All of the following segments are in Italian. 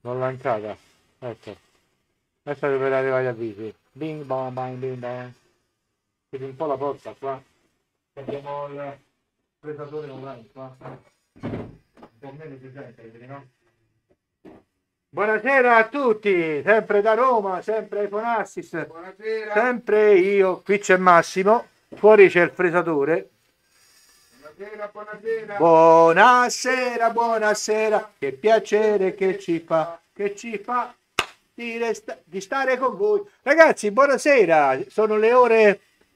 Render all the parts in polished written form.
L'ho lanciata. Ecco. Adesso dovrei arrivare gli avvisi. Bing bong bang bing bang. Vedi un po' la porta qua. Abbiamo il fresature online qua. Un po' meno si sente, vedi, no? Buonasera a tutti, sempre da Roma, sempre iPhone Assist. Buonasera, Sempre io, qui c'è Massimo, fuori c'è il fresadore. buonasera, buonasera. Buonasera, buonasera, che piacere che ci fa di stare con voi. Ragazzi, buonasera, sono le ore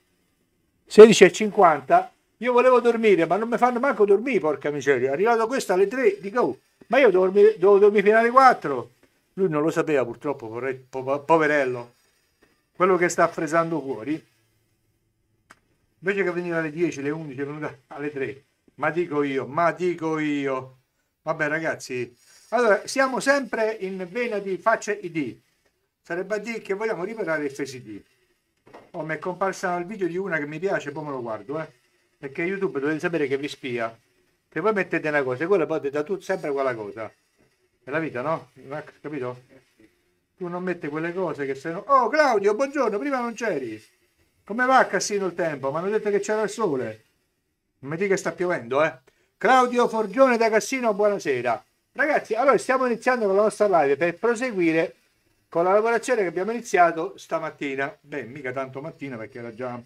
16:50. Io volevo dormire, ma non mi fanno manco dormire, porca miseria. È arrivato questo alle 3, dico, "Oh, ma io devo dormire fino alle 4. Lui non lo sapeva purtroppo, poverello. Quello che sta fresando fuori, invece che venire alle 10, alle 11, è venuto alle 3. Ma dico io. Vabbè ragazzi, allora siamo sempre in vena di facce ID. Sarebbe a dire che vogliamo riparare il Face ID. Oh, mi è comparsa il video di una che mi piace, poi me lo guardo, eh. Perché YouTube dovete sapere che vi spia. Se voi mettete una cosa, quella poi ti dà sempre quella cosa. È la vita, no? Capito? Tu non metti quelle cose che se no... Oh, Claudio, buongiorno, prima non c'eri. Come va a Cassino il tempo? Mi hanno detto che c'era il sole. Non mi dica che sta piovendo, eh? Claudio Forgione da Cassino, buonasera. Ragazzi, allora stiamo iniziando con la nostra live per proseguire con la lavorazione che abbiamo iniziato stamattina. Beh, mica tanto mattina perché era già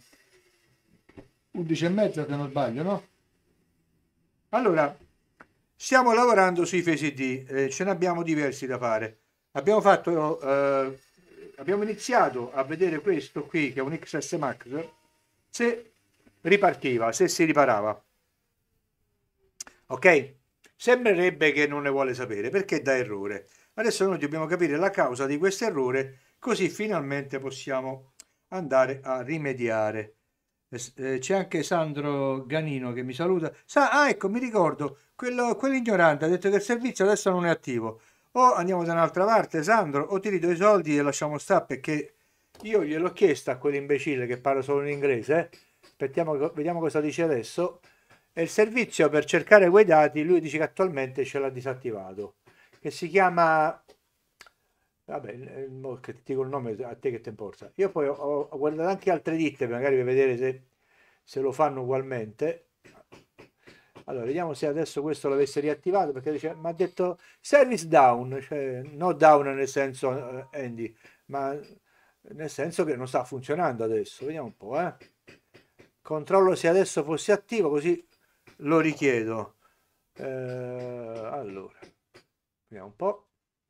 11:30 se non sbaglio, no? Allora, stiamo lavorando sui Face ID, ce ne abbiamo diversi da fare. Abbiamo iniziato a vedere questo qui, che è un XS Max, se ripartiva, se si riparava. Ok? Sembrerebbe che non ne vuole sapere perché dà errore. Adesso noi dobbiamo capire la causa di questo errore, così finalmente possiamo andare a rimediare. C'è anche Sandro Ganino che mi saluta. Ecco, mi ricordo, quell'ignorante ha detto che il servizio adesso non è attivo. O andiamo da un'altra parte, Sandro, o ti ridò i soldi e lasciamo stare perché io gliel'ho chiesto a quell'imbecille che parla solo in inglese. Aspettiamo, vediamo cosa dice adesso. E il servizio per cercare quei dati, lui dice che attualmente ce l'ha disattivato. Che si chiama... Vabbè, che ti dico il nome a te che ti importa. Io poi ho guardato anche altre ditte, magari per vedere se lo fanno ugualmente. Allora, vediamo se adesso questo l'avesse riattivato, perché mi ha detto service down, cioè no down nel senso Andy, ma nel senso che non sta funzionando adesso. Vediamo un po', eh. Controllo se adesso fosse attivo, così lo richiedo. Allora, vediamo un po'.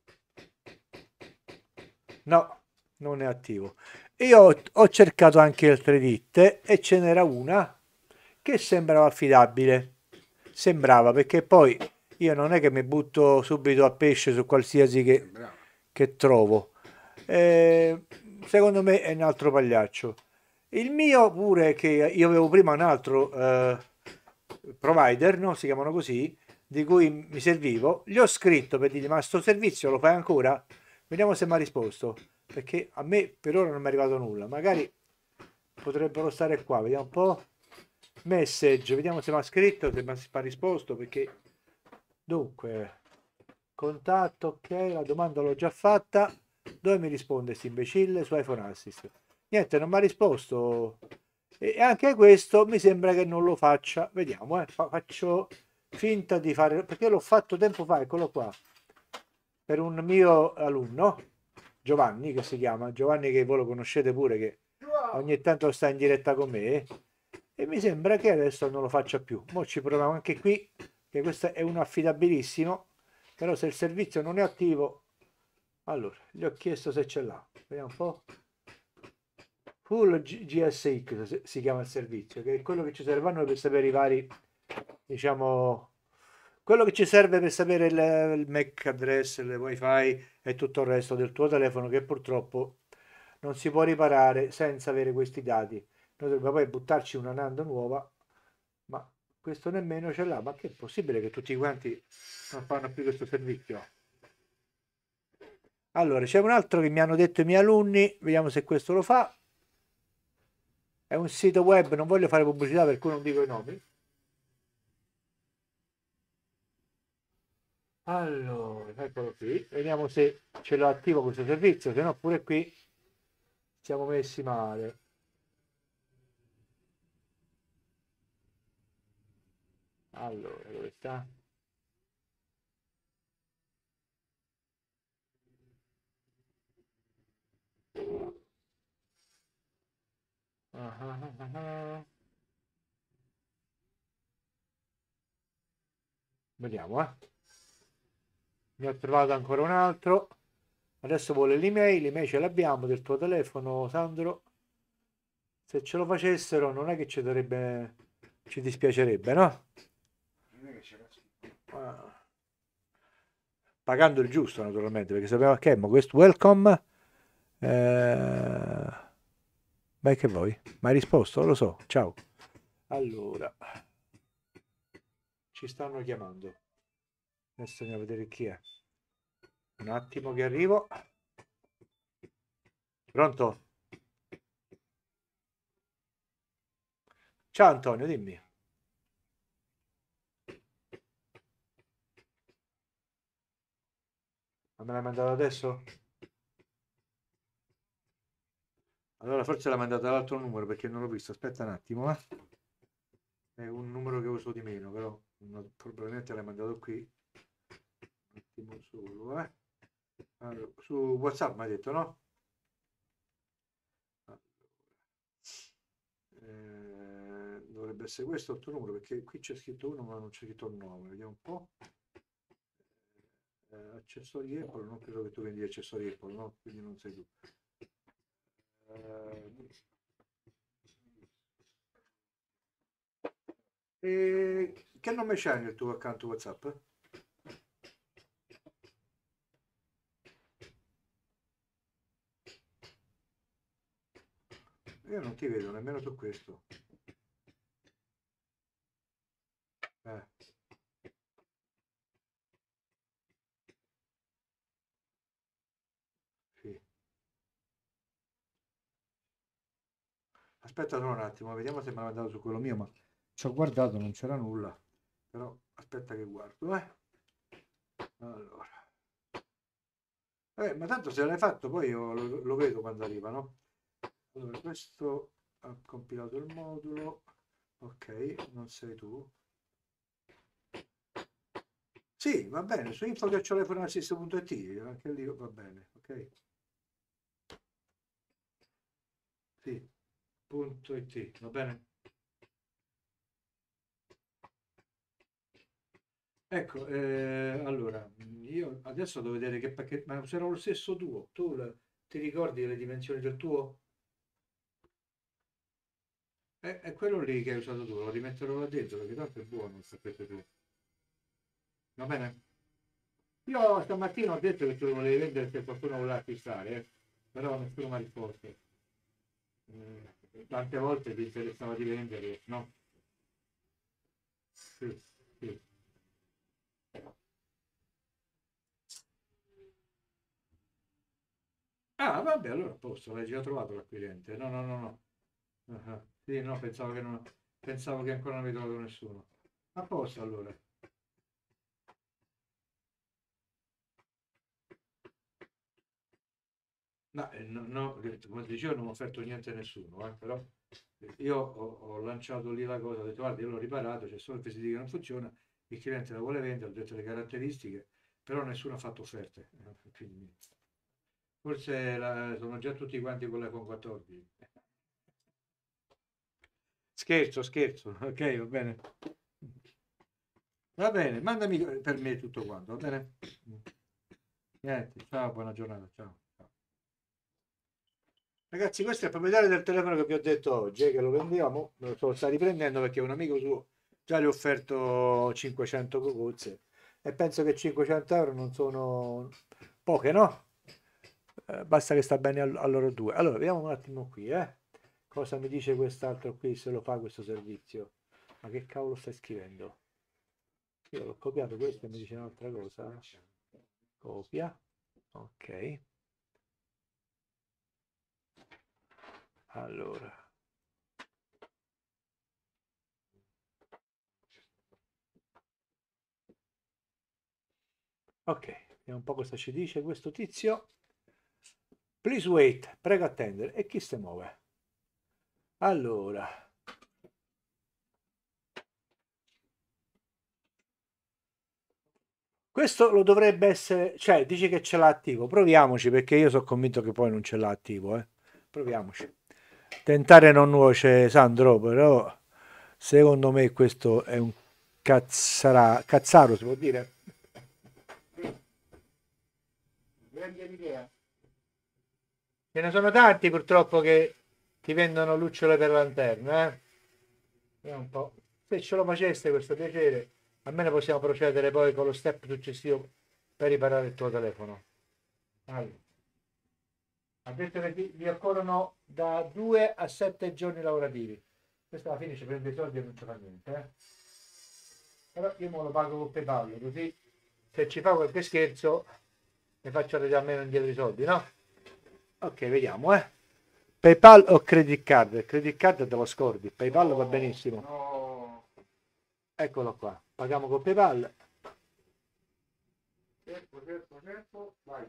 No, non è attivo. Io ho cercato anche altre ditte e ce n'era una che sembrava affidabile. Sembrava, perché poi io non è che mi butto subito a pesce su qualsiasi Bravo. che trovo. Eh, Secondo me è un altro pagliaccio. Il mio pure, che io avevo prima un altro provider, no? Si chiamano così, di cui mi servivo, gli ho scritto per dire, ma sto servizio lo fai ancora? Vediamo se mi ha risposto, perché a me per ora non mi è arrivato nulla, magari potrebbero stare qua, vediamo un po'. Message, vediamo se mi ha scritto, se mi ha risposto, perché dunque, contatto, ok, la domanda l'ho già fatta. Dove mi risponde questo imbecille? Su iPhone Assist. Niente, non mi ha risposto. E anche questo mi sembra che non lo faccia. Vediamo, faccio finta di fare, perché l'ho fatto tempo fa, eccolo qua, per un mio alunno, Giovanni, che si chiama, Giovanni, che voi lo conoscete pure, che ogni tanto sta in diretta con me, e mi sembra che adesso non lo faccia più. Mo ci proviamo anche qui, che questo è uno affidabilissimo, però se il servizio non è attivo, allora, gli ho chiesto se ce l'ha. Vediamo un po'. Full GSX si chiama il servizio, che è quello che ci serve a noi per sapere i vari, diciamo, quello che ci serve per sapere il MAC address, il wifi e tutto il resto del tuo telefono, che purtroppo non si può riparare senza avere questi dati. Noi dobbiamo poi buttarci una NAND nuova, ma questo nemmeno ce l'ha. Ma che è possibile che tutti quanti non fanno più questo servizio? Allora, c'è un altro che mi hanno detto i miei alunni, vediamo se questo lo fa. È un sito web, non voglio fare pubblicità per cui non dico i nomi. Allora, eccolo qui. Vediamo se ce l'ho attivo questo servizio, se no pure qui siamo messi male. Allora, dove sta? Ah, ah, ah, ah. Vediamo, eh. Ne ho trovato ancora un altro. Adesso vuole l'email, l'email ce l'abbiamo del tuo telefono, Sandro. Se ce lo facessero non è che ci darebbe, ci dispiacerebbe, no? Non è che c'era scritto. Ah, pagando il giusto naturalmente, perché sappiamo che ma questo welcome, beh che vuoi? Mi hai risposto? Lo so, ciao. Allora, ci stanno chiamando. Adesso andiamo a vedere chi è. Un attimo che arrivo. Pronto? Ciao Antonio, dimmi. Ma me l'hai mandato adesso? Allora forse l'ha mandato all'altro numero perché non l'ho visto. Aspetta un attimo, eh. È un numero che uso di meno, però probabilmente l'hai mandato qui. Un attimo solo, eh. Allora, su WhatsApp mi hai detto, no? Dovrebbe essere questo il tuo numero perché qui c'è scritto uno ma non c'è scritto il nome. Vediamo un po'. Accessori Apple, non credo che tu vendi accessori Apple, no? Quindi non sei tu. Che nome c'hai nel tuo account WhatsApp? Io non ti vedo nemmeno su questo. Eh, sì. Aspetta solo un attimo, vediamo se me l'ha mandato su quello mio, ma ci ho guardato, non c'era nulla. Però aspetta che guardo, eh. Allora. Ma tanto se l'hai fatto poi io lo vedo quando arriva, no? Allora, questo ha compilato il modulo. Ok, non sei tu. Sì, va bene, su info@telefonassist.it, anche lì va bene, ok? Sì, punto .it, va bene? Ecco, allora, io adesso devo vedere che pacchetto, ma sarà lo stesso tuo, ti ricordi le dimensioni del tuo? È quello lì che hai usato tu, lo rimetterò là dentro perché tanto è buono il pacchetto tuo, va bene? Io stamattina ho detto che tu lo volevi vendere se qualcuno voleva acquistare, però nessuno mi ha risposto. Tante volte ti interessava di vendere, no? Sì, sì. Ah, vabbè, allora a posto, l'hai già trovato l'acquirente. No, no, no, no. Ah, ah. Sì, no, pensavo che ancora non avevi trovato nessuno. A posto allora. No, come ti dicevo non ho offerto niente a nessuno, però io ho lanciato lì la cosa, ho detto guarda, io l'ho riparato, c'è solo il PSD che non funziona, il cliente la vuole vendere, ho detto le caratteristiche, però nessuno ha fatto offerte. Quindi, forse sono già tutti quanti con l'iPhone 14. Scherzo, scherzo, ok, va bene. Va bene, mandami per me tutto quanto, va bene? Niente, ciao, buona giornata, ciao. Ciao. Ragazzi, questo è il proprietario del telefono che vi ho detto oggi, che lo vendiamo, me lo sta riprendendo perché un amico suo già gli ha offerto 500 cocozze e penso che 500 euro non sono poche, no? Basta che sta bene a loro due. Allora, vediamo un attimo qui, eh. Cosa mi dice quest'altro qui se lo fa questo servizio? Ma che cavolo stai scrivendo? Io l'ho copiato questo e mi dice un'altra cosa. Copia. Ok. Allora. Ok, vediamo un po' cosa ci dice questo tizio. Please wait, prego attendere. E chi si muove? Allora, questo lo dovrebbe essere, cioè dice che ce l'ha attivo. Proviamoci perché io sono convinto che poi non ce l'ha attivo, eh. Proviamoci. Tentare non nuoce, Sandro, però secondo me questo è un cazzaro, si può dire. Grande idea. Ce ne sono tanti purtroppo che ti vendono lucciole per lanterna, eh. Vediamo un po'. Se ce lo faceste questo piacere, almeno possiamo procedere poi con lo step successivo per riparare il tuo telefono. Allora, ha detto che gli occorrono da 2 a 7 giorni lavorativi. Questo alla fine ci prende i soldi e non ci fa niente, eh. Però io me lo pago con PayPal, così se ci fa qualche scherzo mi faccio vedere almeno indietro i soldi, no? Ok, vediamo, eh. PayPal o credit card? Il credit card te lo scordi, PayPal va benissimo. No. Eccolo qua, paghiamo con PayPal. Certo, vai.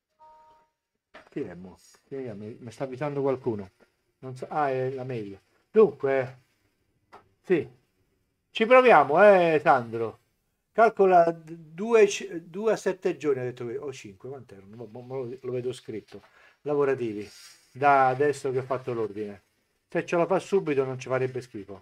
Chi è mo? Chi è? Mi sta avvisando qualcuno. Non so. Ah, è la mail. Dunque, sì, ci proviamo, Sandro. Calcola 2 a 7 giorni, ha detto che, o 5, quant'erano? Lo vedo scritto. Lavorativi, da adesso che ho fatto l'ordine. Se ce la fa subito non ci farebbe schifo.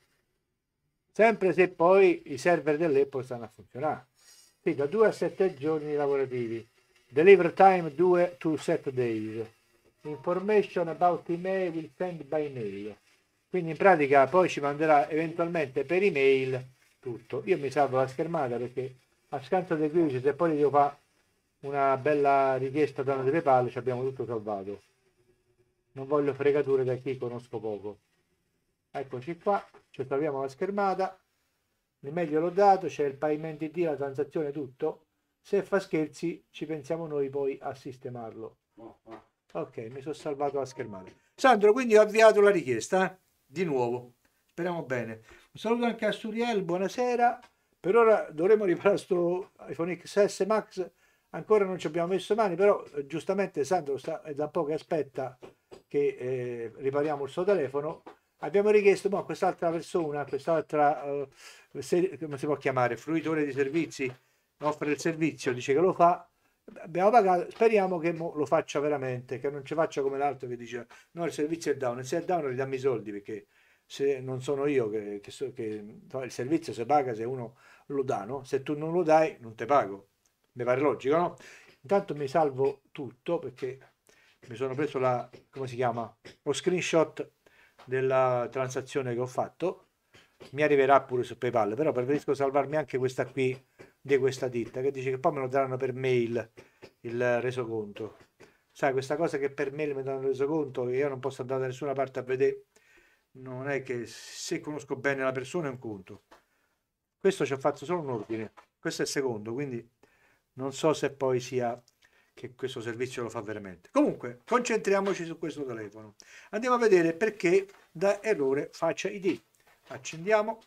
Sempre se poi i server dell'Apple stanno a funzionare. Sì, da 2 a 7 giorni lavorativi. Deliver time 2 to 7 days. Information about email will send by mail. Quindi in pratica poi ci manderà eventualmente per email tutto. Io mi salvo la schermata perché a scanso dei 15 se poi devo fare una bella richiesta da una PayPal ci abbiamo tutto salvato. Non voglio fregature da chi conosco poco. Eccoci qua, ci troviamo la schermata. L'email gliel'ho dato, c'è il payment ID, la transazione, tutto. Se fa scherzi ci pensiamo noi poi a sistemarlo. No, no. Ok, mi sono salvato la schermata. Sandro, quindi ho avviato la richiesta, di nuovo. Speriamo bene. Un saluto anche a Suriel, buonasera. Per ora dovremo riparare sto iPhone XS Max. Ancora non ci abbiamo messo mani, però giustamente Sandro è da un po' che aspetta che ripariamo il suo telefono. Abbiamo richiesto a quest'altra persona, quest'altra, come si può chiamare, fruitore di servizi, offre il servizio, dice che lo fa. Abbiamo pagato, speriamo che lo faccia veramente, che non ci faccia come l'altro che dice no, il servizio è down, e se è down ridammi i soldi perché se non sono io che il servizio si paga se uno lo dà, no? Se tu non lo dai non te pago, mi pare logico, no? Intanto mi salvo tutto perché mi sono preso come si chiama, lo screenshot della transazione che ho fatto, mi arriverà pure su PayPal, però preferisco salvarmi anche questa qui di questa ditta che dice che poi me lo daranno per mail il resoconto. Sai, questa cosa che per mail mi danno il resoconto e io non posso andare da nessuna parte a vedere, non è che se conosco bene la persona è un conto. Questo ci ha fatto solo un ordine, questo è il secondo, quindi non so se poi sia che questo servizio lo fa veramente. Comunque, concentriamoci su questo telefono. Andiamo a vedere perché da errore faccia ID. Accendiamo.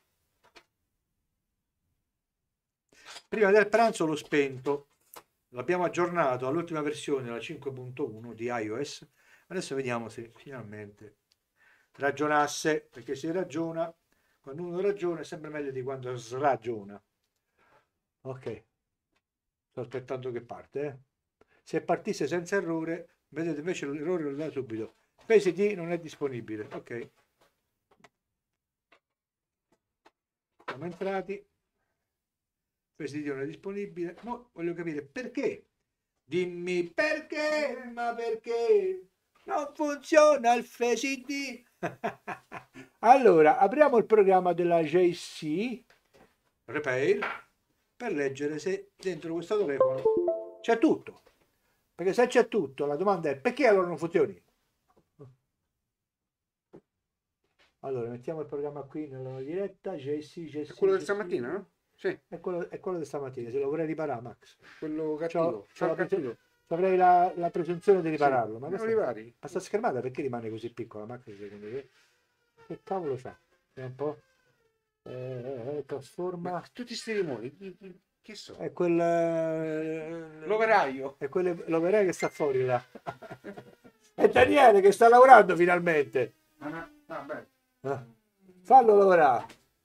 Prima del pranzo l'ho spento. L'abbiamo aggiornato all'ultima versione, la 5.1 di iOS. Adesso vediamo se finalmente ragionasse, perché se ragiona, quando uno ragiona è sempre meglio di quando sragiona. Ok, sto aspettando che parte. Se partisse senza errore, vedete invece l'errore lo dà subito. PSD non è disponibile. Ok, siamo entrati. PSD non è disponibile. Ma voglio capire perché. Dimmi perché, ma perché non funziona il Face ID? Allora, apriamo il programma della JC Repair per leggere se dentro questo telefono c'è tutto. Perché se c'è tutto, la domanda è perché allora non funzioni? Allora, mettiamo il programma qui nella diretta, JC, È JC, quello di JC. stamattina, no? Sì, È quello di stamattina, se lo vorrei riparare, Max. quello C'ho, cattivo. c'ho Ciao la, prese- cattivo. avrei la presunzione di Sì, ripararlo, ma Olivari. questa schermata perché rimane così piccola, Max, secondo te? Che cavolo fa? Vediamo un po'. Ma Trasforma. tutti sti rumori. Chi so? È quel... L'operaio. È l'operaio che sta fuori là. È Daniele che sta lavorando finalmente. Ah, beh. Eh, Fallo lavorare.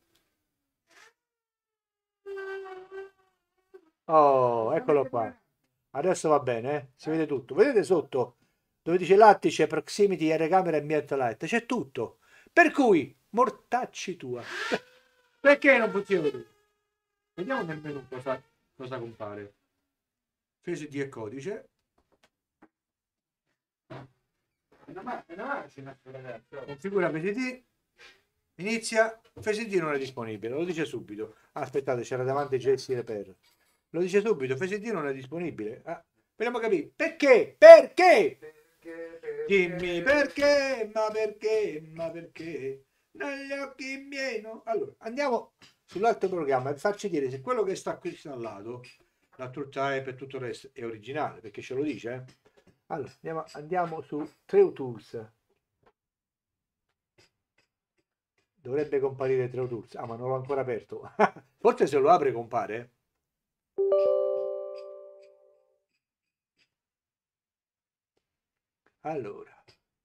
Oh, eccolo qua. Adesso va bene, si vede tutto. Vedete sotto dove dice lattice, proximity, air camera e mute light? C'è tutto. Per cui, mortacci tua. Perché non funziona tutto? Vediamo nel menu cosa compare. Face ID e codice. È una macchina, ragazzi. Configura Face ID. Inizia. Face ID non è disponibile, lo dice subito. Ah, aspettate, c'era davanti Jesse Repair. Lo dice subito, Face ID non è disponibile. Ah, speriamo capire. Perché? Perché? Dimmi perché, ma perché, ma perché? Negli occhi miei no. Allora, andiamo sull'altro programma e farci dire se quello che sta qui installato, la tool type e tutto il resto, è originale, perché ce lo dice. Allora, andiamo su True Tools. Dovrebbe comparire True Tools. Ah, ma non l'ho ancora aperto. Forse se lo apre compare. Allora.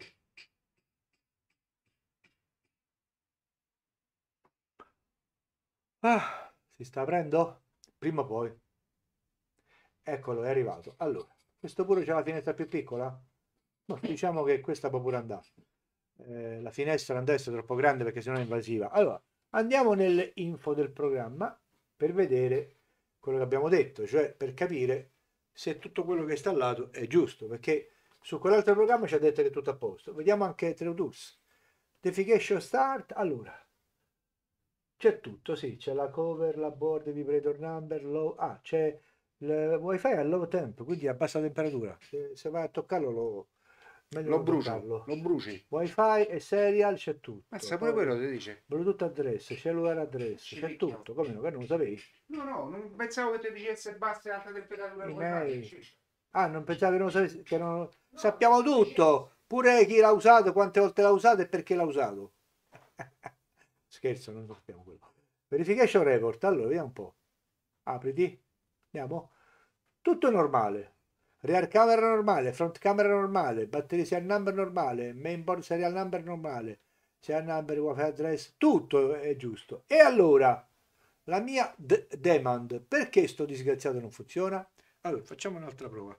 Ah, si sta aprendo? Prima o poi. Eccolo, è arrivato. Allora, questo pure c'è la finestra più piccola? No, diciamo che questa può pure andare. La finestra non deve essere troppo grande perché sennò è invasiva. Allora, andiamo nelle info del programma per vedere quello che abbiamo detto, cioè per capire se tutto quello che è installato è giusto, perché su quell'altro programma ci ha detto che è tutto a posto. Vediamo anche TrueTools. Defication Start. Allora, c'è tutto, sì, c'è la cover, la board, vibrator number, c'è il wifi a low temp, quindi a bassa temperatura. Se vai a toccarlo, meglio Lo non brucio, toccarlo. lo bruci. Wifi e serial c'è tutto. Mazza, pure Poi quello ti dice. Bluetooth address, cellular address, Ci c'è picchia. tutto. Come no? Che non lo sapevi? No, no, non pensavo che ti dicesse basta e alta temperatura il Email. wifi. Ah, non pensavo che non sapessi, sappiamo tutto. Pure chi l'ha usato, quante volte l'ha usato e perché l'ha usato. Scherzo, non lo sappiamo quello. Verification report, allora vediamo un po'. Apriti, andiamo. Tutto normale. Rear camera normale, front camera normale, batteria serial number normale, mainboard serial number normale, serial number, wifi address, tutto è giusto. E allora, la mia demand, perché sto disgraziato non funziona? Allora, facciamo un'altra prova.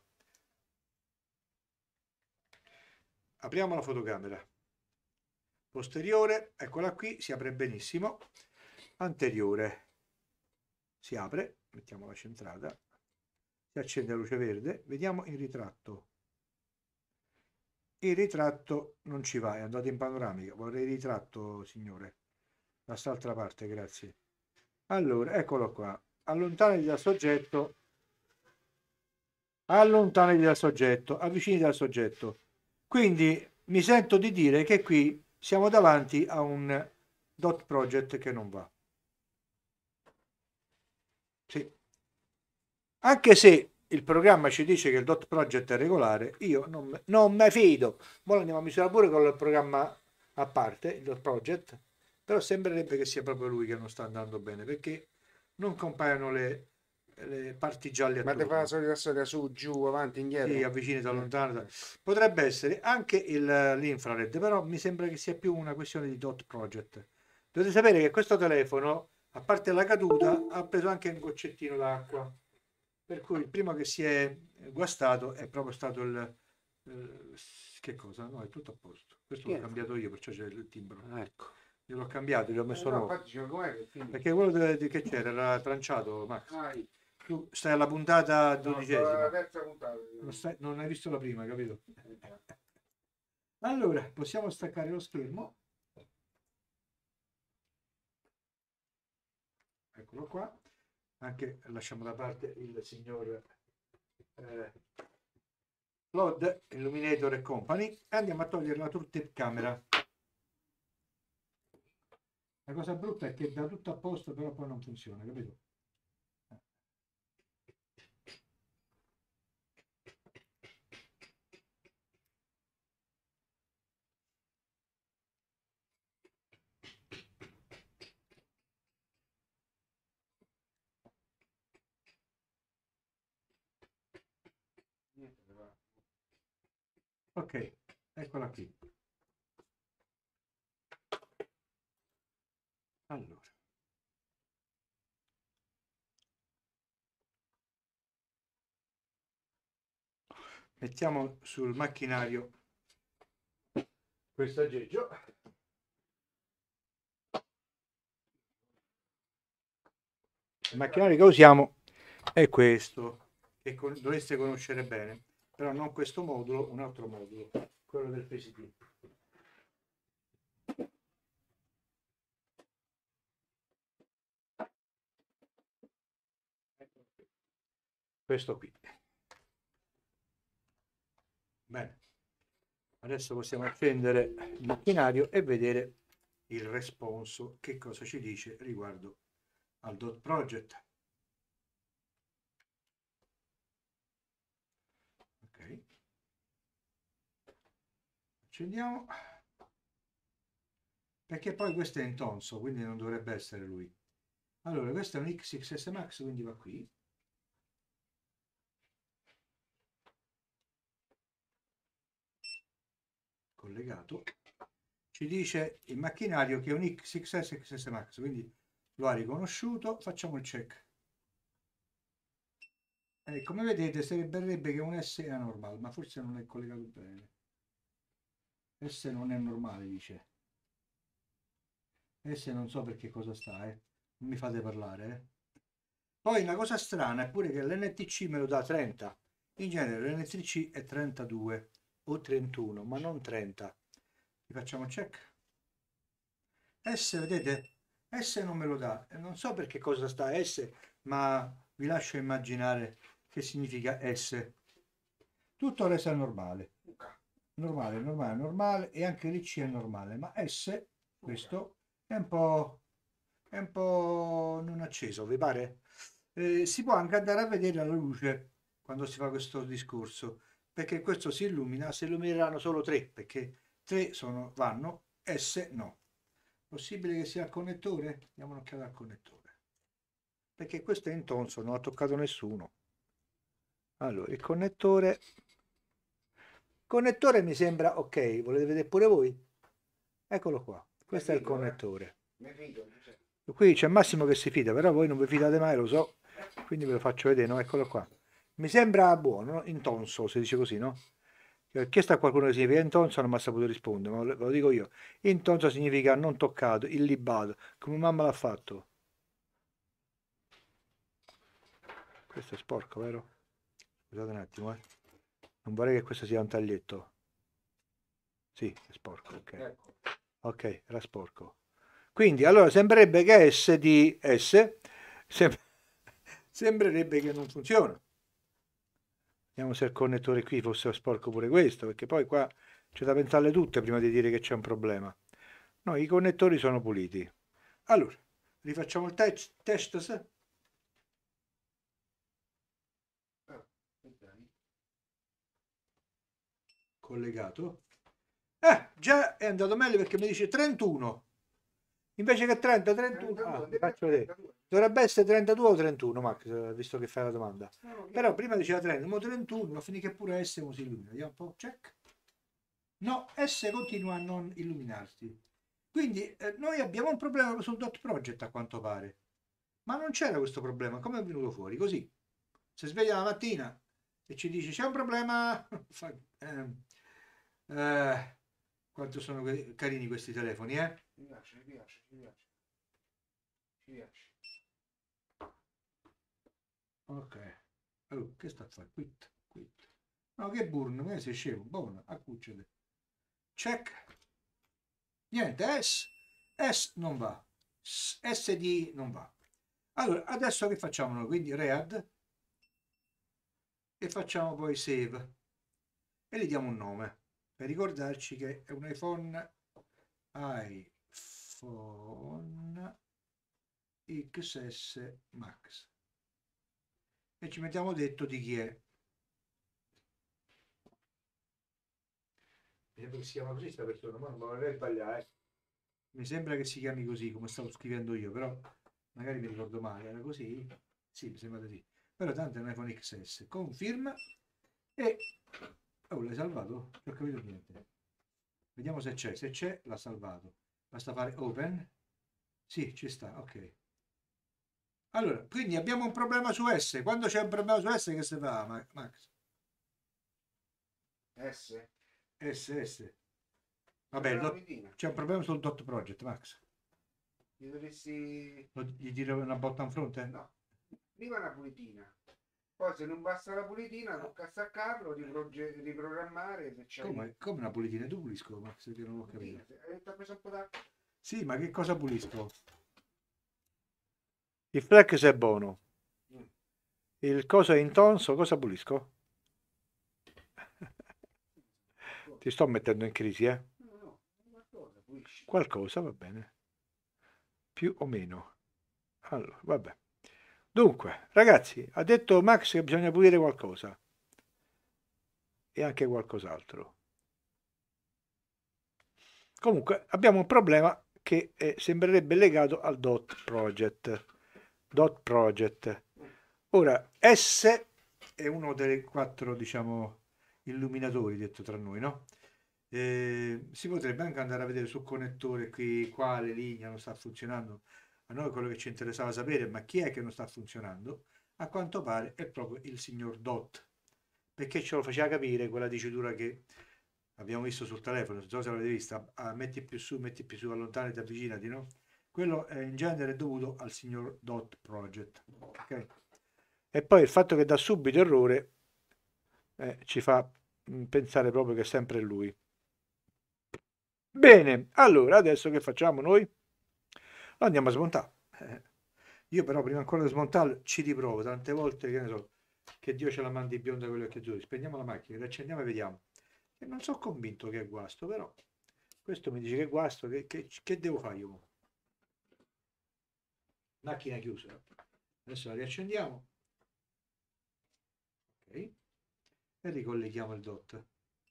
Apriamo la fotocamera. Posteriore, eccola qui, si apre benissimo. Anteriore, si apre, mettiamola centrata. Si accende la luce verde, vediamo il ritratto. Il ritratto non ci va, è andato in panoramica. Vorrei il ritratto, signore. Da quest'altra parte, grazie. Allora, eccolo qua. Allontanati dal soggetto. Allontanati dal soggetto. Avvicinati dal soggetto. Quindi mi sento di dire che qui siamo davanti a un dot project che non va. Sì. Anche se il programma ci dice che il dot project è regolare, io non me fido. Ora andiamo a misurare pure con il programma a parte, il dot project, però sembrerebbe che sia proprio lui che non sta andando bene, perché non compaiono le parti gialle Ma te fa la attorno. solita storia su, giù, avanti, Sì, indietro. avvicinati, allontanati. Potrebbe essere anche l'infrared, però mi sembra che sia più una questione di dot project. Dovete sapere che questo telefono, a parte la caduta, ha preso anche un goccettino d'acqua. Per cui il primo che si è guastato è proprio stato eh, che cosa? No, è tutto a posto. Questo l'ho Che? cambiato io, perciò c'è il timbro. Ah, ecco. Gliel'ho cambiato, gli ho messo No, nuovo. infatti dicevo, com'è che finisce? Perché quello che c'era era tranciato, Max. Ah, io. Tu stai alla puntata No, sto alla 12ª. terza puntata. Non hai visto la prima, capito? Allora, possiamo staccare lo schermo. Eccolo qua. Anche lasciamo da parte il signor Flood, Illuminator e Company e andiamo a togliere la tooltip camera. La cosa brutta è che da tutto a posto però poi non funziona, capito? Ok, eccola qui. Allora, mettiamo sul macchinario questo aggeggio. Il macchinario che usiamo è questo, che dovreste conoscere bene, però non questo modulo, un altro modulo, quello del PCB. Questo qui. Bene, adesso possiamo accendere il macchinario e vedere il responso, che cosa ci dice riguardo al dot project. Ok, accendiamo, perché poi questo è in tonso, quindi non dovrebbe essere lui. Allora, questo è un XXS Max, quindi va qui. Collegato. Ci dice il macchinario che è un XXS XS Max, quindi lo ha riconosciuto. Facciamo il check. Come vedete, sembrerebbe che un S è anormale, ma forse non è collegato bene. S non è normale, dice. S non so per che cosa sta, non mi fate parlare, Poi una cosa strana è pure che l'NTC me lo dà 30. In genere l'NTC è 32 o 31, ma non 30. Facciamo check. S, vedete? S non me lo dà. Non so per che cosa sta S, ma vi lascio immaginare che significa S. Tutto il resto è normale. Normale, normale, normale, e anche l'IC è normale, ma S, questo, è un po' non acceso, vi pare? Si può anche andare a vedere la luce quando si fa questo discorso, perché questo si illumina, si illumineranno solo 3, perché 3 vanno, S no. Possibile che sia il connettore? Diamo un'occhiata al connettore, perché questo è in tonso, non ha toccato nessuno. Allora, il connettore mi sembra ok, volete vedere pure voi? Eccolo qua, questo è il connettore. Qui c'è Massimo che si fida, però voi non vi fidate mai, lo so, quindi ve lo faccio vedere, no? Eccolo qua. Mi sembra buono, no? Intonso, si dice così, no? Chiesto a qualcuno che significa intonso, non mi ha saputo rispondere, ma ve lo dico io. Intonso significa non toccato, illibato, come mamma l'ha fatto. Questo è sporco, vero? Scusate un attimo, Non vorrei che questo sia un taglietto. Sì, è sporco, ok. Ok, era sporco. Quindi, allora, sembrerebbe che S di S, sem- sembrerebbe che non funziona. Vediamo se il connettore qui fosse sporco pure questo, perché poi qua c'è da pensarle tutte prima di dire che c'è un problema. No, i connettori sono puliti. Allora, rifacciamo il test. Collegato. Già è andato meglio perché mi dice 31. Invece che 30, 31. Vi faccio vedere. Dovrebbe essere 32 o 31, Max, visto che fai la domanda. Però prima diceva 30, ma 31, ma finché pure S non si illumina. Vediamo un po', check. No, S continua a non illuminarsi. Quindi noi abbiamo un problema sul dot project a quanto pare. Ma non c'era questo problema, come è venuto fuori? Così. Si sveglia la mattina e ci dice c'è un problema. Eh, quanto sono carini questi telefoni, Mi piace, mi piace, mi piace. Mi piace. Ok. Allora, che sta a fare? Quit, quit. No, che burno, che sei scemo. Buono, accucciate. Check. Niente, S non va. SD non va. Allora, adesso che facciamo noi? Quindi read e facciamo poi save e gli diamo un nome per ricordarci che è un iPhone XS Max e ci mettiamo detto di chi è. Mi sembra che si chiama così questa persona, ma non vorrei sbagliare. Mi sembra che si chiami così, come stavo scrivendo io, però magari mi ricordo male, era così? Sì, mi sembra così. Però tanto è un iPhone XS. Confirma e oh, l'hai salvato? Non ho capito niente. Vediamo se c'è, l'ha salvato. Basta fare open. Sì, ci sta, ok. Allora, quindi abbiamo un problema su S. Quando c'è un problema su S, che si fa, Max? S? S. Vabbè, Sembra una pulitina. c'è un problema sul dot project, Max. Gli dovresti... Gli tiro una botta in fronte? No, prima una pulitina. Poi se non basta la pulitina, tocca staccarlo, riprogrammare se c'è... Come una pulitina? Tu pulisco, Max, che non l'ho capito. Ti ha preso un po' d'acqua. Sì, ma che cosa pulisco? Il flex è buono. Il coso è intonso, cosa pulisco? Ti sto mettendo in crisi, eh? No, qualcosa, pulisci. Qualcosa, va bene. Più o meno. Allora, vabbè. Dunque, ragazzi, ha detto Max che bisogna pulire qualcosa. E anche qualcos'altro. Comunque, abbiamo un problema che sembrerebbe legato al dot project. Dot project. Ora, S è uno dei 4, diciamo, illuminatori, detto tra noi, no? Si potrebbe anche andare a vedere sul connettore qui quale linea non sta funzionando. A noi quello che ci interessava sapere, ma chi è che non sta funzionando? A quanto pare è proprio il signor Dot, perché ce lo faceva capire quella dicitura che abbiamo visto sul telefono, non so se l'avete vista, metti più su, allontanati, avvicinati, no? Quello è in genere dovuto al signor Dot Project, ok? E poi il fatto che dà subito errore ci fa pensare proprio che è sempre lui. Bene, allora adesso che facciamo noi? Lo andiamo a smontare. Io però prima ancora di smontarlo ci riprovo tante volte, che ne so, che Dio ce la mandi bionda con gli occhi azzurri. Spegniamo la macchina, riaccendiamo e vediamo. E non sono convinto che è guasto, però questo mi dice che è guasto, che devo fare io? Macchina chiusa. Adesso la riaccendiamo. Ok. E ricolleghiamo il dot.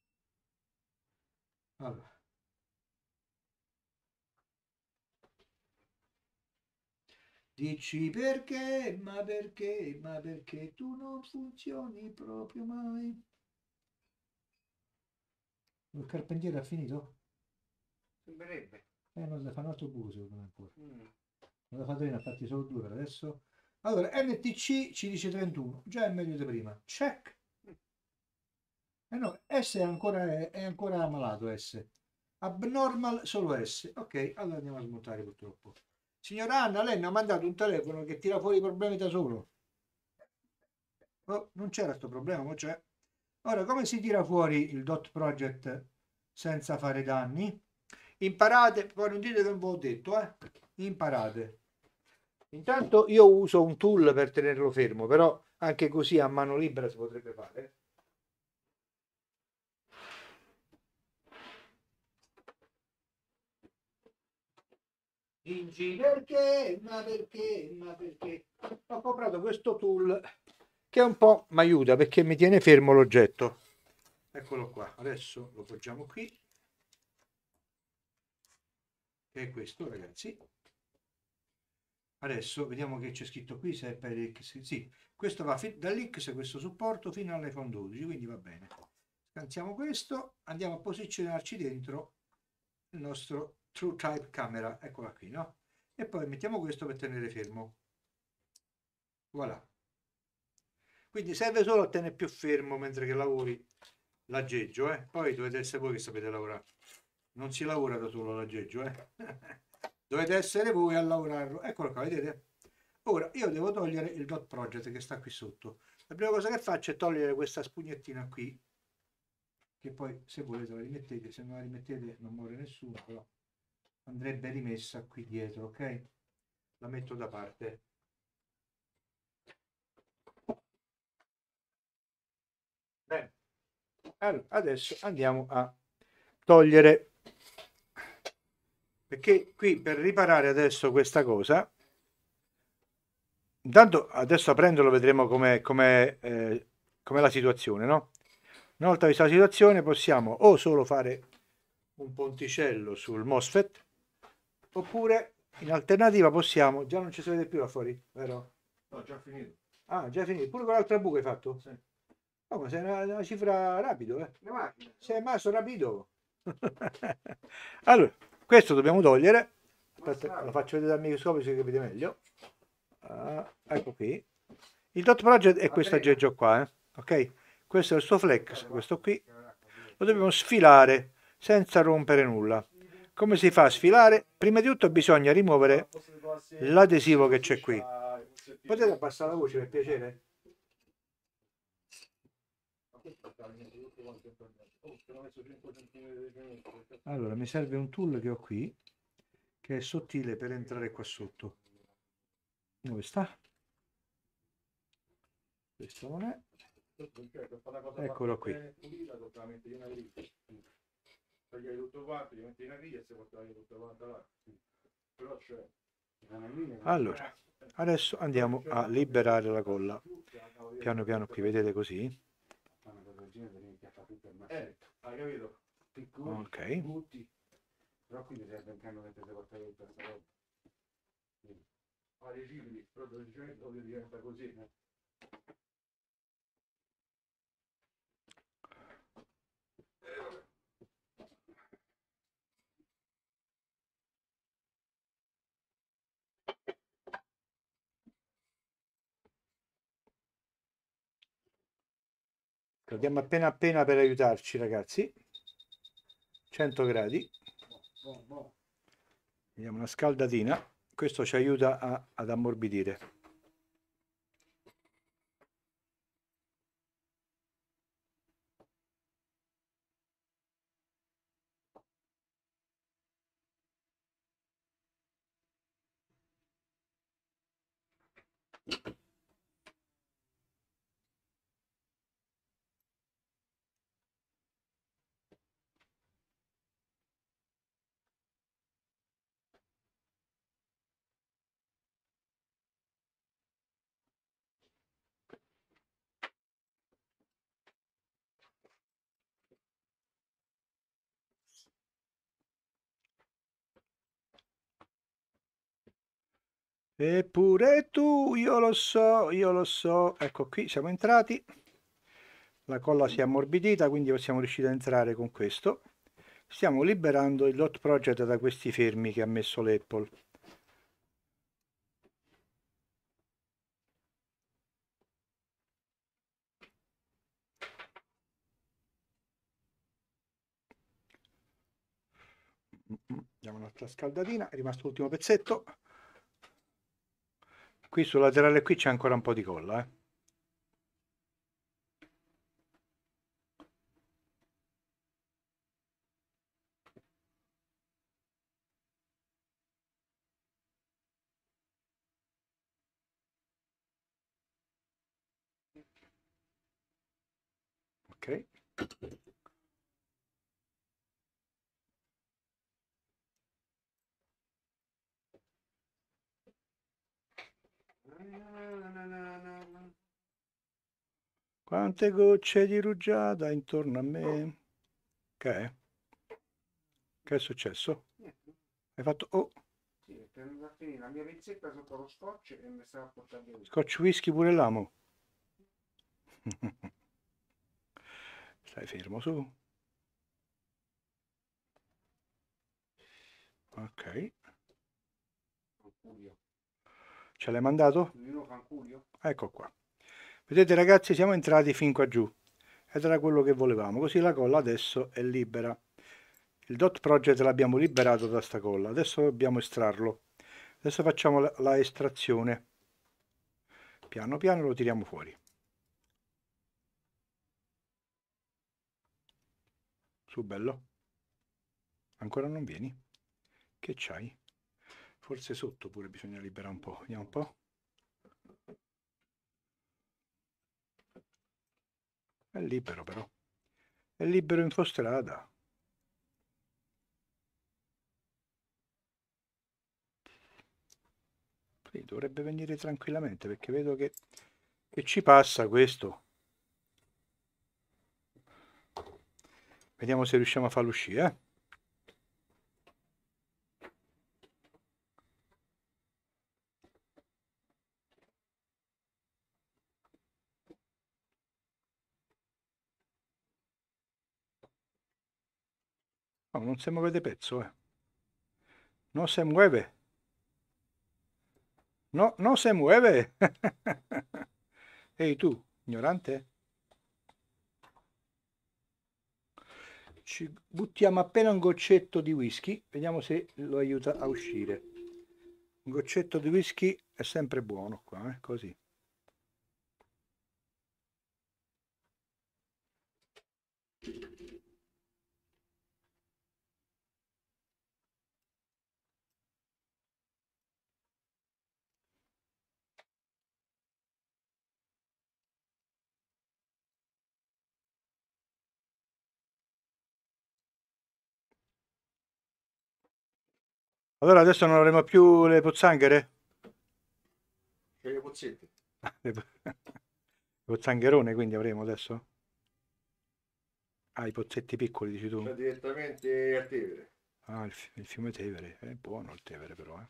Allora. Dici perché, ma perché tu non funzioni proprio mai? Il carpentiere ha finito? Sembrerebbe. Non ne fa un altro buco secondo me ancora. Non la fatto a fatti solo due per adesso. Allora, NTC ci dice 31, già è meglio di prima. Check. No, S è ancora malato S. Abnormal solo S. Ok, allora andiamo a smontare purtroppo. Signora Anna, lei mi ha mandato un telefono che tira fuori i problemi da solo. Oh, non c'era questo problema, ma c'è. Ora, come si tira fuori il dot project senza fare danni? Imparate, poi non dite che non ve l'ho detto, imparate. Intanto io uso un tool per tenerlo fermo, però anche così a mano libera si potrebbe fare. Dici perché? Ma perché? Ma perché? Ho comprato questo tool che un po' mi aiuta perché mi tiene fermo l'oggetto. Eccolo qua, adesso lo poggiamo qui. Che è questo, ragazzi. Adesso vediamo che c'è scritto qui se è per X. Sì, questo va dall'X, questo supporto, fino all'iPhone 12, quindi va bene. Scansiamo questo, andiamo a posizionarci dentro il nostro TrueType camera, eccola qui, no? E poi mettiamo questo per tenere fermo. Voilà. Quindi serve solo a tenere più fermo mentre che lavori l'aggeggio, Poi dovete essere voi che sapete lavorare. Non si lavora da solo l'aggeggio, Dovete essere voi a lavorarlo. Eccolo qua, vedete? Ora io devo togliere il dot project che sta qui sotto. La prima cosa che faccio è togliere questa spugnettina qui, che poi se volete la rimettete, se non la rimettete non muore nessuno, però andrebbe rimessa qui dietro, ok? La metto da parte. Bene. Allora, adesso andiamo a togliere, perché qui per riparare adesso questa cosa, intanto adesso aprendolo vedremo com'è la situazione, no? Una volta vista la situazione possiamo o solo fare un ponticello sul MOSFET oppure in alternativa possiamo, già non ci si vede più là fuori, vero? No, già finito. Ah, già finito, pure con l'altra buca hai fatto? Sì. Oh, ma sei una cifra rapido, eh. Una macchina. Sei maso rapido. Allora, questo dobbiamo togliere. Aspetta, lo faccio vedere dal microscopio se capite meglio. Ah, ecco qui. Il dot project è questo aggeggio qua, ok? Questo è il suo flex, questo qui. Lo dobbiamo sfilare senza rompere nulla. Come si fa a sfilare? Prima di tutto bisogna rimuovere l'adesivo che c'è qui. Potete abbassare la voce per piacere? Allora, mi serve un tool che ho qui, che è sottile per entrare qua sotto. Dove sta? Questo non è. Eccolo qui. Allora, adesso andiamo a liberare la colla. Piano piano qui, vedete così? Ok. Però qui mi serve un cannone per portare tutta questa roba. Fare i cicli, proprio diventa così. Caldiamo appena appena per aiutarci, ragazzi. 100 gradi. Vediamo una scaldatina. Questo ci aiuta ad ammorbidire. Eppure tu, io lo so, io lo so. Ecco qui, siamo entrati. La colla si è ammorbidita, quindi siamo riusciti a entrare con questo. Stiamo liberando il dot project da questi fermi che ha messo l'Apple. Diamo un'altra scaldatina, è rimasto l'ultimo pezzetto. Qui sul laterale qui c'è ancora un po' di colla, Ok. Quante gocce di rugiada intorno a me. Che è? Che è successo? Hai fatto... Oh, Sì, per andare a finire la mia pizzetta sotto lo scotch e mi stava portando via. scotch whisky pure l'amo. Stai fermo su. Ok. Fanculio. Ce l'hai mandato? Io fanculio? Ecco qua. Vedete ragazzi, siamo entrati fin qua giù. Ed era quello che volevamo. Così la colla adesso è libera. Il dot project l'abbiamo liberato da sta colla. Adesso dobbiamo estrarlo. Adesso facciamo la estrazione. Piano piano lo tiriamo fuori. Su bello. Ancora non vieni? Che c'hai? Forse sotto pure bisogna liberare un po'. Vediamo un po'. È libero però. È libero in strada. Sì, dovrebbe venire tranquillamente perché vedo che ci passa questo. Vediamo se riusciamo a farlo uscire, eh? No, non si muove di pezzo, eh. No se muove. No, no se muove. Ehi tu, ignorante? Ci buttiamo appena un goccetto di whisky, vediamo se lo aiuta a uscire. Un goccetto di whisky è sempre buono qua, così. Allora adesso non avremo più le pozzanghere? C'è i pozzetti. Le pozzangherone quindi avremo adesso? Ah, i pozzetti piccoli dici tu? Cioè direttamente a Tevere. Ah, il fiume Tevere, è buono il Tevere però, eh.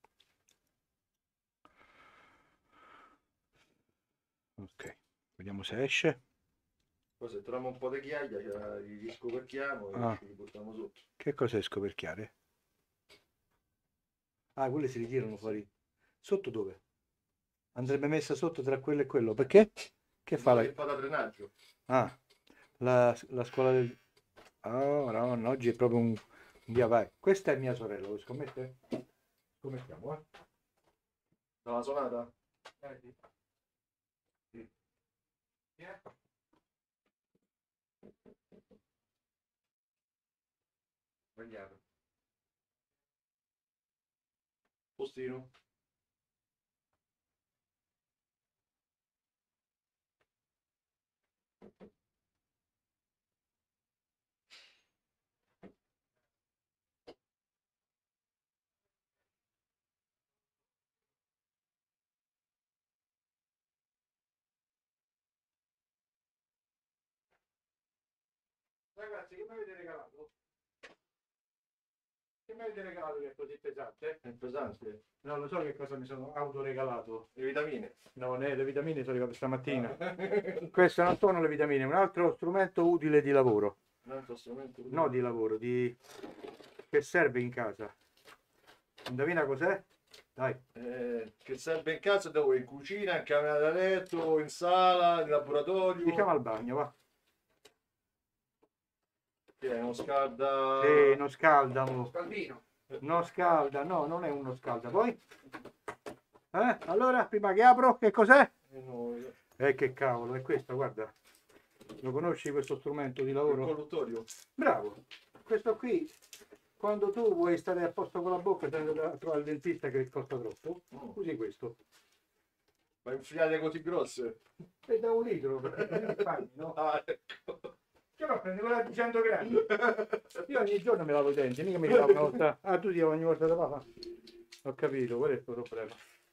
Ok, vediamo se esce. Poi se troviamo un po' di ghiaia, li riscoperchiamo e Ah. ci li portiamo sotto. Che cos'è scoperchiare? Ah, quelle si ritirano fuori. Sotto dove? Andrebbe messa sotto tra quello e quello. Perché? Che fa la... Che fa da drenaggio. Ah, la scuola del... Oh, no, no, oggi è proprio un via vai. Questa è mia sorella, vuoi scommettere? Scommettiamo, eh? Dalla sonata? Sì. Sì. Sbagliato. Postino? Ragazzi, che mi avete regalato? Che mi avete regalato che è così pesante? È pesante. Non lo so che cosa mi sono autoregalato. Le vitamine. No, le vitamine sono arrivate stamattina. Un Queste non sono le vitamine, è un altro strumento utile di lavoro. altro strumento. No, di lavoro, che serve in casa. Indovina cos'è? Dai. Che serve in casa dove? In cucina, in camera da letto, in sala, in laboratorio. Diciamo al bagno, va. Che è uno scalda. Sì, non scalda, mo. Scaldino. Non scalda, no, non è uno scalda. Poi? Allora, prima che apro, che cos'è? No, Che cavolo, è questo, guarda. Lo conosci questo strumento di il lavoro? colluttorio. Bravo. Questo qui, quando tu vuoi stare a posto con la bocca, sei andato a trovare il dentista che costa troppo, usi questo. Ma infilate così grosse? E da un litro, perché non fanno, no? Ah, ecco. Io no, prendo quella di 100 grammi. Io ogni giorno mi lavo i denti, mica mi lavo una volta. Ah, tu ti lavo ogni volta da papà? Ho capito, qual è il tuo problema?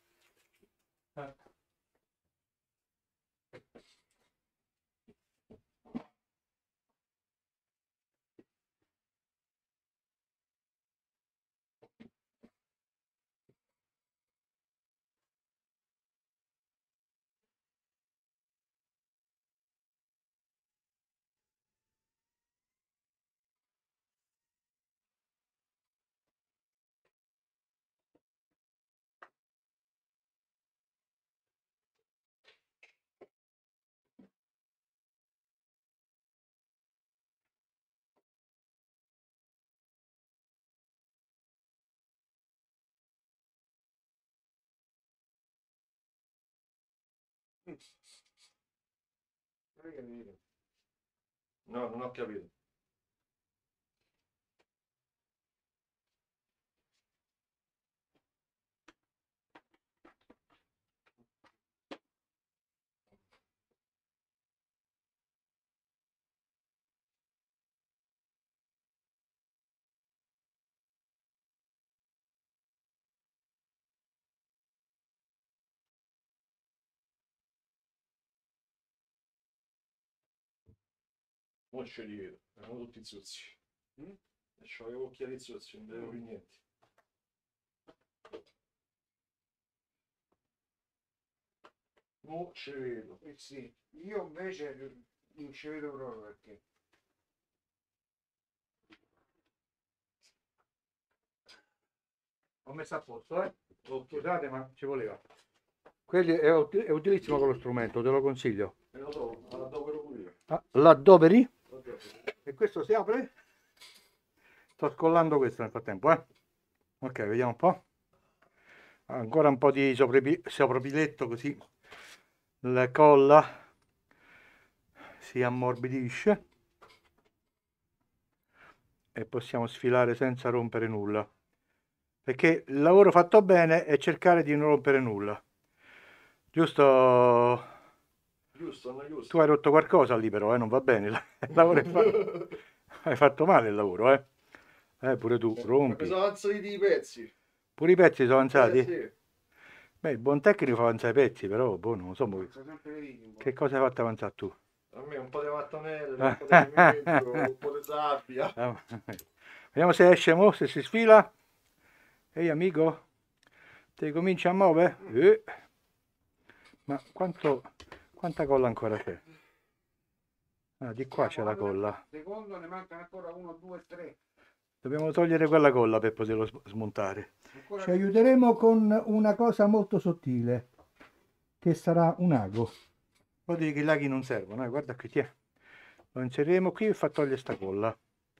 No, non ho capito. Non ce li vedo, erano tutti zozzi. E c'avevo occhiali zozzi, non vedevo più niente. Non ce vedo. Sì, io invece non ci vedo proprio perché. Ho messo a posto, eh? Ok. Scusate, ma ci voleva. Quelli è utilissimo quello strumento, te lo consiglio. E lo trovo, la adopero pure io. Ah, l'addoberi? Lo adopero. E questo si apre? Sto scollando questo nel frattempo, eh? Ok, vediamo un po'. Ancora un po' di soprapiletto così la colla si ammorbidisce e possiamo sfilare senza rompere nulla. Perché il lavoro fatto bene è cercare di non rompere nulla. Giusto? Giusto, non è Tu giusto. hai rotto qualcosa lì però, non va bene. Il lavoro è fatto. Hai fatto male il lavoro, eh? Pure tu, Ma rompi. sono avanzati i pezzi. Pure i pezzi sono avanzati? Sì. Beh, il buon tecnico fa avanzare i pezzi, però, boh, non so Sono sempre le viti un po'. che cosa hai fatto avanzare tu. A me un po' di mattonelle, un po' di cemento, un po' di sabbia. Vediamo se esce mo, se si sfila. Ehi amico, ti cominci a muovere? Ma quanta colla ancora c'è? Ah, di qua c'è la colla. Secondo ne mancano ancora 1, 2, 3. Dobbiamo togliere quella colla per poterlo smontare. Ancora Ci aiuteremo con una cosa molto sottile, che sarà un ago. Vuol dire che i laghi non servono, guarda qui, tiè. Lo inseriremo qui e fa togliere sta colla.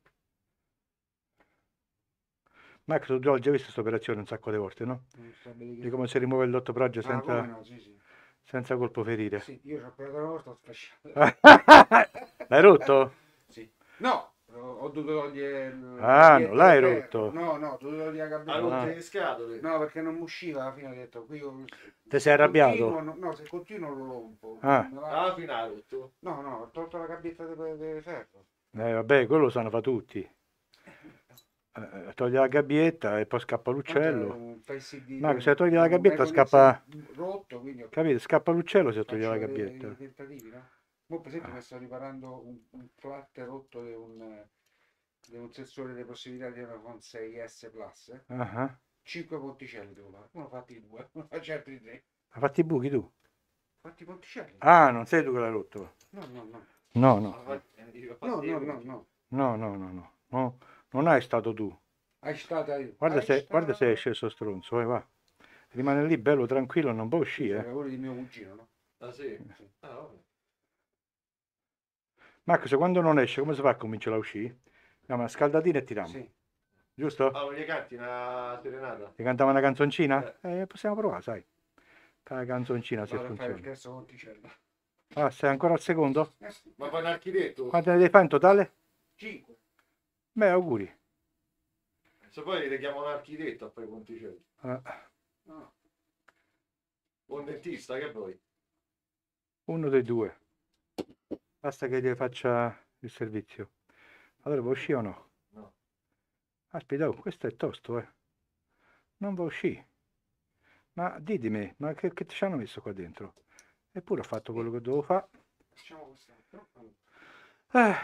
Max, tu hai già visto questa operazione un sacco di volte, no? non so bene Di che... come si rimuove il dottopragio Ah, come senza, no, sì, sì. senza colpo ferire. Sì, io ci ho provato una volta, ho sfasciato. L'hai rotto? Sì. No, ho dovuto togliere Ah, non l'hai ferro. rotto. No, no, ho dovuto togliere la Ha gabbetta. rotto le scatole. No, perché non mi usciva, alla fine ho detto, qui io... Ti se sei arrabbiato? continuo, no, se continuo lo rompo. Ah. Me la- Alla fine ha rotto. No, no, ho tolto la gabbetta di ferro. Vabbè, quello sanno fa tutti. Togli la gabbietta e poi scappa Tanto l'uccello. un pezzo di... Ma se togli la un gabbietta meconizio scappa... rotto, quindi ho Capito? Scappa l'uccello se togli la faccio gabbietta. i tentativi, no? Mo per esempio mi sto riparando un flat rotto di un sensore di possibilità di una con 6S Plus. Ah, 5 ponticelli devo fare. Uno fatti 2, uno faccio altri 3. hai fatto i buchi tu? Fatti i ponticelli? Ah, non sei tu che l'hai rotto? No, no, no. No, no. No, no, no, no. No, no, no, no. No, non hai stato tu. Hai stata io. Guarda se è sceso stronzo, va. Rimane lì bello tranquillo, non può Sì, uscire. lavori di mio cugino, no? Ah sì? Ah, vabbè. Max, quando non esce, come si fa a cominciare a uscire? Diamo una scaldatina e tiriamo. Sì. Giusto? Ah, non gli canti una serenata? Ti cantiamo una canzoncina? Possiamo provare, sai. Fai una canzoncina se Vado a fare il funziona. terzo ponticello. Ah, sei ancora al secondo? Sì. Ma fai un architetto? Quante ne devi fare in totale? 5. Beh, auguri. Se poi ti chiama un architetto a fare i ponticelli. No. O un dentista, che vuoi? Uno dei due. Basta che gli faccia il servizio. Allora, va uscire o no? No. Aspetta, questo è tosto, eh. Non va uscire. Ma ditemi, ma che ci hanno messo qua dentro? Eppure ho fatto quello che dovevo fare. Facciamo quest'altro. Eh.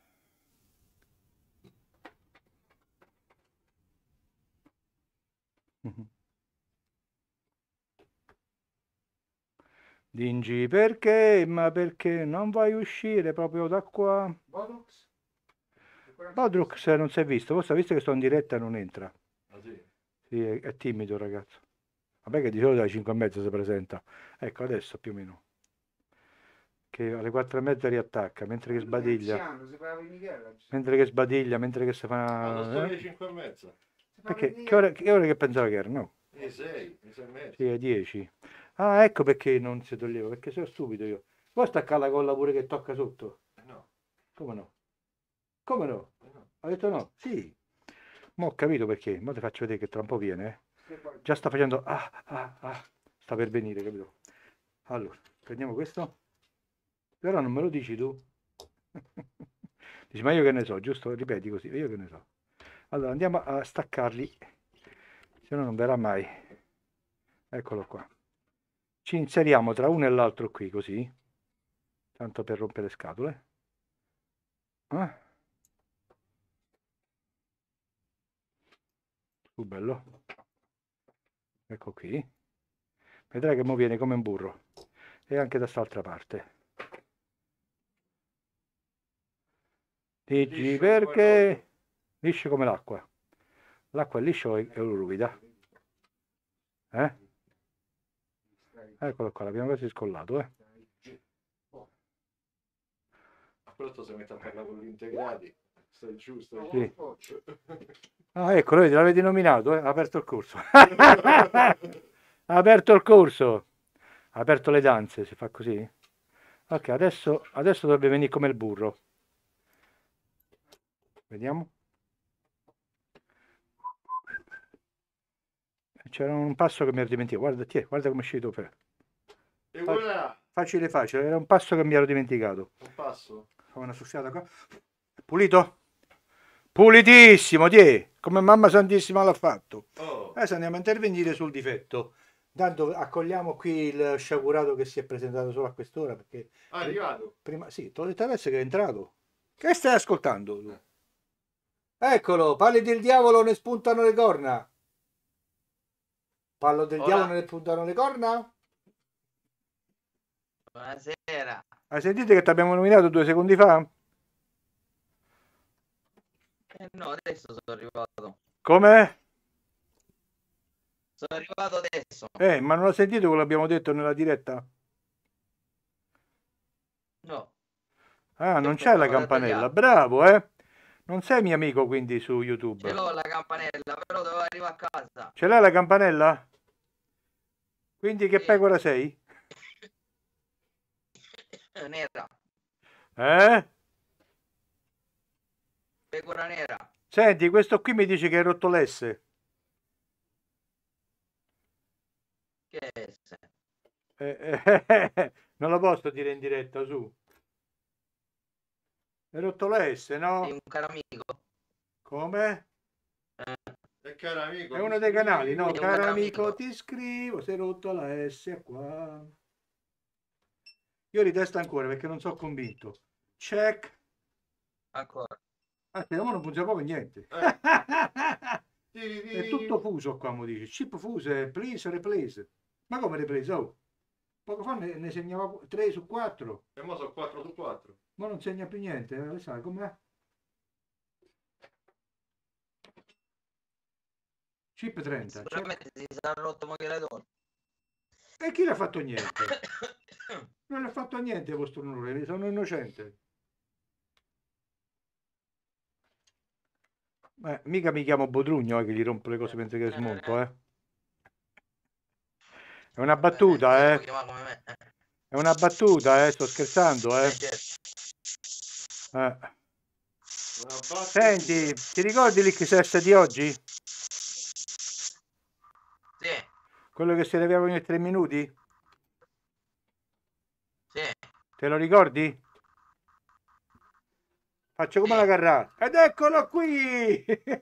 Dingi perché? Ma perché non vai a uscire proprio da qua? Botox? Badrux non si è visto, forse ha visto che sto in diretta e non entra. Ah sì? Sì, è timido il ragazzo. Vabbè che di solito alle 5 e mezza si presenta. Ecco, adesso più o meno. Che alle 4 e mezza riattacca, mentre che sbadiglia. Anziano, si parla di Michele. Mentre che sbadiglia, mentre che si Quando sto fa... alle 5 e mezza? Perché? Che ore che pensava che era? No. Le 6 e mezza. Sì, è 10. Ah, ecco perché non si toglieva, perché sono stupido io. Puoi staccare la colla pure che tocca sotto? No. Come no? Come no? No. Ha detto no? Sì. Ma ho capito perché. Ma ti faccio vedere che tra un po' viene, Che poi- Già sta facendo... Sta per venire, capito? Allora, prendiamo questo. Però non me lo dici tu. Dici, ma io che ne so, giusto? Ripeti così, io che ne so. Allora, andiamo a staccarli, se no non verrà mai. Eccolo qua. Ci inseriamo tra uno e l'altro qui, così. Tanto per rompere le scatole. Bello. Ecco qui. Vedrai che mo viene come un burro. E anche da quest'altra parte. Dici Liscio perché? come Liscio come l'acqua. L'acqua è liscia e ruvida. Eccolo qua, l'abbiamo quasi scollato, Pronto si mette a parlare con gli integrati. Stai giù, stai Sì. giù. Ah, ecco, lo vedi, l'avete nominato, ha aperto il corso. Ha aperto il corso. Ha aperto le danze, si fa così. Ok, adesso dovrebbe venire come il burro. Vediamo. C'era un passo che mi ero dimenticato. Guarda, guarda come è uscito. E voilà! Facile, facile. Era un passo che mi ero dimenticato. Un passo. Fa una soffiata qua. Pulito? Pulitissimo, tie. Come mamma santissima l'ha fatto. Oh, Adesso andiamo a intervenire sul difetto. Intanto accogliamo qui il sciagurato che si è presentato solo a quest'ora perché è arrivato. prima sì, te l'ho detto adesso che è entrato. Che stai ascoltando tu? Eccolo, palli del diavolo ne spuntano le corna. Pallo del Ora. diavolo ne spuntano le corna? Buonasera. Hai sentito che ti abbiamo nominato 2 secondi fa? No, adesso sono arrivato. Come? Sono arrivato adesso. Ma non ho sentito quello che abbiamo detto nella diretta? No. Ah, non Detto c'è la quello che ha campanella. tagliato. Bravo, eh? Non sei mio amico quindi su YouTube. Ce l'ho la campanella, però devo arrivare a casa. Ce l'hai la campanella? Quindi che Sì. pecora sei? Nera. Eh? Pecora nera. Senti, questo qui mi dice che hai rotto l'S. Che è esse? Non lo posso dire in diretta, su. Hai rotto l'S, Sei no? un caro amico. Come? E caro amico. È uno dei canali, no? un Caro caro amico, amico. ti scrivo, sei rotto la S qua. Io ritesto ancora perché non sono convinto. Check. Ancora. Ah, ma non funziona proprio niente. È tutto fuso qua, mo dice. Chip fuse, please, replace. Ma come replace? Oh. Poco fa ne segnava 3 su 4. E mo sono 4 su 4. Ma non segna più niente, sai com'è? Chip 30. Sicuramente si sarà rotto modellatore. E chi l'ha fatto niente? Non ha fatto niente vostro onore, sono innocente. Mica mi chiamo Bodrugno che gli rompo le cose mentre che smonto, eh. È una battuta, eh. È una battuta, sto scherzando, eh. Senti, ti ricordi l'XS di oggi? Sì. Quello che si levava ogni 3 minuti? Sì. Te lo ricordi? Faccio come la carrà. Ed eccolo qui!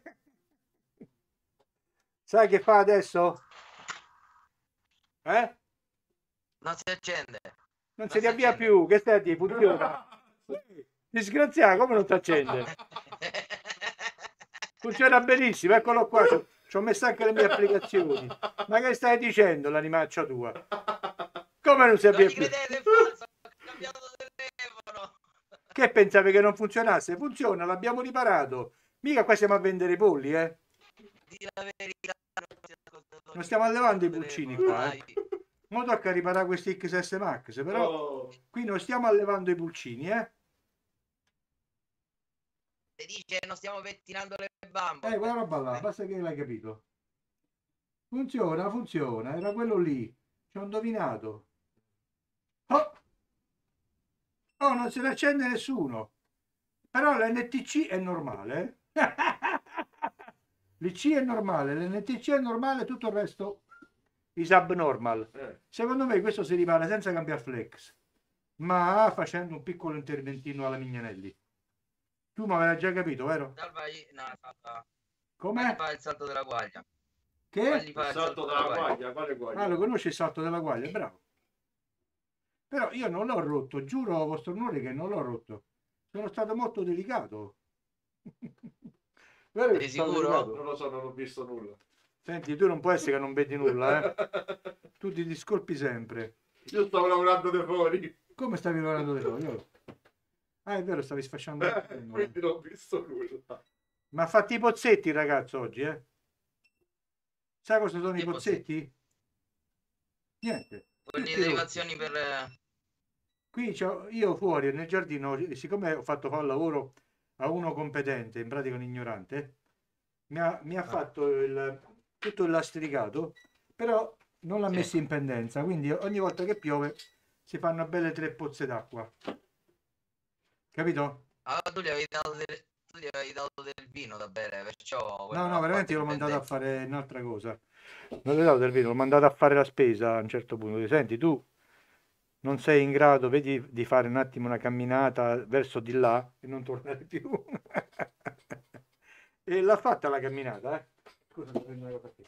Sai che fa adesso? Eh? Non si accende. Non si riavvia più. Che stai a dire? Funziona. Disgraziato, come non si accende? Funziona benissimo, eccolo qua. Ci ho messo anche le mie applicazioni. Ma che stai dicendo, l'animaccia tua? Come non si avvia più? Credete, falso, ho cambiato telefono. Che pensavi che non funzionasse? Funziona, l'abbiamo riparato. Mica qua siamo a vendere i polli, eh? Di la verità, Non stiamo allevando i pulcini qua, eh? Mo tocca riparare questi XS Max, però qui non stiamo allevando i pulcini, eh? Si dice non stiamo pettinando le bambole. Quella roba là, basta che l'hai capito. Funziona, funziona, era quello lì. Ci ho indovinato. Oh! Oh, non se ne accende nessuno. Però l'NTC è normale. L'IC è normale, l'NTC è normale, tutto il resto is abnormal. Secondo me questo si ripara senza cambiare flex, ma facendo un piccolo interventino alla Mignanelli. Tu mi avevi già capito, vero? Come? Fa il salto della guaglia. Che? Il salto della guaglia, quale guaglia? Ah, lo conosci il salto della guaglia? Bravo. Però io non l'ho rotto, giuro a vostro onore che non l'ho rotto. Sono stato molto delicato. Vero che Sei sono sicuro? delicato? Non lo so, non ho visto nulla. Senti, tu non può essere che non vedi nulla, eh? Tu ti discolpi sempre. Io stavo lavorando da fuori. Come stavi lavorando da fuori? Ah, è vero, stavi sfasciando. Quindi non ho visto nulla. Ma fa i pozzetti il ragazzo oggi, eh? Sai cosa sono i Che pozzetti? Niente. Ogni Tutti rotti. derivazioni per... Qui io fuori nel giardino, siccome ho fatto fare il lavoro a uno competente, in pratica un ignorante, mi ha fatto tutto il lastricato, però non l'ha Sì. messo in pendenza, quindi ogni volta che piove si fanno belle 3 pozze d'acqua. Capito? Allora tu gli avevi dato del vino da bere, perciò No, non no, ha veramente fatto io l'ho mandato a dipendenza. fare un'altra cosa. Non le ho dato del vino, l'ho mandato a fare la spesa a un certo punto. Dico, senti, tu non sei in grado, vedi di fare un attimo una camminata verso di là e non tornare più. E l'ha fatta la camminata, eh. Scusa, mi prendo una cosa qui.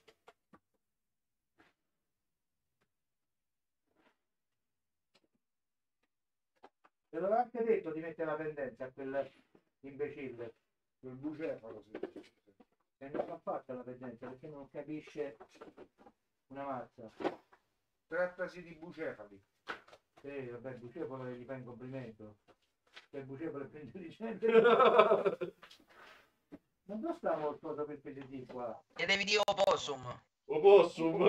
Te l'avevo anche detto di mettere la pendenza a quel imbecille. Quel bucefalo, sì. E non l'ha fatta la pendenza perché non capisce una mazza. Trattasi di bucefali. Sì, vabbè, il bucefalo gli fa un complimento. Che il bucefalo è più intelligente. Non so sta qualcosa per PD qua. Chiedevi di opossum. Opossum.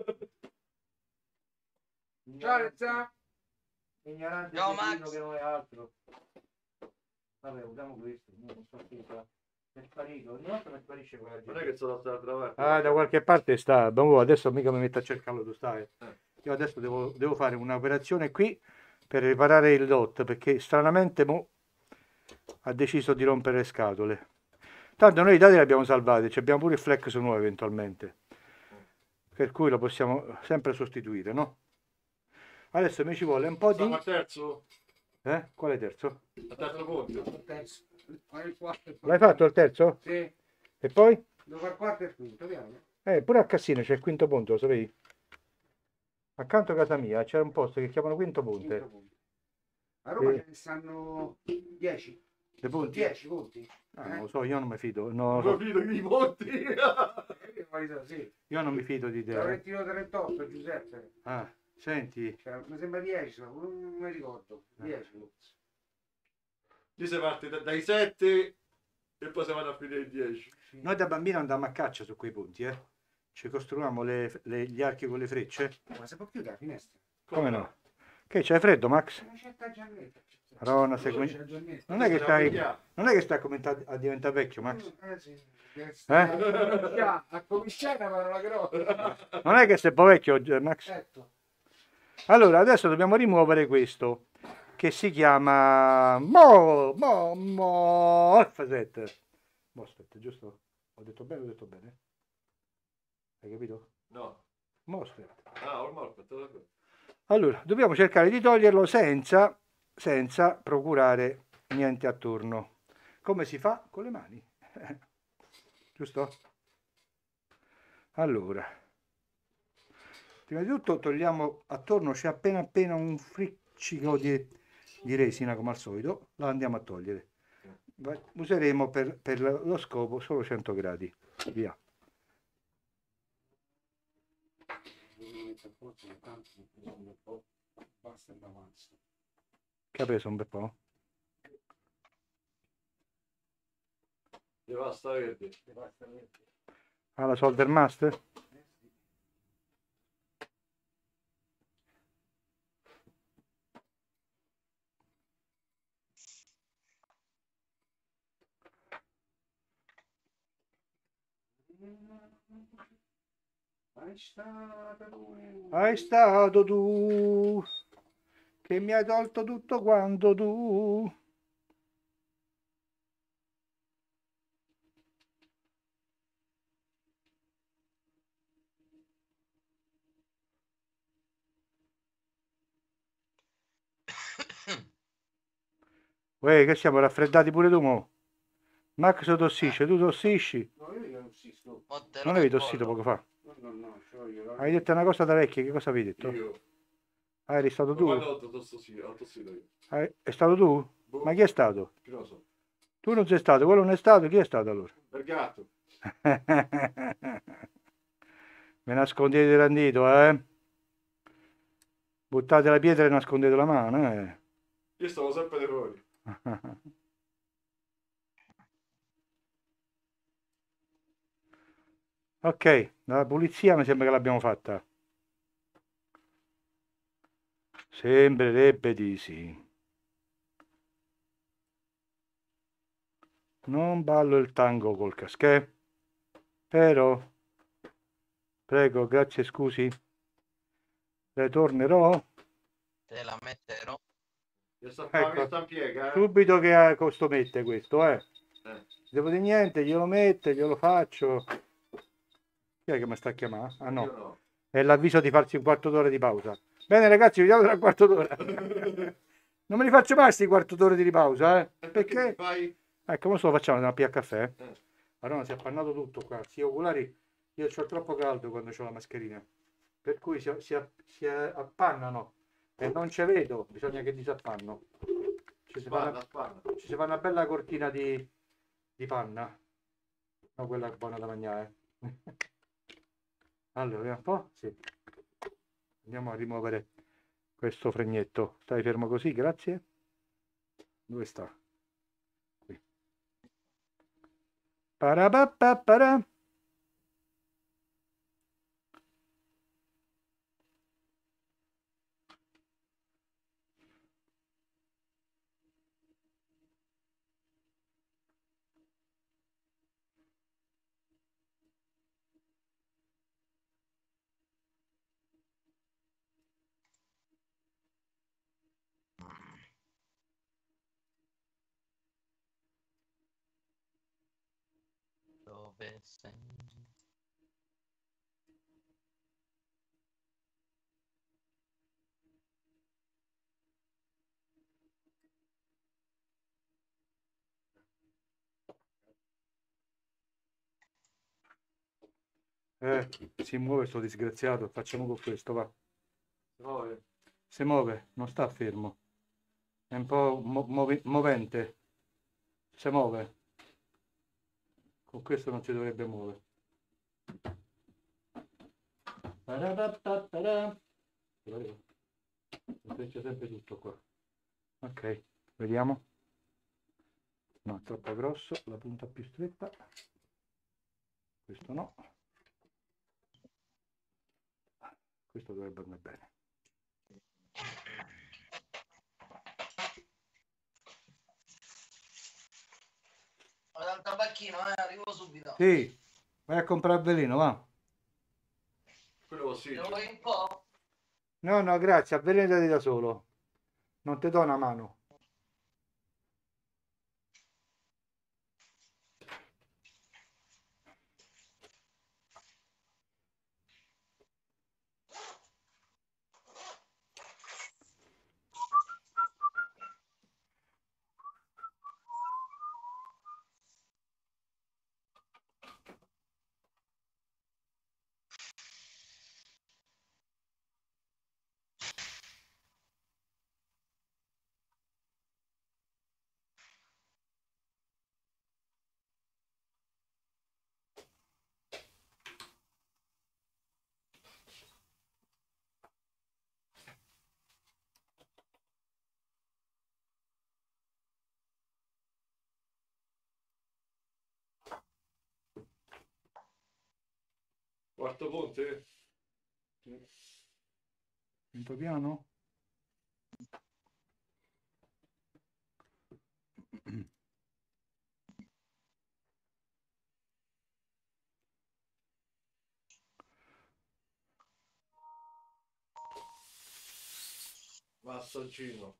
Ciao Rezza! Ignorante Ciao, cretino Max. che non è altro. Vabbè, usiamo questo. Non so che è sparito. Ogni volta mi sparisce quella Non è gente. che sono dall'altra parte. Ah, da qualche parte sta. Boh, adesso mica mi metto a cercarlo, tu stai. Io adesso devo fare un'operazione qui per riparare il DOT perché stranamente ha deciso di rompere le scatole. Tanto noi i dati li abbiamo salvati, abbiamo pure il flex nuovo eventualmente. Per cui lo possiamo sempre sostituire, no? Adesso mi ci vuole un po' Siamo di... al terzo? Quale terzo? Al terzo ponte? Il terzo. Ma il quarto. L'hai fatto il terzo? Sì. E poi? Devo fare quarto e il quinto, piano. Pure a Cassino c'è il quinto ponte, lo sapevi? Accanto a casa mia c'è un posto che chiamano Quinto Quinto Ponte. punto. A Roma Sì. ce ne stanno 10. Le ponti? 10 punti. Non lo so, io non mi fido. Non Non lo so. ho finito i ponti. Sì. Io non mi fido di te. Laurentino 38, Giuseppe. Ah, senti, Cioè, mi sembra 10, non mi ricordo. 10. Lì si parte dai 7 e poi si vanno a finire i 10. noi da bambino andavamo a caccia su quei ponti, eh. Ci costruivamo gli archi con le frecce. Ma si può chiudere la finestra? Come no? Che c'è freddo, Max? Ma c'è la giannetta. Madonna, C'è la giannetta. non è che stai a diventare vecchio, Max. Sì. Eh? A cominciare a fare la grotta. Non è che sei un po' vecchio, Max? Certo. Allora, adesso dobbiamo rimuovere questo che si chiama Aspetta, giusto? Ho detto bene? Hai capito? No. MOSFET. Ah, ormai ho fatto. Allora, dobbiamo cercare di toglierlo senza procurare niente attorno. Come si fa? Con le mani. Giusto? Allora, prima di tutto togliamo attorno, c'è appena un friccico di resina come al solito, la andiamo a togliere. Useremo per lo scopo solo 100 gradi. Via. Che ha preso un bel po'? Devasta verde. Ah, la Solder Master? Hai stato tu che mi hai tolto tutto quanto tu. Uè, che siamo raffreddati pure tu, mo? Max tossisce, tu tossisci? No, io non si sto. Non avevi tossito poco fa? No, io. Hai detto una cosa da vecchia, che cosa avevi detto? Io. Ah, eri stato tu? Ma no, ho tossito io. È stato tu? Boh. Ma chi è stato? Che lo so. Tu non sei stato, quello non è stato, chi è stato allora? Il gatto. Me nascondete il dito, eh? Buttate la pietra e nascondete la mano, eh? Io stavo sempre di fuori. Ok, la pulizia mi sembra che l'abbiamo fatta. Sembrerebbe di sì. Non ballo il tango col caschè, però, prego, grazie, scusi, ritornerò. Te la metterò. Io sto Ecco, qua, sta in piega, subito che costo mette questo, Eh. Devo di niente, glielo metto, glielo faccio. Chi è che mi sta chiamando? Ah Io no, no. è l'avviso di farsi un quarto d'ora di pausa. Bene ragazzi, vediamo tra un quarto d'ora. Non me li faccio mai sti quarto d'ora di pausa, perché? Fai? Come se lo facciamo da una P a caffè? Eh. Allora si è appannato tutto qua. Sti oculari, io ho troppo caldo quando ho la mascherina. Per cui si appannano e non ci vedo, bisogna che disappanno. Ci si fa una, Spanna. ci si fa una bella cortina di panna. No, quella è buona da mangiare. Allora, vediamo un po'. Sì. Andiamo a rimuovere questo fregnetto. Stai fermo così, grazie. Dove sta? Qui. Parapapapara. Dove sei? Si muove sto disgraziato. Facciamo con questo, va. No, Si muove, non sta fermo. È un po' movente. Si muove. Con questo non si dovrebbe muovere. Parapapapara. C'è sempre tutto qua. Ok, vediamo. No, è troppo grosso, la punta più stretta. Questo no. Questo dovrebbe andare bene. Vado al tabacchino, arrivo subito. Sì, vai a comprare il veleno, va. quello ossigeno. Lo vuoi un po'? No, no, grazie, avvelenati da solo. Non ti do una mano. Quarto ponte? Quinto piano? Massaggino.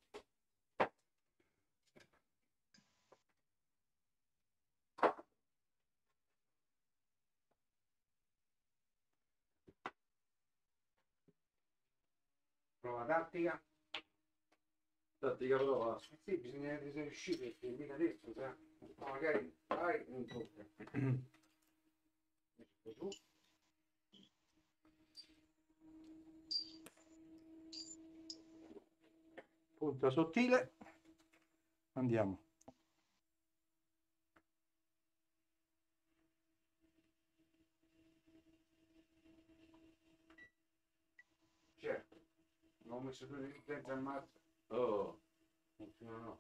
Prova tattica. Tattica prova. Sì, bisogna riuscire perché mica detto, sa. Magari vai non tocca. Su. Punta sottile. Andiamo. Certo. L'ho messo tu di senza ammazzo. Oh. Funziona no.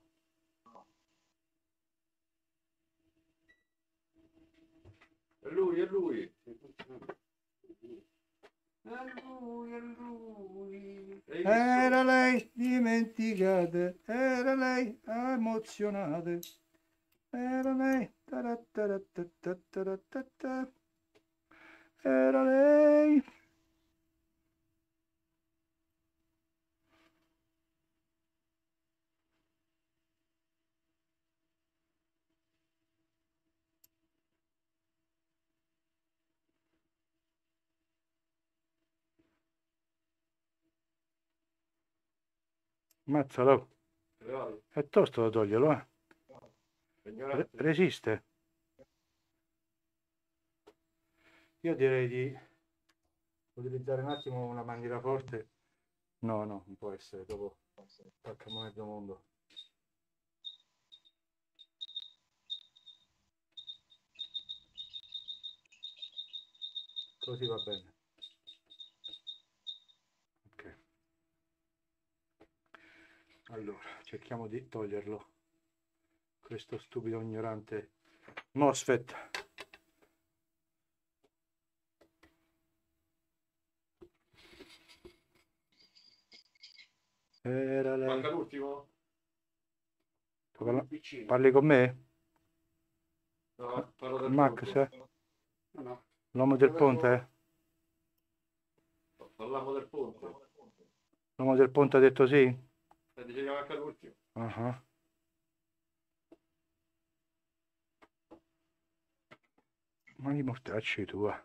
È lui, è lui. Sì, funziona. È lui. E io Era lei, dimenticate, era lei, emozionate, era lei, taratatatatatatatata. Era lei. Mazzalo, Reale, è tosto da toglierlo, eh. ignorante. Resiste. Io direi di utilizzare un attimo una mandiera forte. No, no, non può essere, dopo attaccamo mezzo mondo. Così va bene. Ok. Allora, cerchiamo di toglierlo. Questo stupido ignorante MOSFET. Era lei. Manca l'ultimo? Tu parli con me? No, parlo del Max, ponte. No, no. l'uomo del ponte, eh? Parliamo del ponte. L'uomo del ponte ha detto sì? E dice che manca l'ultimo. Ah. Ma li mortacci tua.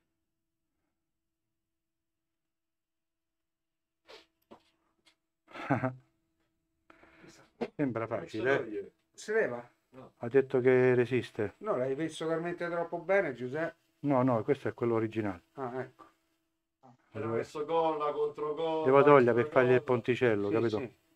Sembra facile, eh? Si leva? Ha detto che resiste. No, l'hai messo talmente troppo bene, Giuseppe. No, questo è quello originale. Ah, ecco. Era messo colla contro colla. Devo togliere per extra fargli il colla. ponticello, Sì, capito? sì.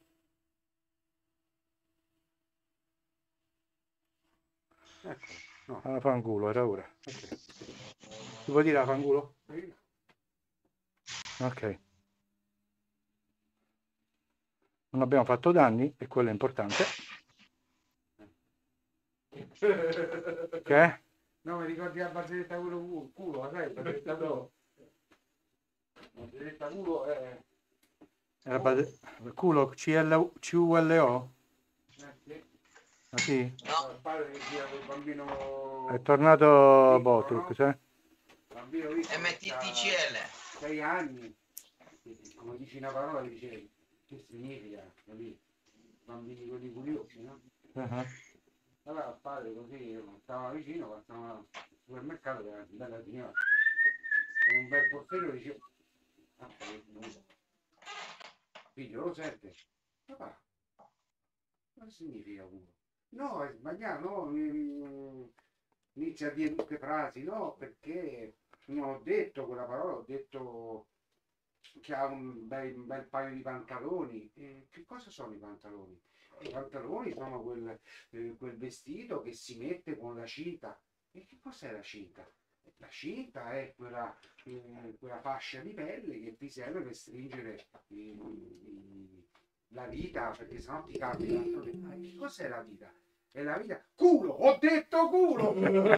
Ecco. No. Ah, fanculo, era ora. Ok. Ti puoi dire a fanculo? Sì. Ok. Non abbiamo fatto danni e quello è importante. Che? No, mi ricordi la barzelletta culo, la sai? La barzelletta culo. La barzelletta culo è... Era culo CULO? Sì. Ah sì? No, Il padre che gira il bambino... È tornato piccolo, Botrux, no? eh? Il bambino piccolo che ha MTTCL. 6 anni. Come dici una parola dice che significa, capito? Bambini quelli curiosi, no? Uh-huh. Allora il padre così stava vicino, passava al supermercato, che era una bella signora, con un bel portiere dice, ah, figlio lo sente? Papà, cosa significa culo? No, è sbagliato, no, inizia a dire tutte frasi, no, perché non ho detto quella parola, ho detto che ha un bel paio di pantaloni. Che cosa sono i pantaloni? I pantaloni sono quel vestito che si mette con la cinta. E che cos'è la cinta? La cinta è quella fascia di pelle che ti serve per stringere la vita, perché sennò ti capita. Che cos'è la vita? È la vita. Culo! Ho detto culo!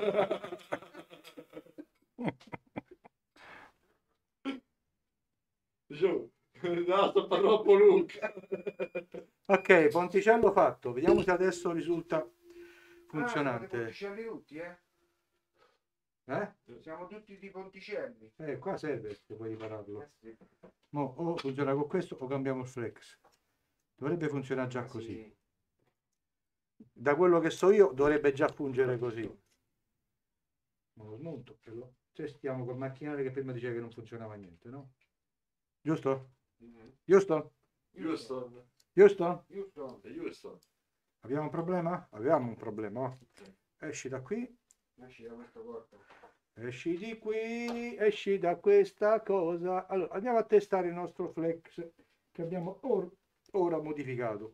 Giù. No, sto parlando troppo lunga. Ok, ponticello fatto. Vediamo se adesso risulta Ah, funzionante. ponticelli tutti, eh? Eh? Siamo tutti di ponticelli. Qua serve se puoi ripararlo. Sì. Mo o funziona con questo o cambiamo il flex. Dovrebbe funzionare già Ah, così. sì. Da quello che so io dovrebbe già fungere così. Ma lo smonto e lo testiamo col macchinale che prima diceva che non funzionava niente, no? Giusto? Giusto? Houston. Giusto? Giusto? Houston. Abbiamo un problema? Abbiamo un problema. Oh. Esci da qui. Nasci da questo corpo. Esci di qui, esci da questa cosa. Allora, andiamo a testare il nostro flex che abbiamo ora modificato.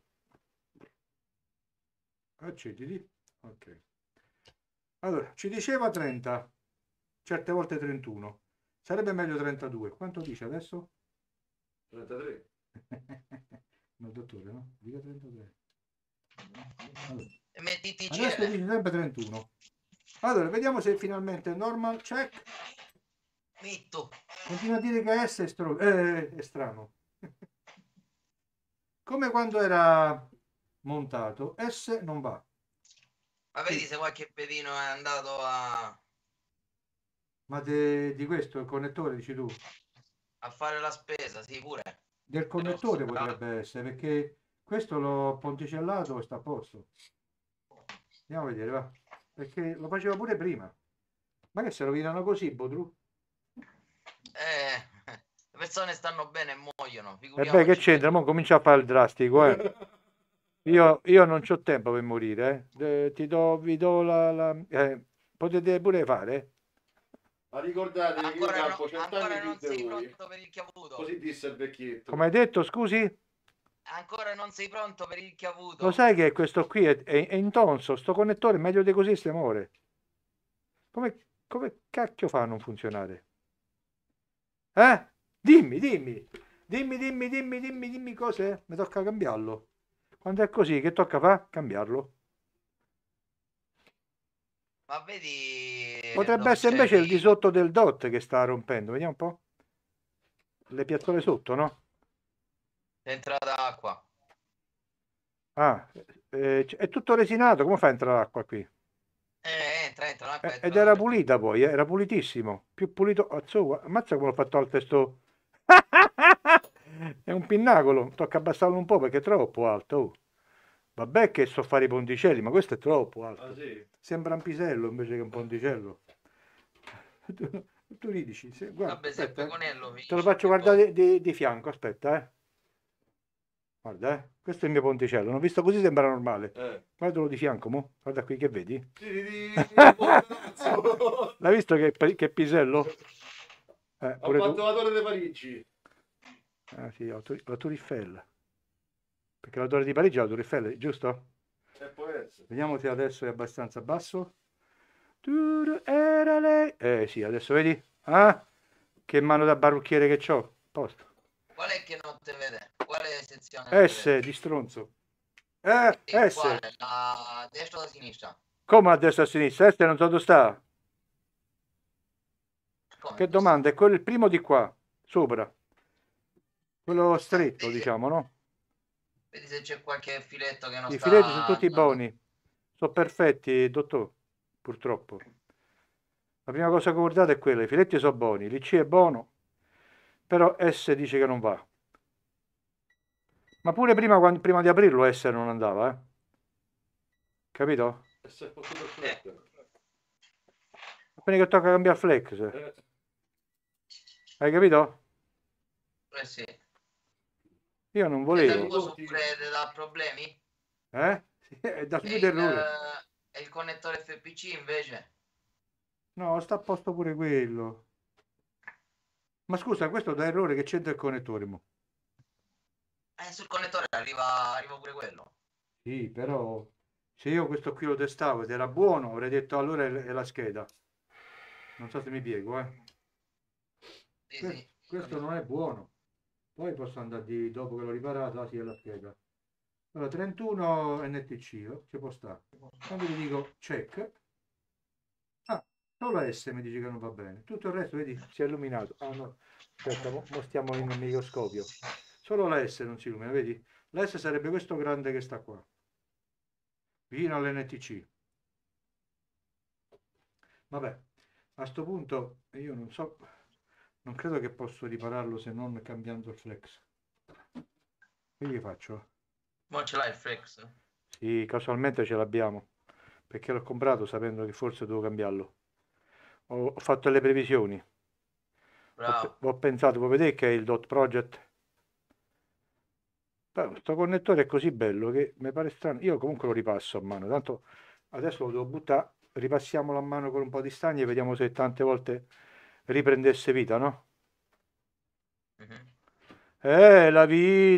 Accediti. Ok. Allora, ci diceva 30, certe volte 31. Sarebbe meglio 32. Quanto dice adesso? 33. No, dottore, no? Dica 33. Allora, adesso MTTCL. dice sempre 31. Allora, vediamo se finalmente è normal check. Mitto. Continua a dire che S è strano. Come quando era montato, S non va. Ma vedi se qualche pedino è andato Ma di questo, il connettore, dici tu? a fare la spesa, sì, pure. Del Però connettore potrebbe essere, perché questo l'ho ponticellato e sta a posto. Andiamo a vedere, va. Perché lo faceva pure prima. Ma che se rovinano così, Bodru? Le persone stanno bene e muoiono, E beh, che figuriamoci c'entra? Mo comincia a fare il drastico, eh. Io non c'ho tempo per morire, eh. Vi do potete pure fare? Ma ricordatevi che io campo 100 anni Ancora più non di sei voi. pronto per il chiavuto. Così disse il vecchietto. Come hai detto, scusi? Ancora non sei pronto per il Lo chiavuto. sai che questo qui è intonso, sto connettore meglio di così se muore. Come cacchio fa a non funzionare? Eh? Dimmi cos'è? Mi tocca cambiarlo. Quando è così, che tocca fa? Cambiarlo. Ma vedi Potrebbe dove essere c'è invece il di sotto del dot che sta rompendo. Vediamo un po'. Le piattole sotto, no? l'entrata d'acqua. Ah, è tutto resinato. Come fa a entrare l'acqua qui? Entra, l'acqua Ed entra era dappertutto. pulita poi, era pulitissimo. Più pulito. Ammazza come l'ho fatto al testo. È un pinnacolo. Tocca abbassarlo un po' perché è troppo alto. Oh. Vabbè che so fare i ponticelli, ma questo è troppo alto. Ah sì? Sembra un pisello invece che un ponticello. Tu ridici. Guarda, Vabbè, se aspetta, Peconello te lo finisce faccio che vuoi. guardare di fianco. Aspetta, eh. Guarda, questo è il mio ponticello. Non visto così sembra normale. Guardalo di fianco, mo. Guarda qui che vedi. L'hai visto che pisello? Ha Pure tu? fatto la torre di Parigi. Ah sì, la Tour Eiffel. Perché la torre di Parigi è la Tour Eiffel, giusto? Può essere. Vediamo se adesso è abbastanza basso. Era lei. Sì, adesso vedi? Ah, che mano da parrucchiere che c'ho. Posto. Qual è che non te vede? Quale sezione non te S vede? di stronzo. E S. quale? La destra o la sinistra? Come a destra e a sinistra? S non so dove sta. Come Che non sta? domanda? È quello il primo di qua, sopra. Quello stretto, Vedi, diciamo, no? vedi se c'è qualche filetto che non I filetti sono sta tutti andando. buoni. Sono perfetti, dottor. Purtroppo. La prima cosa che ho guardato è quella. I filetti sono buoni. L'IC è buono. Però S dice che non va. Ma pure prima, prima di aprirlo S non andava, eh. Capito? E si è fottuto il flex. Appena che tocca cambiare flex. Hai capito? Sì. Io non E volevo. il tuo soffre da problemi? Sì, è da E subito errore. il connettore FPC invece? No, sta a posto pure quello. Ma scusa, questo da errore che c'entra il connettore, mo? Sul connettore arriva pure quello. Sì, però se io questo qui lo testavo ed era buono, avrei detto allora è la scheda. Non so se mi piego, eh. Sì, sì. Questo non è buono. Poi posso andare dopo che l'ho riparato, ah sì, è la scheda. Allora, 31 NTC, ci può stare. Quando gli dico check, ah, solo S mi dice che non va bene. Tutto il resto, vedi, si è illuminato. Ah no, aspetta, mo stiamo in un microscopio. Solo la S non si illumina, vedi? La S sarebbe questo grande che sta qua, vicino all'NTC. Vabbè, a sto punto io non so, non credo che posso ripararlo se non cambiando il flex. Che gli faccio? Ma ce l'hai il flex? Sì, casualmente ce l'abbiamo, perché l'ho comprato sapendo che forse devo cambiarlo. Ho fatto le previsioni, Bravo. ho pensato, vuoi vedere che è il dot project? Questo connettore è così bello che mi pare strano. Io comunque lo ripasso a mano, tanto adesso lo devo buttare, ripassiamolo a mano con un po' di stagni e vediamo se tante volte riprendesse vita, no? Mhm. È la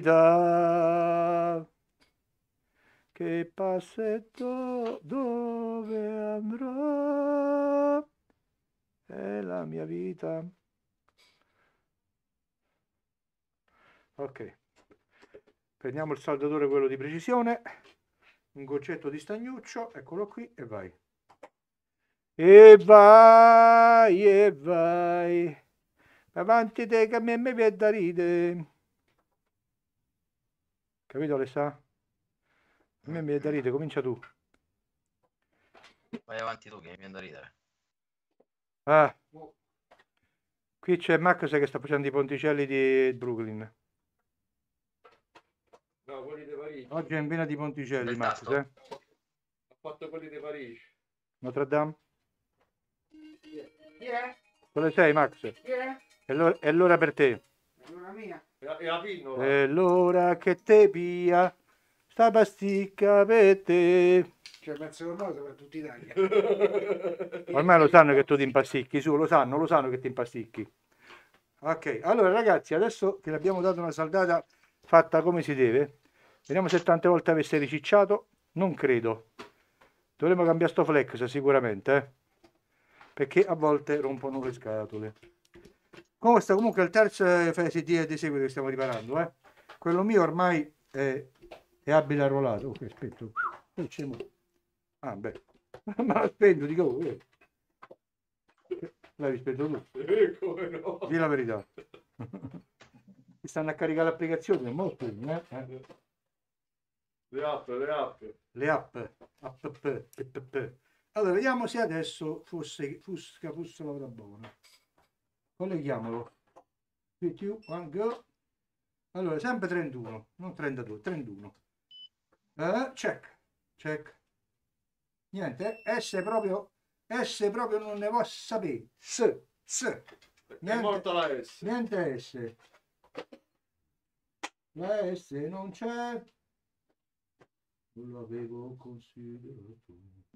vita che passetto dove andrò. È la mia vita. Ok. Prendiamo il saldatore, quello di precisione. Un goccetto di stagnuccio, eccolo qui e vai. E vai, e vai. Avanti te che a me mi viene da ridere. Capito Alessà? A me mi viene da ridere, comincia tu. Vai avanti tu che mi viene da ridere. Ah, qui c'è Max che sta facendo i ponticelli di Brooklyn. No, quelli di Parigi. Oggi è in piena di ponticelli, Del Max, tasto? Ha fatto quelli di Parigi. Notre Dame? Chi è? Dove sei, Max? Chi è? È l'ora per te. È una mia. E la pinnola. È l'ora che te pia sta pasticca per te. Cioè, penso ormai per tutta Italia. Ormai lo sanno che tu ti impasticchi, su, lo sanno che ti impasticchi. Ok, allora ragazzi, adesso che le abbiamo dato una saldata fatta come si deve, vediamo se tante volte avesse ricicciato. Non credo. Dovremmo cambiare sto flex sicuramente, perché a volte rompono le scatole. Questo comunque è il terzo FSD di seguito che stiamo riparando, Quello mio ormai è abile arruolato. Ok, aspetta. Ah, beh. Ma lo spento, dico. L'hai spento tu? Come no? Dì la verità. Mi stanno a caricare l'applicazione, è molto bene, Le app. Le app. Allora, vediamo se adesso fosse la buona. Colleghiamolo. 3, 2, 1, go. Allora, sempre 31, non 32, 31. Check. Niente, S proprio non ne posso sapere. S. È morta la S. Niente S. La S non c'è. Non l'avevo considerato.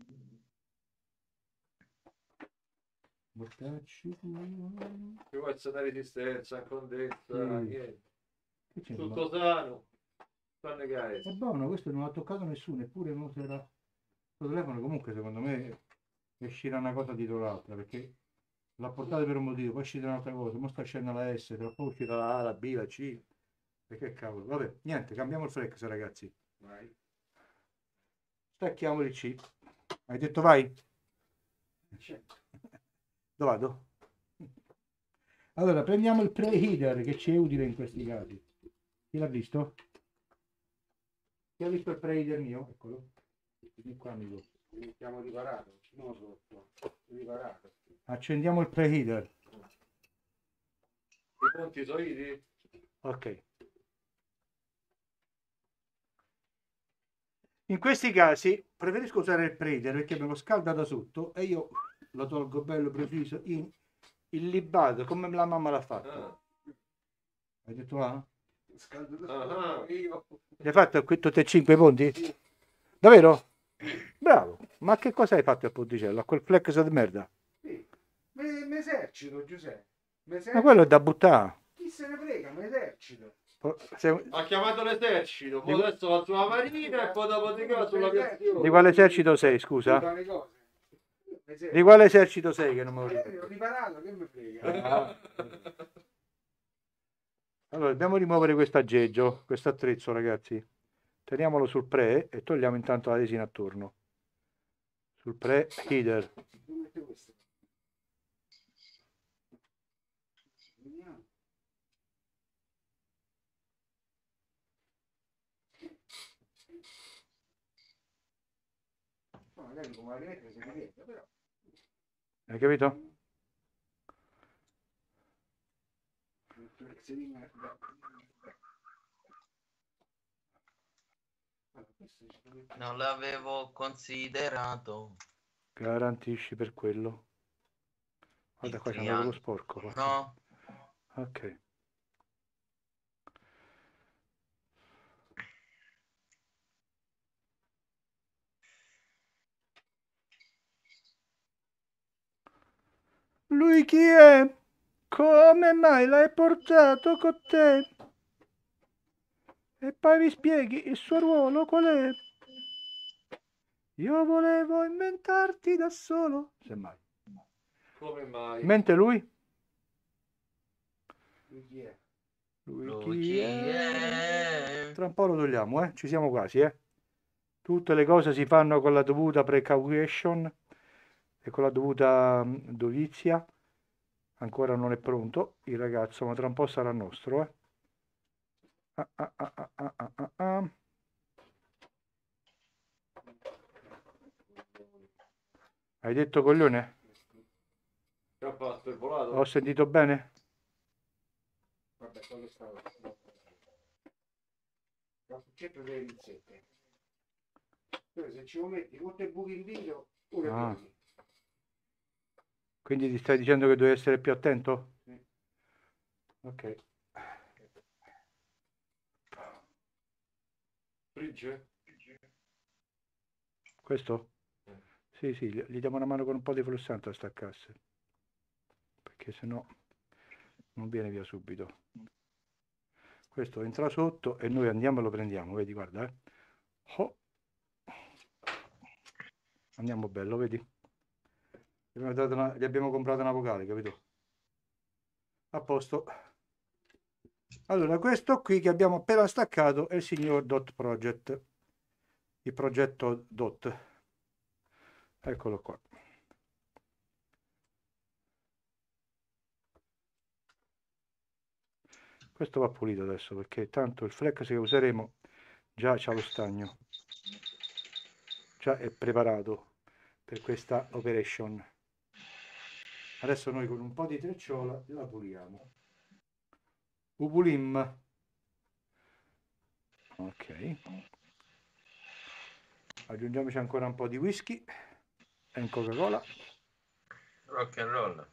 Mortacci. Che vuoi essere una resistenza, condensa, Sì. niente. Che c'è? Tutto sano. Tranne che È S. buono, questo non ha toccato nessuno, eppure non si era... Questo telefono comunque secondo me uscirà una cosa dietro l'altra, perché l'ha portato per un motivo, poi uscirà un'altra cosa, ora sta scendendo la S, tra poco uscirà la A, la B, la C, e che cavolo, vabbè, niente, cambiamo il flex ragazzi. Vai. Stacchiamo il C. Hai detto vai? Certo. Dove vado? Allora, prendiamo il preheater che ci è utile in questi casi. Chi l'ha visto? Chi ha visto il preheater mio? Eccolo. Vieni qua, amico. Lo mettiamo riparato. No, sotto. Riparato. Accendiamo il preheater. I punti soliti? Ok. In questi casi preferisco usare il preheater perché me lo scalda da sotto e io lo tolgo bello preciso, illibato, come la mamma l'ha fatto. Ah. Hai detto A? Scaldo da Ah. sotto, io. Hai fatto tutti e 5 i ponti? Davvero? Bravo. Ma che cosa hai fatto al ponticello? A quel flex di merda? Sì. Mi esercito, Giuseppe. Ma quello è da buttare. Chi se ne frega, mi esercito. Ha chiamato l'esercito, poi Di- adesso va sulla marina e poi dopodiché va sull'aviazione. Di quale esercito sei, scusa? Tante cose. Mi esercito. Di quale esercito sei che non me lo ricordo? Ho riparato, che mi frega. Ah. Allora, dobbiamo rimuovere questo aggeggio, questo attrezzo, ragazzi. Teniamolo sul pre e togliamo intanto la resina attorno. Sul pre heater. Dove metto questo? Vediamo. No, magari come la rimettere si rimette, però. Hai capito? Metto il pezzettino da- Allora, questo ci può mettere- Non l'avevo considerato. Garantisci per quello. Guarda Il qua c'è andato lo triangolo. sporco. Qua. No, Ok. Lui chi è? Come mai l'hai portato con te? E poi mi spieghi il suo ruolo qual è? Io volevo inventarti da solo. Semmai. Come mai? Mente lui? Lui chi è? Lui chi è? Tra un po' lo togliamo, Ci siamo quasi, Tutte le cose si fanno con la dovuta precaution e con la dovuta dovizia. ancora non è pronto il ragazzo, ma tra un po' sarà nostro, eh. Hai detto coglione? Ho sentito bene? Vabbè, quello stavo. Cappuccetto delle ricette. Se ci metti molti buchi in video, ora Ah. piani. Quindi ti stai dicendo che devi essere più attento? Sì. Ok. Frigge? Questo? Sì, sì, gli diamo una mano con un po' di flussante a staccarsi. Perché sennò non viene via subito. Questo entra sotto e noi andiamo e lo prendiamo, vedi, guarda, eh. Oh. Andiamo bello, vedi? Gli abbiamo comprato una vocale, capito? A posto. Allora, questo qui che abbiamo appena staccato è il signor Dot Project, il progetto Dot. Eccolo qua. Questo va pulito adesso perché tanto il flex che useremo già c'ha lo stagno, già è preparato per questa operation. Adesso noi con un po' di trecciola la puliamo. Upulim. Ok. Aggiungiamoci ancora un po' di whisky e Coca-Cola. Rock and roll.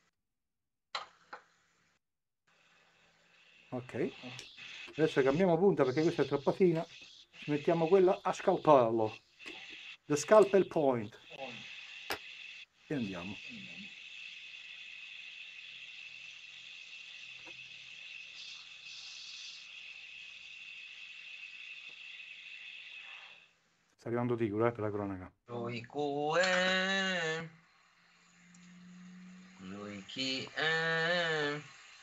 Ok. Adesso cambiamo punta perché questa è troppo fina. Ci mettiamo quella a scalpello. The scalpel point. E andiamo. Sta arrivando Tiguro, per la cronaca. Lui è? Lui chi è?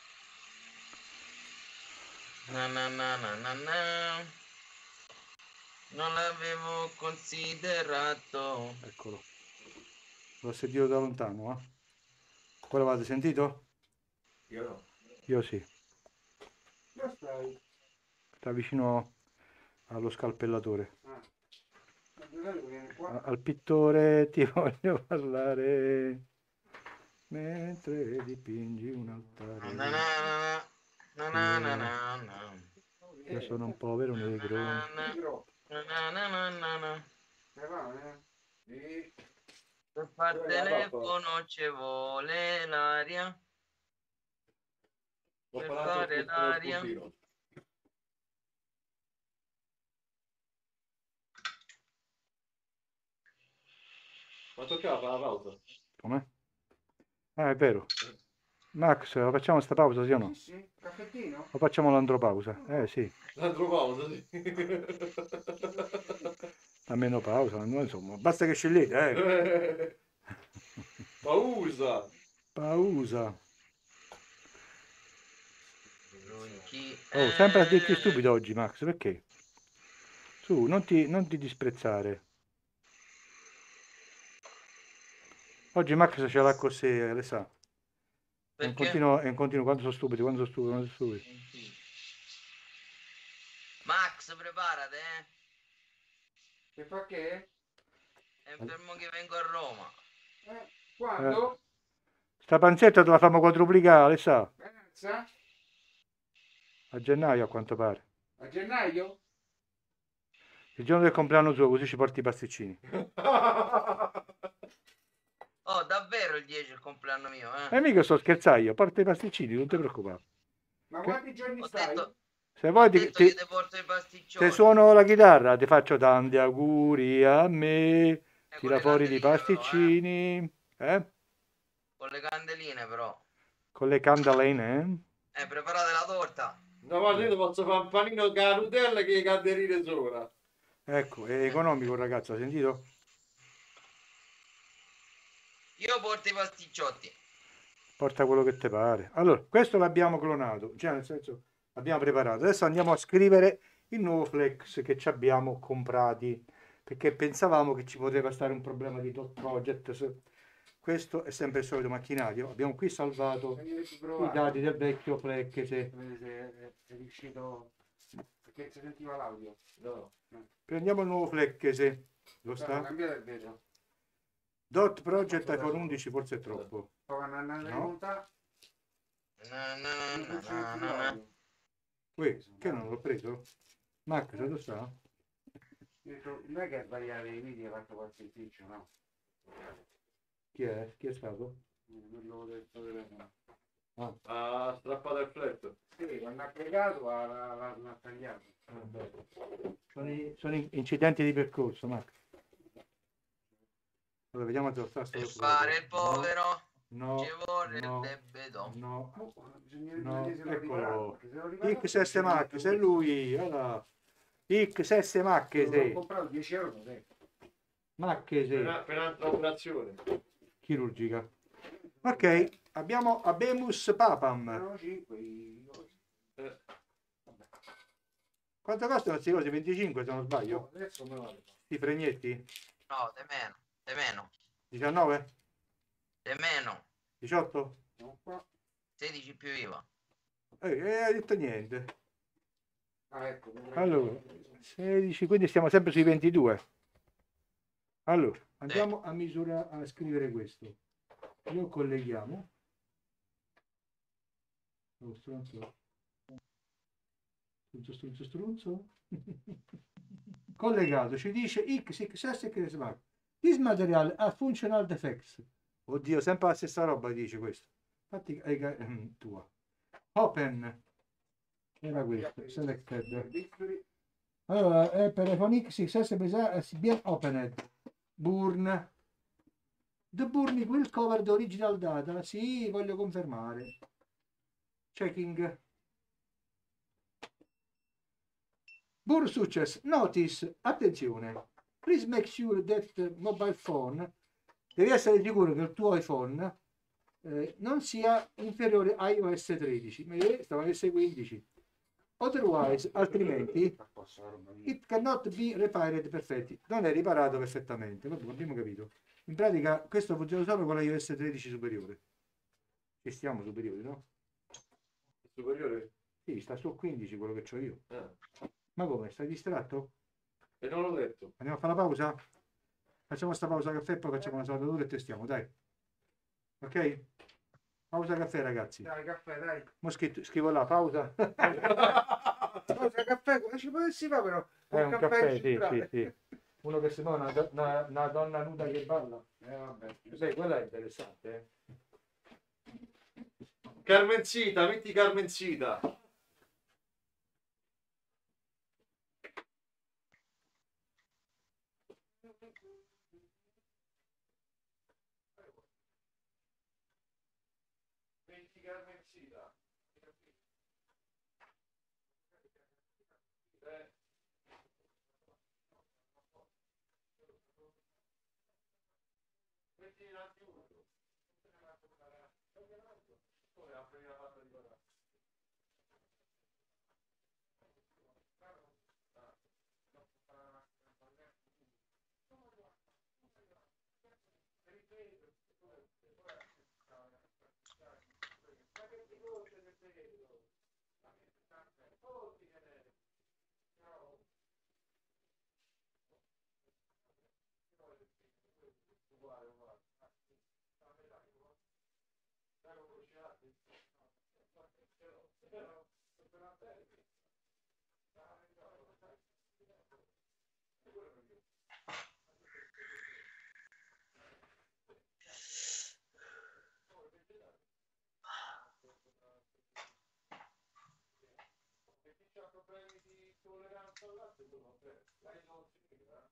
Na na na na na na. Non l'avevo considerato. Eccolo. L'ho sentito da lontano, eh. Voi l'avete sentito? Io no. Io sì. Dove stai? Sta vicino allo scalpellatore. Ah. Viene qua. Al pittore ti voglio parlare mentre dipingi un Na altare. na na na na na na. Io sono un povero negro. Negro. Na na na na na na. Sì. Per far telefono ci vuole l'aria. Ho Per parlato fare con lo l'aria. spuntino. Ma toccava la pausa. Com'è? Ah, è vero. Max, facciamo sta pausa, sì o no? Sì, sì. Caffettino? O facciamo l'andropausa? Sì. L'altro pausa, sì. La menopausa, no, insomma, basta che scegliete, Pausa. Pausa. Lui chi Oh, sempre a è? dirti stupido oggi, Max, perché? Su, non ti disprezzare. Oggi Max ce l'ha con sé, le sa. È un Perché? continuo, quando sono stupidi, quando sono stupidi, quando sono stupidi. Max, preparate, eh. Che fa che? È fermo che vengo a Roma. Quando? Sta panzetta te la famo quadruplicare, le sa. Pensa? A gennaio, a quanto pare. A gennaio? Il giorno del compleanno suo, così ci porti i pasticcini. Oh, davvero il 10 è il compleanno mio, eh? E mica sto scherzando io, porta i pasticcini, non ti preoccupare. Ma Che- quanti giorni Ho stai? detto, Se ho vuoi detto che ti porto i te pasticcioni. suono la chitarra, ti faccio tanti auguri a me, Con tira le fuori di candeline però, pasticcini, Con le candeline però. con le candeline, Preparate la torta. No, ma io ti posso fare un panino con la Nutella che le candeline sopra. Ecco, è economico ragazzo, hai sentito? Io porto i pasticciotti. Porta quello che ti pare. Allora, questo l'abbiamo clonato, cioè nel senso l'abbiamo preparato. Adesso andiamo a scrivere il nuovo flex che ci abbiamo comprati, perché pensavamo che ci poteva stare un problema di dot project. questo è sempre il solito macchinario. Abbiamo qui salvato Io ci i provare. dati del vecchio Fleccese. Vedete se è riuscito, perché si sentiva l'audio. No. Prendiamo il nuovo Fleccese. Lo Sta sta? cambiare il vetro. Dot Project iPhone 11 forse è troppo. Poi quando andate a No. rimontare, Na, na, non na, funziona na, più na, na. l'audio. Uè, che non l'ho preso? Max, dove sta? Ho detto, non è che sbagliare i video, hai fatto qualche ufficio, no? Chi è? Chi è stato? Quello del suo telefono. Ha strappato il flat. Sì, quando ha collegato l'ha tagliato. Sono incidenti di percorso, Max. Allora, vediamo se lo sta Per fare il povero No, ci vuole no, il debito. no, Bisogna no, vedere se lo riparare, eccolo. perché se lo riparare, XS Max, è lui. Allora. XS l'ho Max, comprato 10 euro cos'è? Per un'altra operazione. chirurgica. Ok, abbiamo Abemus Papam. Erano 5 i cosi. Quanto costano questi cosi? 25 se non sbaglio. Adesso me lo Sti fregnetti? No, di meno, 19? di meno. 18? sono qua. 16 più IVA. Hai detto niente. Ah, ecco. Allora, 16, quindi stiamo sempre sui 22. Allora, andiamo a misura a scrivere questo. Lo colleghiamo. Oh, stronzo. Strunzo. Collegato, ci dice XXS e Smart. This material ha functional defects. Oddio, sempre la stessa roba dice questo. Infatti, tua. Open. Era questo, selected. Allora, per iPhone XXS bien opened. Burn. The burn will cover the original data. Sì, voglio confermare. Checking. Burn success. Notice. Attenzione. Please make sure that mobile phone. Devi essere sicuro che il tuo iPhone non sia inferiore a iOS 13. Ma io stavo a iOS 15. Otherwise, altrimenti, it cannot be repaired perfetti. Non è riparato perfettamente. Vabbè, abbiamo capito. In pratica, questo funziona solo con la iOS 13 superiore. Ci stiamo superiori, no? Superiore? Sì, sta sul 15 quello che ho io. Ah. Ma come? Stai distratto? E non l'ho detto. Andiamo a fare la pausa? Facciamo sta pausa caffè e poi facciamo una saldatura e testiamo, dai. Ok? Pausa caffè, ragazzi. Dai, caffè, dai. Mo scrivo là, pausa. Pausa caffè, come ci potessi fare però? È un caffè, sì, centrale. sì. Uno che sembra una donna nuda che balla. Vabbè. Sai, quella è interessante, eh? Carmencita, metti Carmencita. Metti Carmencita. Metti innanzi uno. Poi la prima parte di guardare. Problemi di tolleranza al latte, lei non si fida,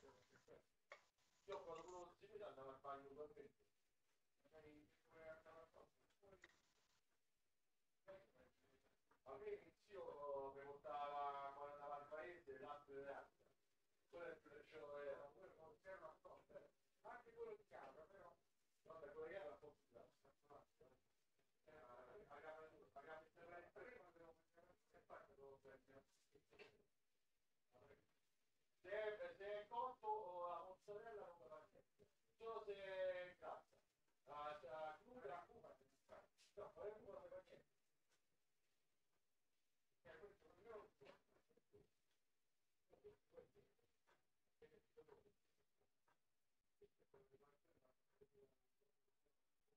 io quando non si fida andavo a fare ugualmente. A me inizio mi portava quando andava al paese latte e latte, quello è il prezzo era, anche quello di casa, però vabbè, quello che era un po' più grasso. Pagava il terreno prima, però e poi devo prendere. Se è cotto o la mozzarella non me la sento, solo se è grassa.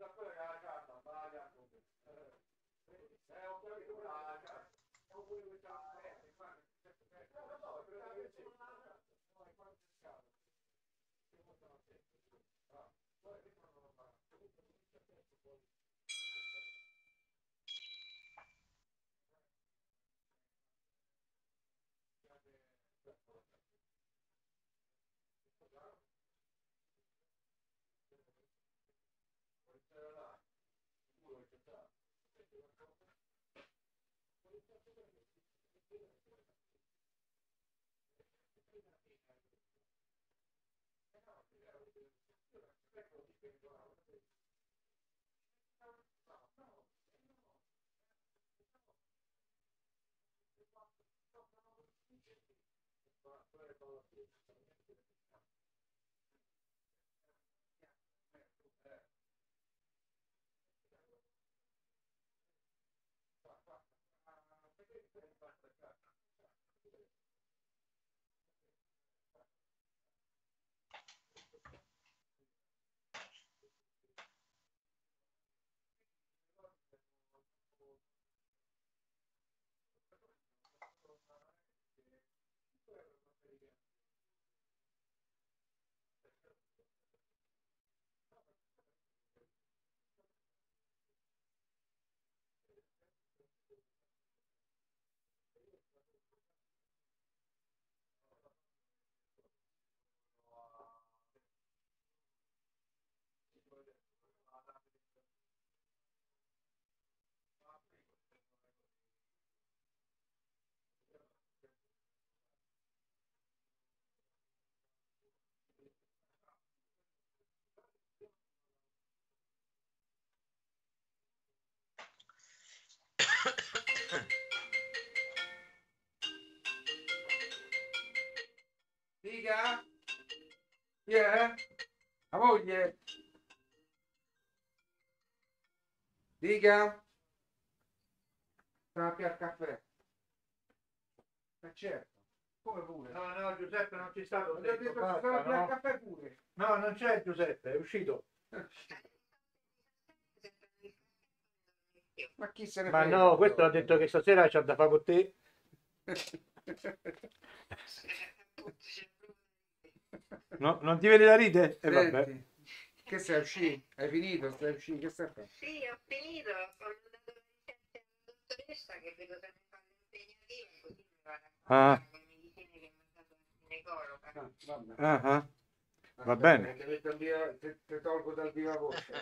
Dica? Chi è? La moglie? Dica? Sta qui al caffè. Ma certo. Come pure? No, no, Giuseppe non ci sta, Ho già detto che stava qui al caffè pure. No, non c'è Giuseppe, è uscito. Ma chi se ne Ma frega? no, questo ha detto che stasera c'ha da fare con te. No, non ti viene da ridere? E vabbè. Senti, che sei uscito? Hai finito? Stai uscendo? Che stai a fare? Sì, ho finito, ho mandato la ricetta alla dottoressa che vedo se ne fa l'impegnativa, così mi vado a Ah. comprare le medicine che mi ha dato la ginecologa. Ah, vabbè. Ah, ah. Va Aspetta, bene. che Ti metto al te tolgo dal viva voce.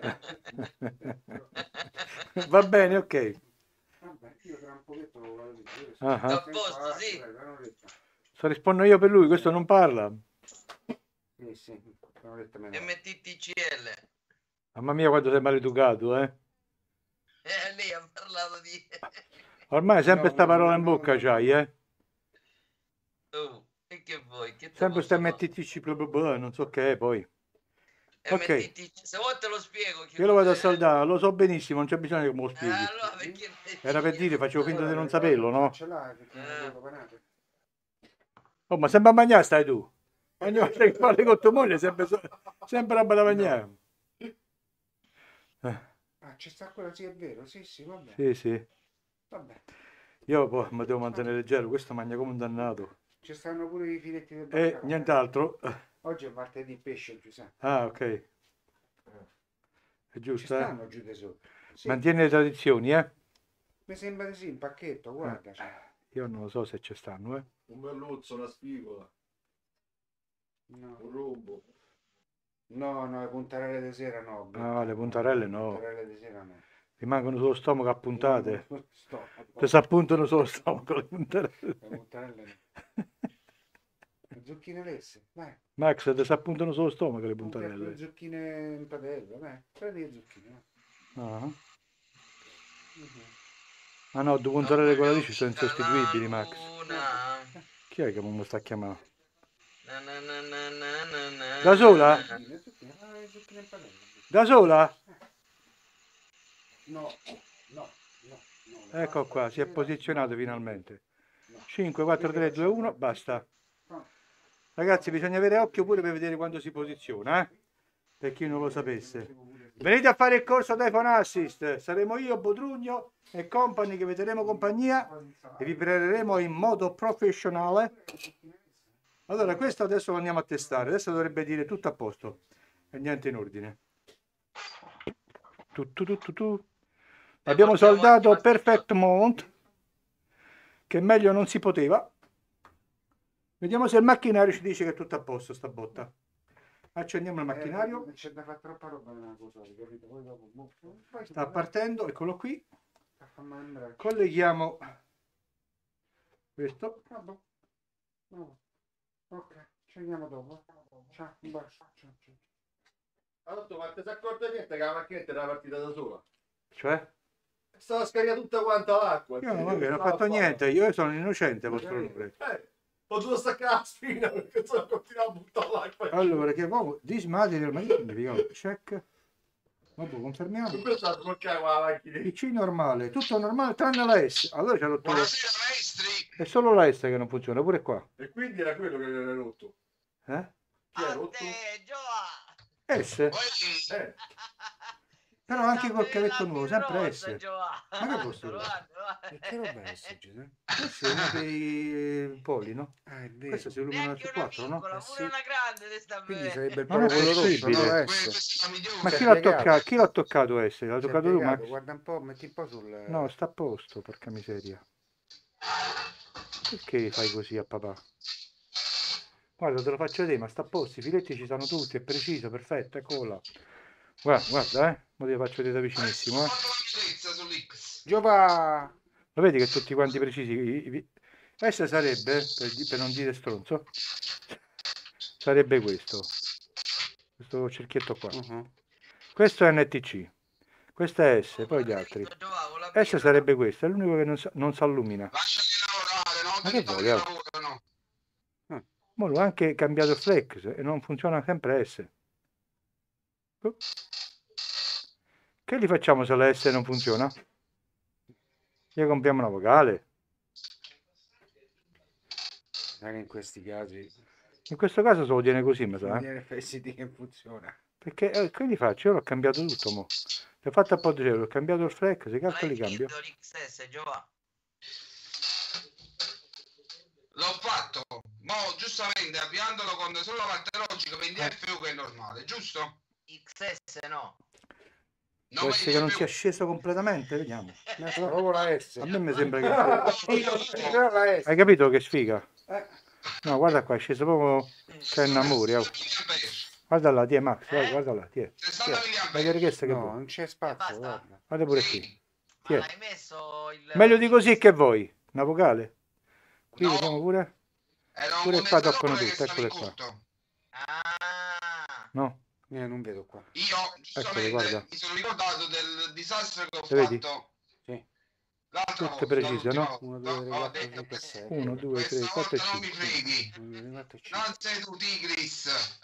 Va bene, ok. Vabbè, io tra un pochetto lo vado a dire. Ah, ah. A posto, sì. Se rispondo io per lui, questo non parla. Sì, sì, un'oretta me ne vado. MTTCL. Mamma mia, quanto sei maleducato, eh. Lei ha parlato di... Ormai sempre No, sta no, parola no, in no, bocca no. c'hai, eh. Oh, e che vuoi? Che te Sempre posso sta fare? MTTC, non so che è poi. Ok, MTTC. Se vuoi te lo spiego. Che io lo vado a cos'è. saldare, lo so benissimo, non c'è bisogno che me lo spieghi. Allora perché... Era per dire, facevo finta di non saperlo, no? Ce l'hai perché non avevo panate. Oh, ma sempre a mangiare stai tu. Ogni volta che parli con tua moglie sempre, sempre roba da mangiare. Ah, c'è sta quella, sì, è vero, sì, sì, vabbè. Sì, sì. Vabbè. Io poi mi devo mantenere leggero, questo mangia come un dannato. Ci stanno pure i filetti del E baccalà. nient'altro. Oggi è martedì pesce, Giuseppe. Ah, ok. È Ci giusto, eh? stanno giù di sotto. Sì, Mantieni le tradizioni, eh? mi sembra di sì, in pacchetto, guarda. Io non lo so se ci stanno, eh? Un merluzzo, una spigola, No, un rombo. no, no, le puntarelle di sera no. No, le puntarelle no. Le puntarelle di sera no. Rimangono sullo stomaco appuntate. Sto. Se si appuntano sullo stomaco le puntarelle. Le puntarelle no. Le zucchine lesse, vai. Max, te si appuntano sullo stomaco le Le puntarelle. zucchine in padella, vai. Prendi le zucchine. Vai. Ah, Mhm. ah no, due puntarelle con la radice sono insostituibili, Max. Luna. Chi è che mi sta chiamando? Na, na, na, na, na, na, na. Da sola? Le zucchine, vai, le zucchine in padella. Da sola? No, no, no. no. Ecco qua, si è posizionato finalmente. 5, 4, 3, 2, 1, basta. Ragazzi, bisogna avere occhio pure per vedere quando si posiziona, eh? per chi non lo sapesse. Venite a fare il corso da iPhone Assist, saremo io, Bodrugno e compagni che vi terremo compagnia e vi prepareremo in modo professionale. Allora, questo adesso lo andiamo a testare, adesso dovrebbe dire tutto a posto e niente in ordine. Abbiamo soldato Perfect Mount, che meglio non si poteva. Vediamo se il macchinario ci dice che è tutto a posto, sta botta. Accendiamo il macchinario. C'è da fare troppa roba nella cosa, capito? Poi dopo, Sta partendo, eccolo qui. fa male. Colleghiamo questo. Vabbè. No. Ok, ci vediamo dopo. Ciao, un bacio. Ciao. Allora, ma ti sei accorto niente che la macchinetta era partita da sola? Cioè? Stava scaricando tutta quanta l'acqua. Io non ho fatto niente, io sono innocente, vostro onore. Ho dovuto staccare la spina perché se no continuavo a buttare l'acqua. Allora, che proprio this material, ma che significa? Check. Vabbè, confermiamo. Questo la sbloccare con la macchina. PC normale, tutto normale tranne la S. Allora c'è rotto. Buonasera maestri. È solo la S che non funziona, pure qua. E quindi era quello che era rotto. Eh? Chi è A rotto? te, Giova. S? Poi... Però anche col cavetto nuovo, sempre S. Giova. Ma che posso dire? E che roba è sto Giuseppe? Questo è uno dei poli, no? Ah, è vero. Questo si illumina Neanche su una 4, no? piccola, sì. pure una grande te sta Quindi bene. sarebbe il Non è quello rosso, possibile. no? Questa mi devo Ma Si è chi l'ha piegato. toccato? Chi l'ha toccato S? L'ha Si è toccato tu, piegato, Max? guarda un po', metti un po' sul... No, sta a posto, porca miseria. Perché fai così a papà? Guarda, te lo faccio vedere, ma sta a posto, i filetti ci sono tutti, è preciso, perfetto, eccolo là. Guarda, mo te lo faccio vedere da vicinissimo, Giova! Lo vedi che tutti quanti precisi? S sarebbe, per non dire stronzo, sarebbe questo cerchietto qua. Questo è NTC, questo è S, poi gli altri. S sarebbe questo, è l'unico che non si illumina. Ma che vuoi? Mo l'ho anche cambiato il flex e non funziona sempre S. Che li facciamo se la S non funziona? Gli compriamo una vocale. Sai che in questi casi... In questo caso se lo tiene così, mi sa. Viene FSD che funziona. Perché che li faccio? Io l'ho cambiato tutto, mo. L'ho fatto a Podrello, ho cambiato il flex, se cazzo li cambio? l'XS, Giova. L'ho fatto, mo giustamente avviandolo con solo la parte logica per DFU che è normale, giusto? XS no. Può essere che non sia sceso completamente, vediamo. Proprio la S. A me mi sembra che... Però la S. Hai capito che sfiga? No, guarda qua, è sceso proprio... C'è un amore, oh. Guarda là, ti è Max, guarda là, ti è. Vai che richiesta che No, vuoi. non c'è spazio, guarda. Guarda pure qui. Ti è. Hai messo il... Meglio di così che vuoi. Una vocale? Qui vediamo pure. Pure qua toccano tutto, eccole qua. Ah. No? Non vedo qua. Io Eccole, guarda. mi sono ricordato del disastro che ho Le vedi? fatto. Sì. L'altra Tutte volta, precise, no? 1, 2, 3, Ho 4, detto 5, 6. 1, 2, 3, 4 e non mi 5. freghi. 1, 2, 4, 5. Non sei tu Tigris.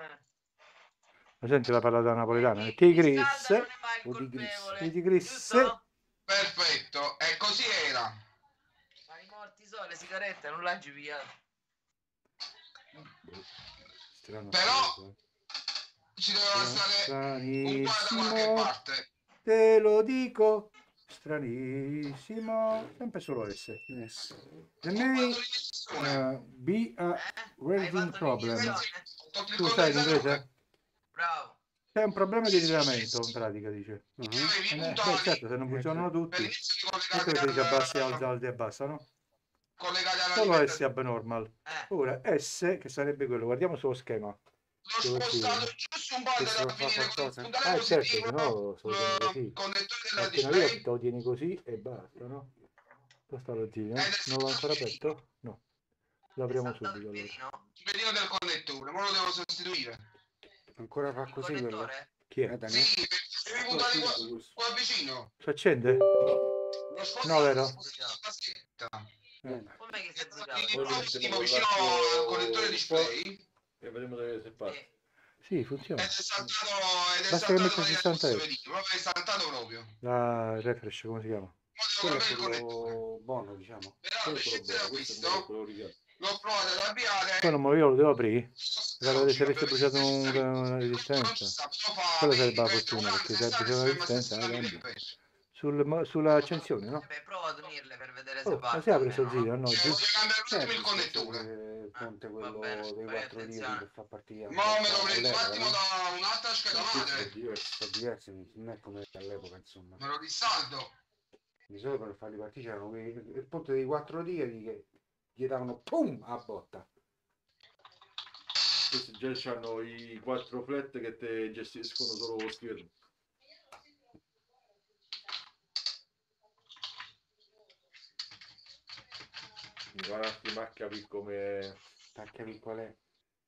Ma senti la parlata napoletana? Tigris. O di Gris. Tigris. Perfetto, e così era. Ma i morti sono le sigarette, non l'hai pigliato. Però ci doveva stare un po' da qualche Stranissimo. parte. Te lo dico. Stranissimo. Sempre solo S. Yes. The may be a welding problem. Tu sai l'inglese? Bravo. C'è un problema di rilevamento, in pratica, dice. Avevi Certo, se non funzionano per tutti. l'inizio Ecco che dice abbassi, alza, alza e abbassa, no? collegati Solo S all'alimentazione. abnormal. Ora S, che sarebbe quello, guardiamo sullo schema. L'ho spostato giusto un po' Questo da fa finire con il qualcosa? puntale Certo, positivo se no se lo tieni così. connettore della Appena display te lo tieni così e basta, no? Dove sta lo zio? Non l'ho ancora aperto? No. Lo apriamo subito allora. il pedino del connettore, ora lo devo sostituire. Ancora fa così quello. Connettore? Chi è? Daniele? Sì, perché devi puntare qua vicino. Si accende? L'ho spostato, No, vero? l'ho spostato la cassetta. Come che si è Quindi sbucato? positivo vicino al connettore display E vedremo dove si parte. Sì, funziona. ed è saltato Basta che metti 60 euro. proprio è saltato proprio. La refresh, come si chiama? Quello è Quello quello buono, diciamo. però per scegliere questo quello originale. l'ho provato ad avviare. Poi non io lo devo aprire. Guarda, se avesse Abbiamo bruciato una resistenza, quella sarebbe la fortuna, perché se ha bruciato una resistenza la cambia. Sull'accensione, no? Beh, prova ad unirle per vedere se Oh, ma si parte apre sto almeno, zio, no? no? Giù. Devo cambiare un attimo il Visto connettore. il ponte Va quello bene, dei fai 4 litri attenzione. per far partire Ma me lo prendo un l'elettrica, attimo no? da un'altra scheda madre. Sono diversi, non è come all'epoca, insomma. Me lo risaldo. Di solito per farli partire c'erano il ponte dei 4 litri che gli davano pum a botta. Questi già hanno i 4 flat che te gestiscono solo lo schermo. Mi va un attimo a capire come... Per capire qual è.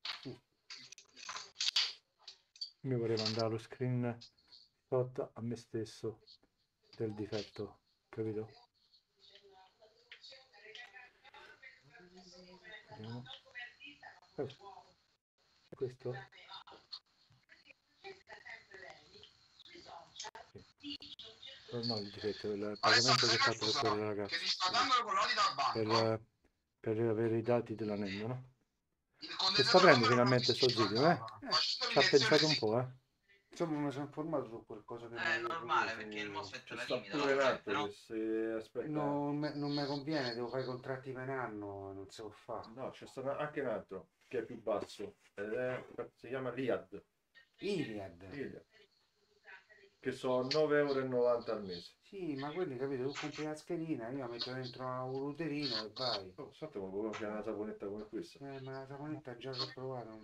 Mi vorrei mandare lo screenshot a me stesso del difetto, capito? Vediamo. Questo? Sì. No, il difetto, il pagamento che ho fatto per quel ragazzo. Che ti sta dando il colore dal banco. Per avere i dati dell'anello, no? Il Che contenitore sta prendendo non me lo finalmente sto protegge, zio, guarda. Ci ha pensato un po', Insomma, mi sono informato su qualcosa che È normale perché il MOSFET Ci la sta limita, pure la corrente, l'altro no? che se aspetta... non mi conviene, devo fare i contratti per un anno, non si può fare. No, c'è stato anche un altro che è più basso, ed è, si chiama Liad, Iliad. che sono 9,90 € al mese. Sì, ma quelli, capito, tu compri la schedina, io la metto dentro a un routerino e vai. Oh, sapete come c'è una saponetta come questa? Ma la saponetta già l'ho provato.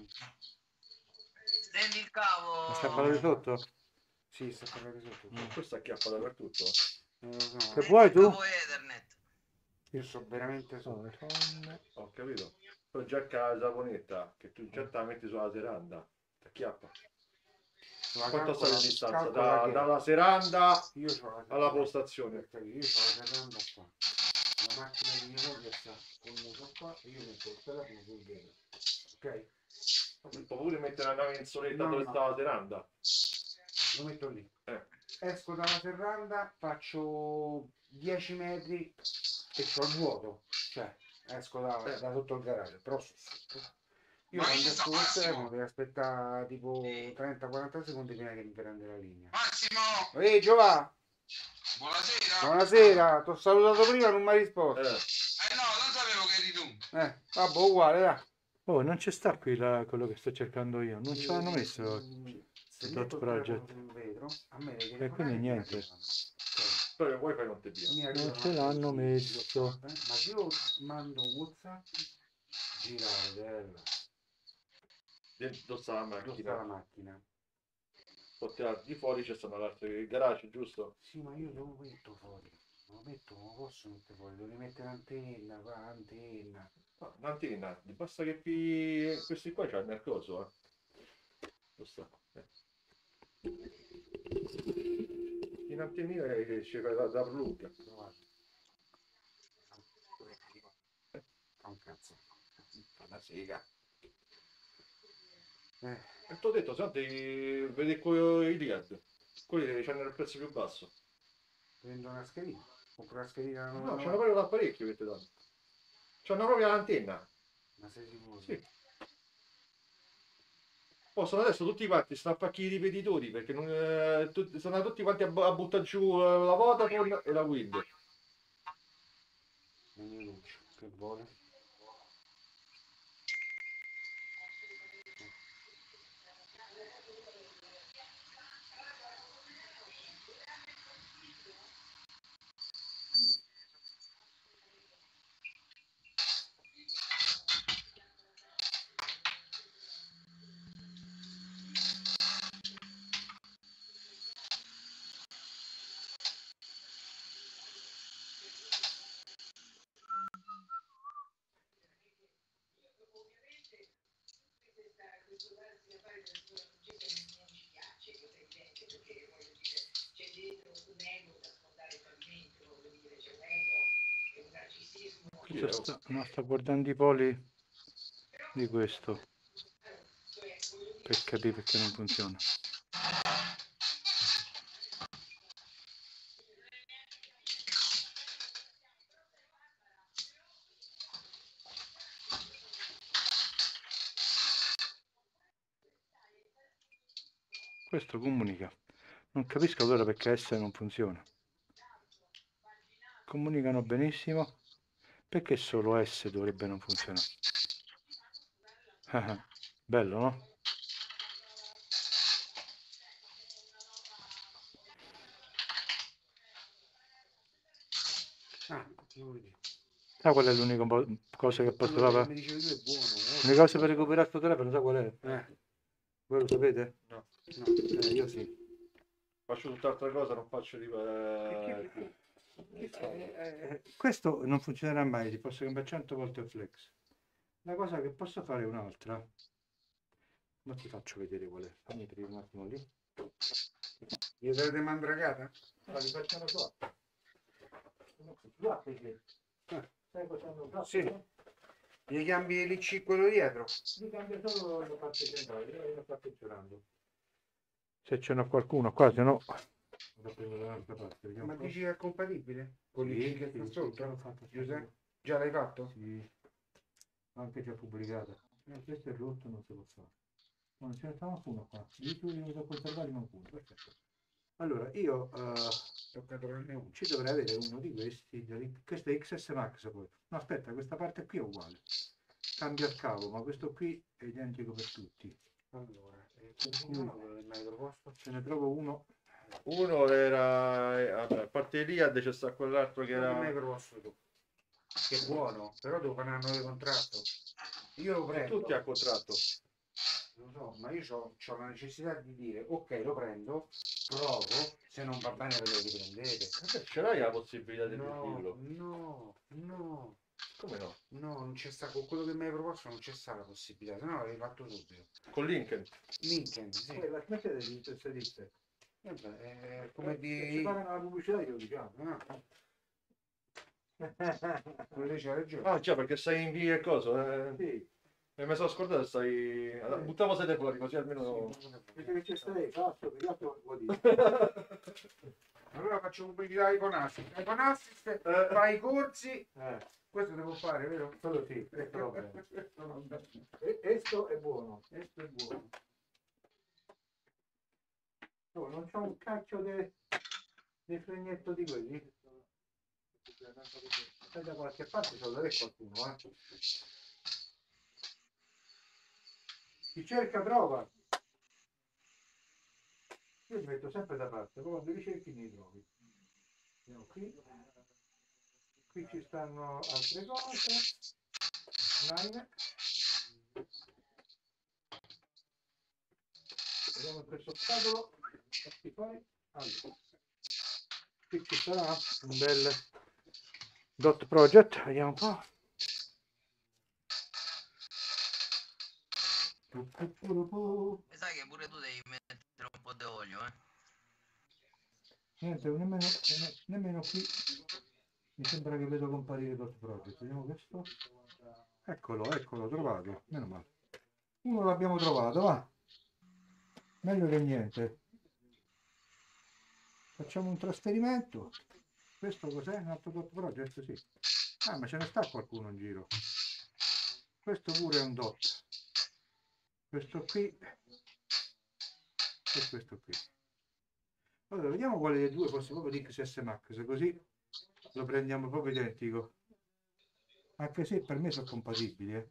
Stendi il cavo. Ma sta parlando di sotto? Sì, sta parlando di sotto. Questa acchiappa dappertutto. Non lo so. Che vuoi tu? Cavo Ethernet. Io so veramente sotto. Ho capito. Poi già che la saponetta, che tu già te la metti sulla seranda, ti acchiappa. Ma Quanto sta la distanza? calcola che Dalla seranda io c'ho la alla postazione? Io c'ho la serranda qua. La macchina di mia moglie sta col muso qua e io metto il telefono sul vetro. Ok? Puoi pure mettere una mensoletta No, dove no. sta la seranda. Lo metto lì. Esco Dalla serranda, faccio 10 metri e c'ho il vuoto. Cioè, esco da sotto il garage, però sto sotto. Io Ma quando io sto esco col Massimo. telefono devo aspettare tipo 30-40 secondi prima che mi prende la linea. Massimo, Ehi Giovanni, buonasera. buonasera, ti ho salutato prima, non mi hai risposto. No, non sapevo che eri tu. Vabbè, uguale, dai. Oh, non ci sta qui quello che sto cercando io, non ce l'hanno messo. Se Dot metto il Project. telefono sul vetro, a me le E telefonate quindi mi niente. arrivano. Ok. Però il wifi non ti via. Mi Non arrivano ce l'hanno anche messo. WhatsApp, ma se io mando un WhatsApp, gira la vedella, Dentro sta la dove sta la macchina. macchina? Di fuori c'è stato l'altro garage, giusto? Sì, ma io lo metto fuori. Non lo posso mettere fuori, devo mettere antenna, qua, antenna. No, un'antenna, basta che questi qua c'hanno il coso, Lo sta. In antennina che c'è da plug. Guarda. Fa un cazzo. Fa la sega. E ti ho detto, senti, vedi i Liad. Quelli c'hanno il prezzo più basso. Prendo una schedina. Compro una schedina. No, c'hanno proprio l'apparecchio che ti danno. C'hanno proprio l'antenna. Ma sei sicuro? Sì. Possono adesso tutti quanti stanno a fare i ripetitori perché sono tutti quanti a buttare giù la Vodafone e la Wind. Minuccio, che vuole? Sta guardando i poli di questo per capire perché non funziona. Questo comunica. Non capisco allora perché S non funziona. Comunicano benissimo. Perché solo S dovrebbe non funzionare? Bello, no? Sai qual è l'unica cosa che posso fare? Mi dicevi tu è buono. L'unica cosa per recuperare questo telefono, sai qual è? Voi lo sapete? No. No. Io sì. Faccio tutt'altra cosa, non faccio Questo non funzionerà mai, ti posso cambiare 100 volte il flex. La cosa che posso fare è un'altra. Non ti faccio vedere qual è. Fammi aprire un attimo lì. Gli date mandragata? Ma li facciamo qua. Sai cosa hanno fatto? Sì. Gli cambi l'IC quello dietro? Li cambia solo la parte centrale, io la sto funzionando. Se ce n'è qualcuno qua, se no lo prendo dall'altra parte. Vediamo Ma un po'. dici che è compatibile? Con Sì, l'IC che sta sì, sotto? l'ho fatto. Giuseppe? Già l'hai fatto? Sì, anche già pubblicata. Questo è rotto, non si può fare. No, non ce ne stava uno qua. Io devo conservare un punto. Perfetto. Allora, io Toccato prendere uno. ci dovrei avere uno di questi. Questo è XS Max poi. No, aspetta, questa parte qui è uguale. Cambia il cavo, ma questo qui è identico per tutti. Allora, quello che mi hai proposto? Ce ne trovo uno. Uno era, vabbè, a parte Iliad c'è sta quell'altro che Quello che mi hai era proposto tu. Che è buono, però devo fare un anno di contratto. Io lo prendo. tutti a contratto. Lo so, ma io ho la necessità di dire ok, lo prendo, provo, se non va bene ve lo riprendete. Ce l'hai la possibilità di No, dirlo? no, Come no? no, non c'è sta, con quello che mi hai proposto non c'è stata la possibilità, se no l'avrei fatto subito. Con Lincoln. Lincoln, sì. La smettete di inserire. Vabbè, come Ci di... pagano la pubblicità, io diciamo. Ah, quello c'ha ragione. Ah già, perché stai in via e cosa? Sì. E mi sono scordato, stai... Allora, buttavo siete fuori così almeno... Dice che c'è stai, cazzo, che altro vuol dire? Allora faccio pubblicità iPhone Assist. iPhone Assist, fai i corsi, questo devo fare, vero? Solo sì, questo va bene. Questo è buono. Questo è buono. Oh, non c'ho un cacchio di fregnetto di quelli. Stai da qualche parte, ce lo deve qualcuno, Chi cerca trova. Io li metto sempre da parte, poi quando li cerchi li trovi. Andiamo qui. Qui ci stanno altre cose. Nine. Vediamo questo scatolo. Fatti fuori. Allora. Qui ci sarà un bel dot project, vediamo un po'. Mi sa che pure tu devi mettere un po' di olio, Niente, nemmeno qui mi sembra che vedo comparire dot project. Vediamo questo. Eccolo, trovato. Meno male. Uno l'abbiamo trovato, va. Meglio che niente. Facciamo un trasferimento. Questo cos'è? Un altro dot project? Sì. Ah, ma ce ne sta qualcuno in giro. Questo pure è un dot. Questo qui e questo qui. Allora, vediamo quale dei due fosse proprio di XS Max, così lo prendiamo proprio identico. Anche se per me sono compatibili,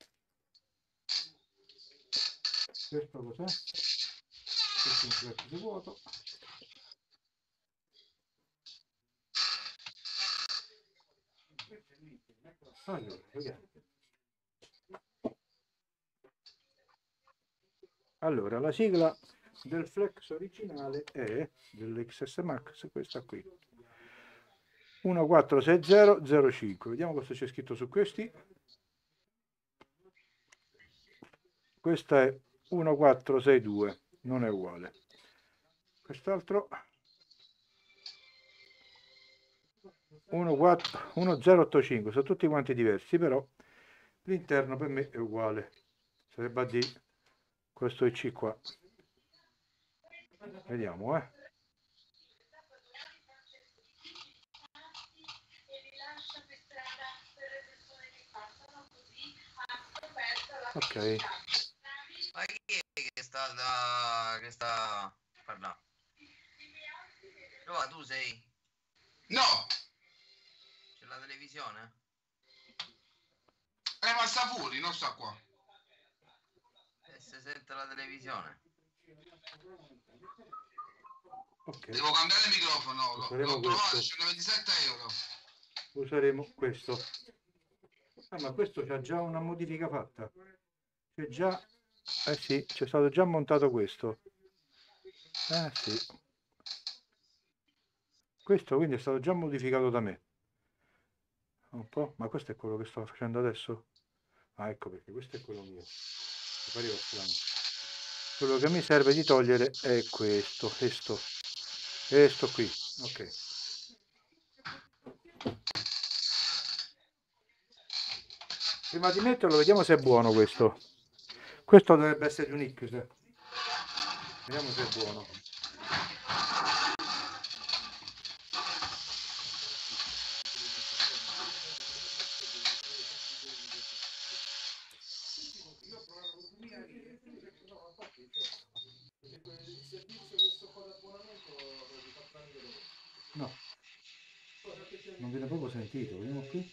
Questo cos'è? Questo è un flash di vuoto. Allora, vediamo. Allora, la sigla del flex originale è dell'XS Max, questa qui. 146005. Vediamo cosa c'è scritto su questi. Questa è 1462, non è uguale. Quest'altro 1085, sono tutti quanti diversi, però l'interno per me è uguale. Sarebbe a dire questo IC qua. Vediamo, Ok. Ma chi è che sta che sta parlando. Giova, tu sei? No, C'è la televisione? ma sta fuori, non sta qua. E se sente la televisione? Ok, Devo cambiare il microfono, Useremo l'ho trovato, questo. 127 euro. useremo questo. Ah, ma questo c'ha già una modifica fatta. C'è già... Eh sì, c'è stato già montato questo. Eh sì. Questo quindi è stato già modificato da me. Un po', ma questo è quello che sto facendo adesso? Ah, ecco perché questo è quello mio. Mi pareva strano. Quello che mi serve di togliere è questo, e sto qui. Ok. Prima di metterlo vediamo se è buono questo. Questo dovrebbe essere un X. Vediamo se è buono. No, non viene proprio sentito. Vediamo qui.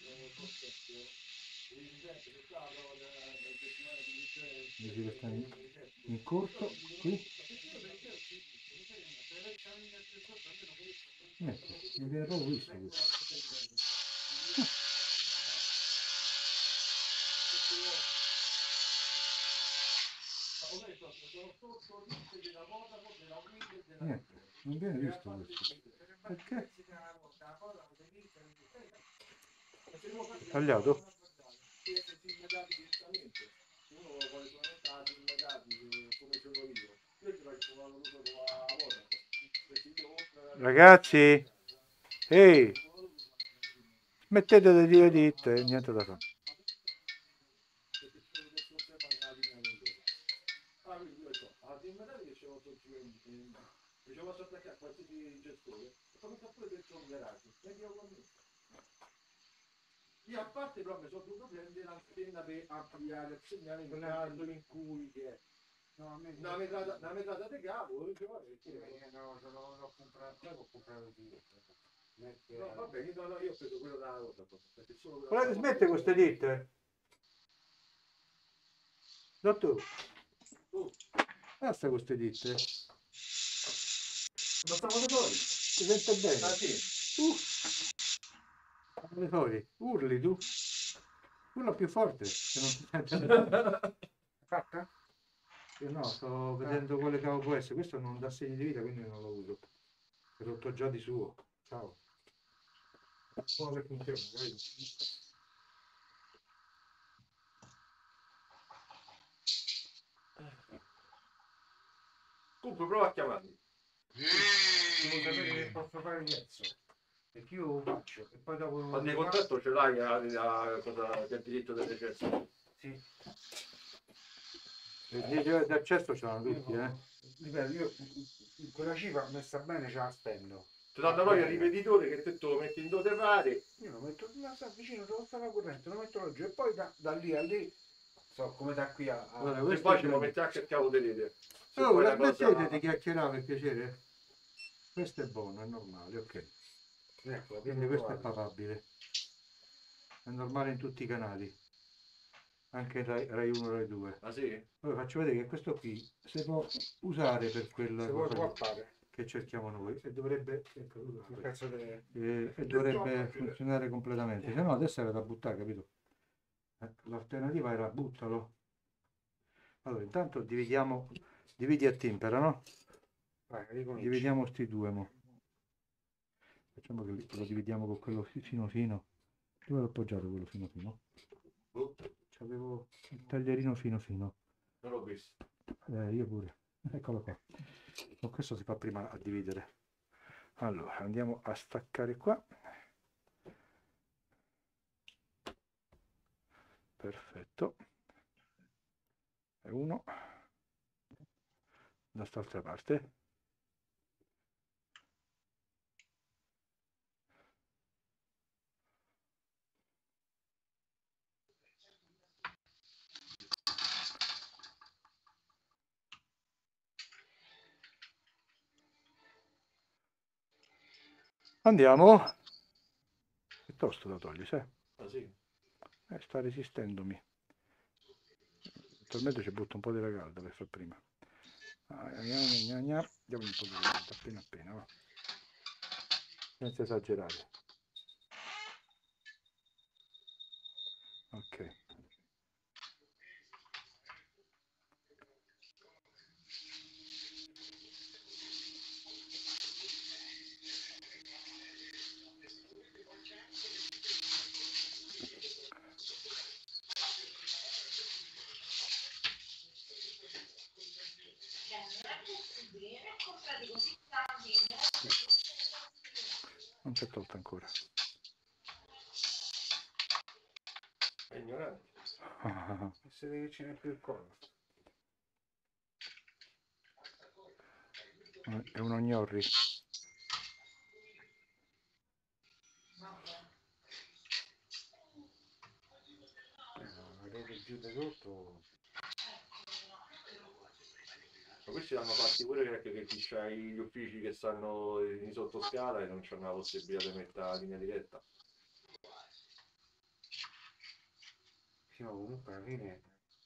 Dice che sta in corto. Qui. Ecco, non viene proprio visto questo. Niente, non viene visto questo. Perché? Tagliato? Ragazzi, ehi, smettete di dire ditte, niente da fare. Io a parte però mi sono dovuto prendere l'antenna per ampliare il segnale in caso in cui No, a me una metrata di cavo, l'ho comprato due. no, vabbè, io ho preso quello da rosa, perché solo Volete smettere con queste ditte? Dottore, basta con queste ditte. ma stavo da fuori. Si sente bene. Ah sì. Come fuori. Urli tu. Urla più forte, che non si sente bene. Fatta? Io no, sto vedendo quale cavo può essere. Questo non dà segni di vita, quindi non lo uso. È rotto già di suo. Ciao. Come funziona, capito? Comunque prova a chiamarmi. Devo sapere che Eeeh. posso fare diverso. Perché io lo faccio e poi dopo Ma di contatto ce l'hai a cosa che ha diritto del recesso? Sì. Le direttive d'accesso ce l'hanno tutti, eh. Ripeto, io quella cifra messa bene ce la spendo. Ti danno poi il ripetitore che te lo metti in dove pare. Io lo metto vicino dove sta la corrente, lo metto giù e poi da lì a lì so come da qui a... Guarda, E questo poi è ci può bello. mettere anche il cavo di rete. Se Oh, poi la una smettete cosa... di chiacchierare per piacere? Questo è buono, è normale, ok. Ecco, Quindi questo è papabile. È normale in tutti i canali. Anche Rai 1 Rai 2. Ah sì? Poi faccio vedere che questo qui si può usare per quella Se vuoi cosa può lì fare. che cerchiamo noi e dovrebbe, Un pezzo di... e dovrebbe funzionare completamente. Se no adesso era da buttare, capito? L'alternativa era buttalo. Allora intanto dividi a timpera, no? Vai, ricominci. Dividiamo sti due, mo. Facciamo che lo dividiamo con quello fino fino. Dove l'ho appoggiato quello fino fino? C'avevo il taglierino fino fino. Non l'ho visto. Io pure. Eccolo qua. Con questo si fa prima a dividere. Allora, andiamo a staccare qua. Perfetto. E uno. Da quest'altra parte. Andiamo. È tosto da togliere, sai? Ah, sì. Sta resistendomi. Attualmente ci butto un po' della calda per far prima. Diamo un po' di calda, appena appena, va. Senza esagerare. Ok. Non si è tolta ancora. È ignorante. Si vede che ce n'è più il collo. È un ognorri. La rete giù da sotto. Ma questi l'hanno fatti pure che chi c'ha gli uffici che stanno in sottoscala e non c'hanno la possibilità di mettere la linea diretta. Sì, ma comunque alla fine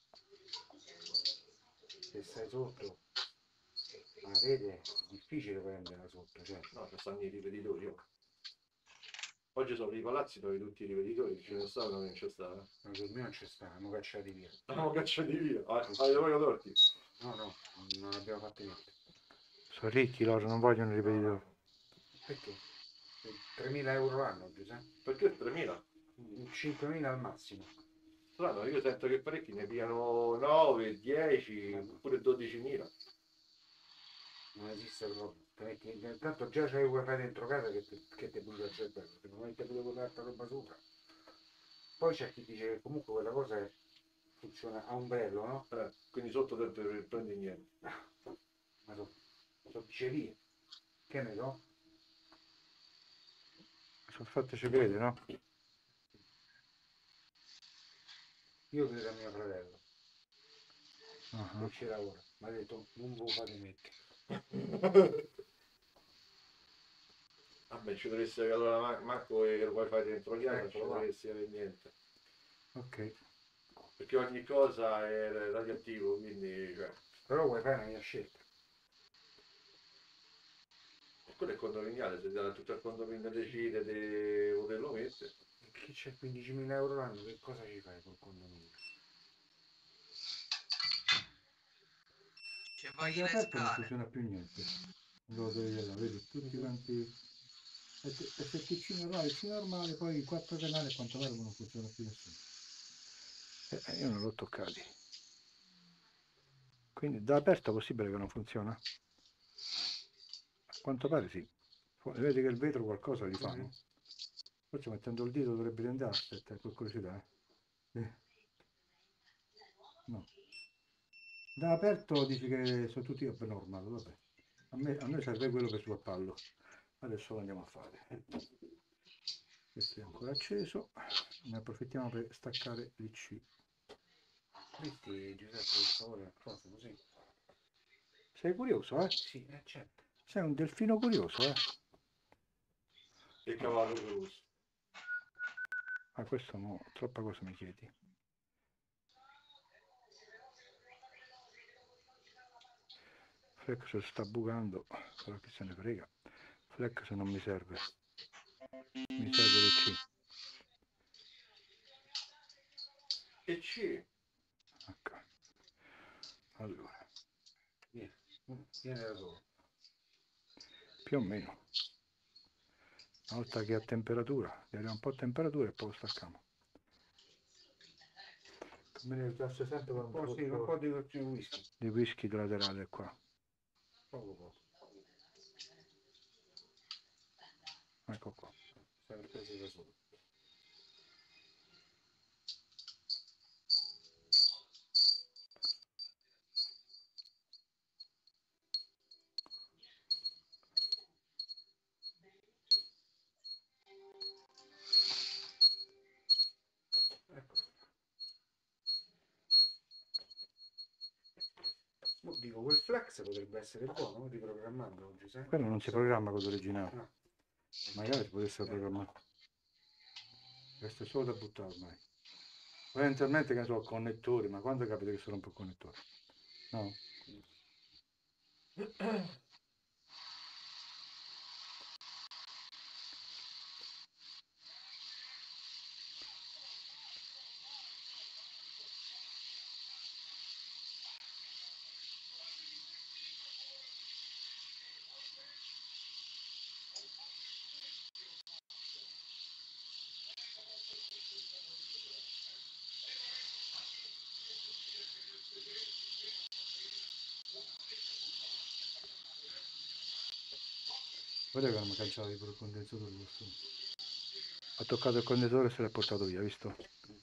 se stai sotto la rete è difficile prenderla sotto, cioè. No, ci stanno i ripetitori. Oh. Oggi sono i palazzi dove tutti i ripetitori, ce ne stavano, non c'è stava. Ma per me non c'è sta, hanno cacciati via. Siamo cacciati via. Avete voi torti? No, no, non abbiamo fatto niente. Sono ricchi loro, non vogliono ripetitori. Perché? 3.000 euro l'anno, Giuseppe? Perché 3.000? 5.000 al massimo. Strano, io sento che parecchi ne pigliano 9, 10, oppure 12.000. Non esiste proprio. Tanto già c'hai il wifi dentro casa che ti brucia il cervello, se non metti pure quell'altra roba sopra. Poi c'è chi dice che comunque quella cosa funziona a ombrello, no? Quindi sotto te prendi niente. Ma sono dicerie. Che ne so? Sono fatte ci crede, no? Io credo a mio fratello, Uh-huh. che ci lavora, mi ha detto non ve lo fate mettere. Vabbè, ci dovresti avere allora Marco e il wifi dentro casa, non ci va. dovresti avere niente. Ok. Perché ogni cosa è radioattivo, quindi cioè, Però il wifi è una mia scelta. quello è condominiale, se tutto il condominio decide o te lo mette. E chi c'è 15.000 euro l'anno, che cosa ci fai col condominio? Ci Ma fai che le aperto non scale. funziona più niente. Lo devi là, vedi? Tutti quanti. STC normale, C normale, poi i 4 canali a quanto pare non funziona più nessuno. Io non l'ho toccati. Quindi da aperto è possibile che non funziona? A quanto pare sì. Vedi che il vetro qualcosa gli fa, no? Forse mettendo il dito dovrebbe andare. Aspetta, per curiosità. No. Da aperto dici che sono tutti normali, vabbè. A noi serve quello per sul pallo. Adesso lo andiamo a fare. Questo è ancora acceso. Ne approfittiamo per staccare l'IC. Metti Giuseppe per favore a cosa così. Sei curioso, eh? Sì, certo. Sei un delfino curioso, eh? E cavallo rosso. Ah, questo no, troppa cosa mi chiedi. Flex sta bucando, però chi se ne frega. Flex non mi serve. Mi serve l'IC. E C. Ecco. Allora. Viene da solo. Più o meno. Una volta che è a temperatura, diamo un po' a temperatura e poi lo stacchiamo. Come ne usasse sempre con Un po' di whisky. di whisky laterale qua. Poco. Ecco qua. Stai preso da solo. Dico, quel flex potrebbe essere buono, riprogrammando oggi, sai? Quello non si programma con l'originale. No. Magari si potesse programmare. Questo è solo da buttare ormai. Eventualmente che ne so, connettori, ma quando capite che sono un po' connettori? No? Guarda che hanno cancellato pure il condensatore questo. Ha toccato il condensatore e se l'ha portato via, visto?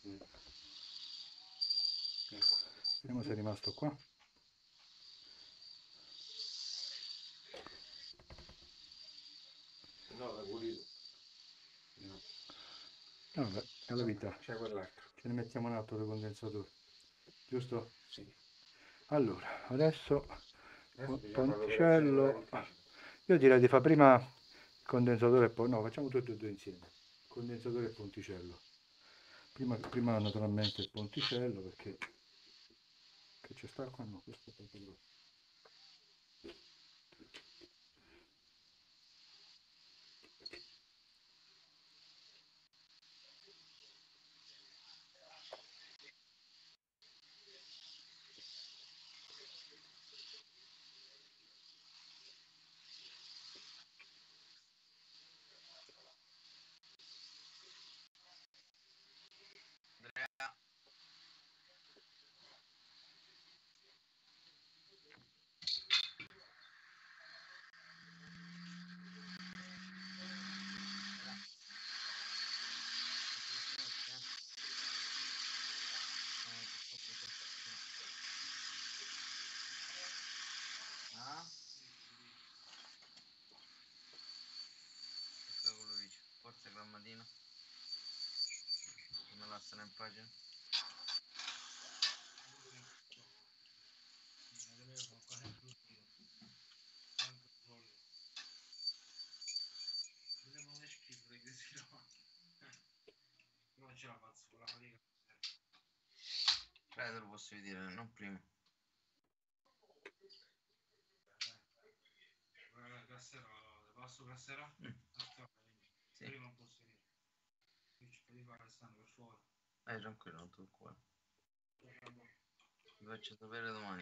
Vediamo se è rimasto qua. No, è pulito. No, No, vabbè, è la vita. c'è quell'altro. Ce ne mettiamo un altro del condensatore. Giusto? Sì. Allora, adesso Adesso bisogna ponticello. Io direi di fare prima il condensatore e poi... No, facciamo tutti e due insieme. Condensatore e ponticello. Prima naturalmente il ponticello perché... Che c'è sta qua? No, questo è proprio grosso. Andrea, ah? Aspetta quello dice. Forza Grammatina. Me lasciano in pace. Non ce la faccio con la fatica. Te lo posso dire, non prima. Classera, passo classera? Sì. Prima non posso venire. Ci devi fare restando per fuori. Tranquillo, non ti preoccupare. Vi faccio sapere domani.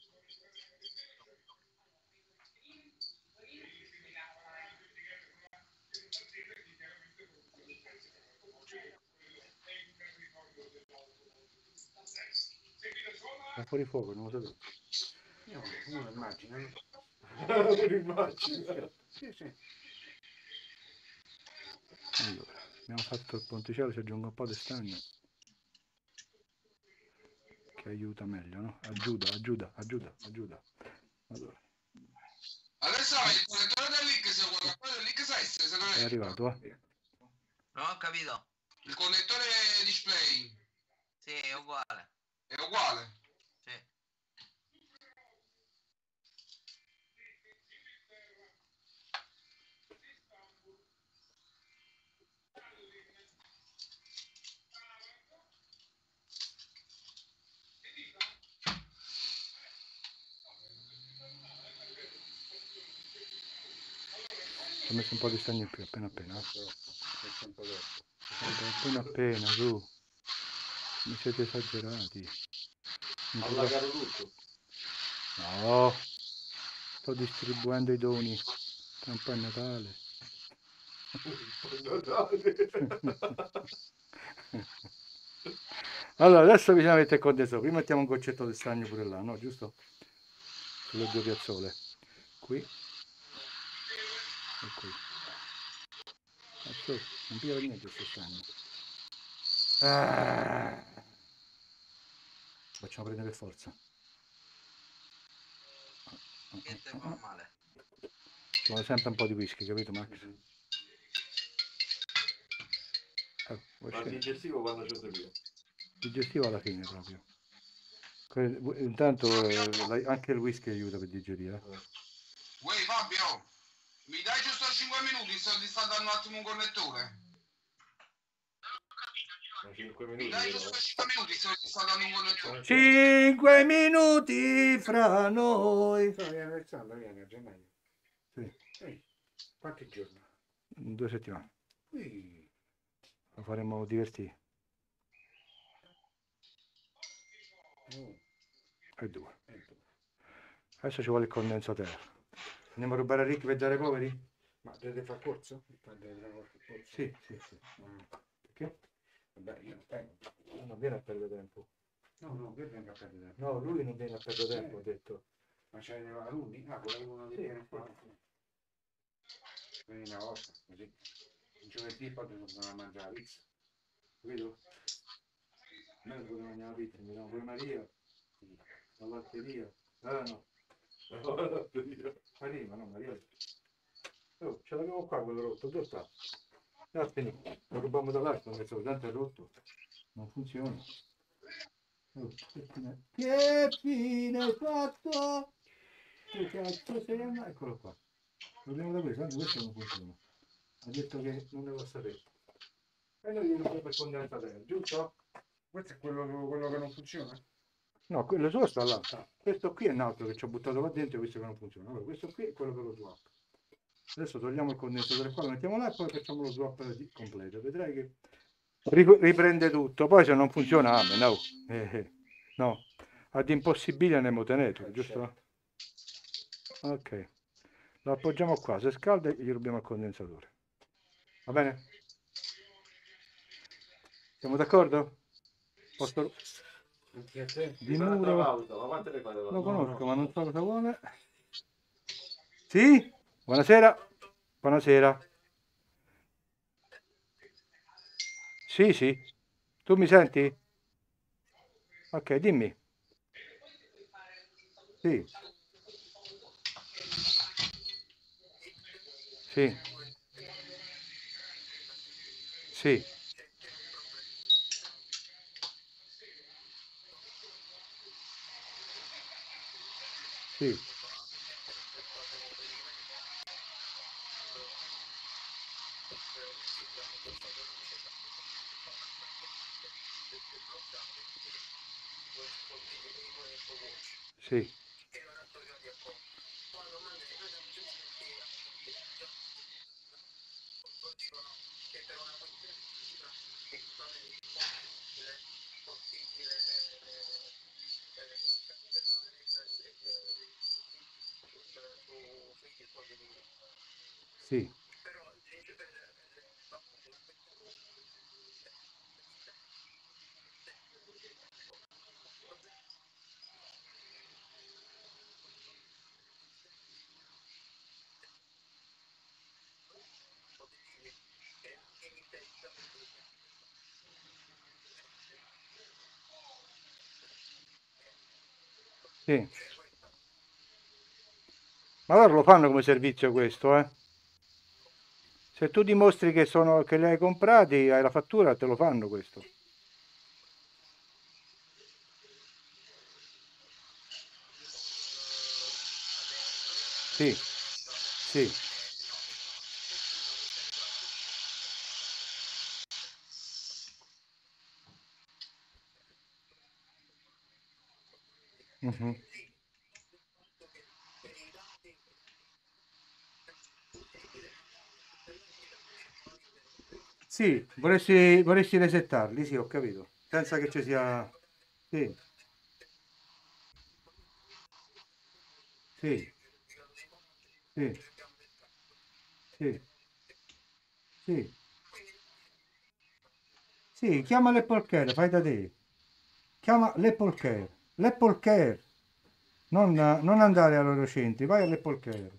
È fuori fuoco, non lo sapevo. Uno immagina. Immagino. Sì, sì. Allora, abbiamo fatto il ponticello, ci aggiungo un po' di stagno. Che aiuta meglio, no? Aiuta. Allora, Adesso il connettore dell'IC se vuole, quello dell'XS se non è arrivato, eh? Non ho capito. Il connettore display Sì, è uguale. è uguale. Sì. Ci ho messo un po' di stagno in più, appena, appena, su. Mi siete esagerati. Allagare tutto. No, sto distribuendo i doni. Tra un po' è Natale. Allora, adesso bisogna mettere il condensatore. Prima mettiamo un goccetto di stagno pure là, no? Giusto? Sulle due piazzole. Qui. E qui. Adesso non piglia per niente questo stagno. Facciamo prendere forza. Che te fa male? Ci vuole sempre un po' di whisky, capito Max? Ma il digestivo quando c'è via? Digestivo alla fine proprio. Intanto anche il whisky aiuta per digerire. Uè Fabio, Mi dai giusto 5 minuti? Sto dando un attimo un connettore. 5 Mi minuti. dai giusto 5 minuti? Sto dando un connettore. 5 minuti fra noi. Vieni Alessandro, vieni a gennaio. Sì, Quanti giorni? 2 settimane. Sì. Lo faremo divertire. E 2. Adesso ci vuole il condensatore. Andiamo a rubare a Rick per dare ai poveri? Ma dovete fare corso? Dovete fare corso? Sì, sì, sì. Perché? Vabbè, io non tengo. Non viene a perdere tempo. No, che venga a perdere. No, lui non viene a perdere tempo, ho detto. Ma c'è dei alunni? Ah, quello uno che Sì, viene sì, qua. Vieni una volta, così. Il giovedì poi dobbiamo mangiare la pizza. Capito? Noi dobbiamo mangiare la pizza, andiamo pure Maria, la latteria. No. Maria, no, Maria. Oh, ce l'avevo qua quello rotto, dove sta? Finito. Lo rubiamo dall'altro, adesso tanto è rotto. Non funziona. Oh, che fine hai fatto? Che cazzo sei andato? Eccolo qua. Proviamo da questo, anche questo non funziona. Ha detto che non devo sapere. E noi glielo per condensatore, giusto? Questo è quello che non funziona? No, quello suo sta là. Questo qui è un altro che ci ho buttato qua dentro e questo che non funziona. Allora, questo qui è quello per lo swap. Adesso togliamo il condensatore qua, lo mettiamo là e poi facciamo lo swap completo. Vedrai che riprende tutto. Poi se non funziona, no. No, ad impossibile ne tenuto, giusto? Ok. Lo appoggiamo qua, se scalda gli rubiamo il condensatore. Va bene? Siamo d'accordo? Posto... Anche a te? Di muro lo conosco, ma non so cosa vuole. Sì? Buonasera. Buonasera. Sì, sì. Tu mi senti? Ok, dimmi. Sì. Sì. Sì. Sì. Sì. Sì. Sì. Ma loro lo fanno come servizio questo, eh? Se tu dimostri che, che li hai comprati, hai la fattura, te lo fanno questo. Sì, sì. Mhm. Sì, vorresti resettarli, sì, ho capito. Senza che ci sia... Sì, sì, sì, sì, sì. Sì, chiama l'Apple Care, fai da te. Chiama l'Apple Care. L'Apple Care. Non andare ai loro centri, vai all'Apple Care.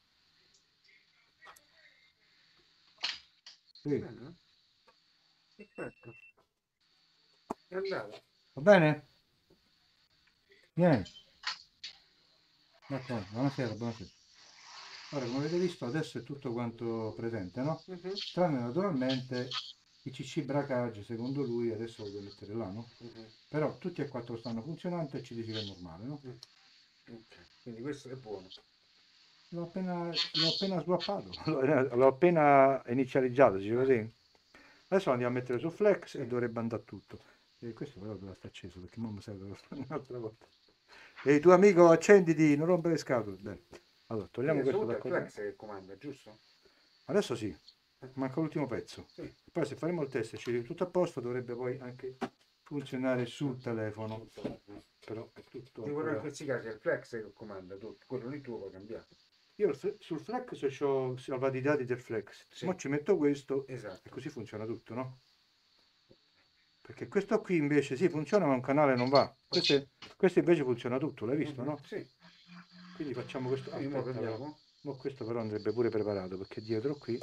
Sì. Perfetto. È andata. Va bene? Vieni. D'accordo, buonasera, buonasera. Ora, come avete visto, adesso è tutto quanto presente, no? Tranne naturalmente i CC Bracage, secondo lui, adesso lo devo mettere là, no? Però tutti e 4 stanno funzionando e ci dice che è normale, no? Ok, quindi questo è buono. l'ho appena swappato, l'ho appena inizializzato, si dice così. Adesso lo andiamo a mettere su Flex e dovrebbe andare tutto. E questo però deve stare acceso perché non mi serve un'altra volta. E il tuo amico accenditi, non rompere le scatole. Bene. Allora, togliamo questo da il qua. Flex che comanda, giusto? Adesso sì, manca l'ultimo pezzo. Sì. Poi se faremo il test e ci viene tutto a posto dovrebbe poi anche funzionare sul telefono. Però è tutto Però in ancora... questi casi è il Flex che comanda tutto, quello lì tuo va cambiato. Io sul Flex ho salvato i dati del Flex, Sì. ma ci metto questo e Esatto. così funziona tutto, no? Perché questo qui invece sì funziona ma un canale non va. Questo invece funziona tutto, l'hai visto, no? Sì. Quindi facciamo questo. Quindi mo Aspetta, però. prendiamo. Mo questo però andrebbe pure preparato perché dietro qui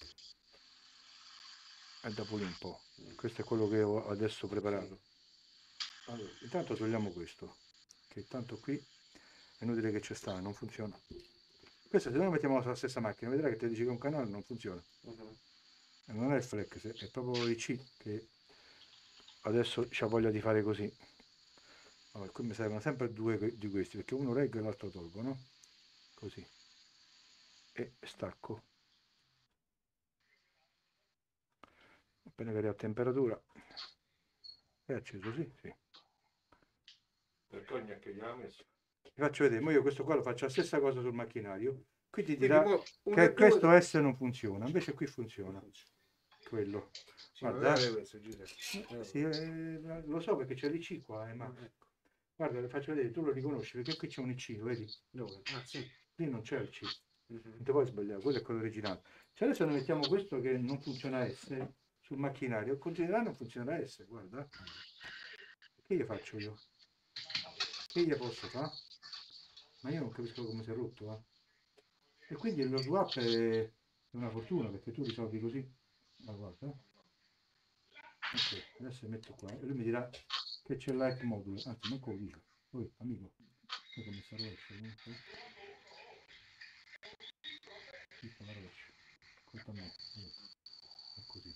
è da pulire un po'. Questo è quello che ho adesso preparato. Allora, intanto togliamo questo, che tanto qui è inutile che ci sta, non funziona. Questo se noi mettiamo sulla stessa macchina, vedrai che ti dice che un canale non funziona. E non è il Flex, è proprio il C che adesso c'ha voglia di fare così. Allora, qui mi servono sempre due di questi, perché uno reggo e l'altro tolgo, no? Così. E stacco. Appena che arriva a temperatura. È acceso, sì, sì. Vergogna che gliel'ha messo. Vi faccio vedere, io questo qua lo faccio la stessa cosa sul macchinario. Qui ti Quindi dirà mo uno che e due- questo S non funziona, invece qui funziona. Quello. Sì, Guarda, guarda questo, Giuseppe. sì, lo so perché c'è l'IC qua, ma Ecco. guarda, le faccio vedere, tu lo riconosci perché qui c'è un IC, lo vedi? Dove? Ah, sì. Lì non c'è il C, non ti puoi sbagliare, quello è quello originale. Se adesso noi mettiamo questo che non funziona S sul macchinario, continuerà a non funzionare S, guarda. Che gli faccio io? Che gli posso fare? Ma io non capisco come si è rotto, eh. E quindi lo swap è una fortuna perché tu risolvi così. Ma guarda. Ok, adesso metto qua e lui mi dirà che c'è light module, anzi manco lo dice. Poi, amico, sai come sta rovescia comunque? Tutta la rovescia. Ascolta me, è così.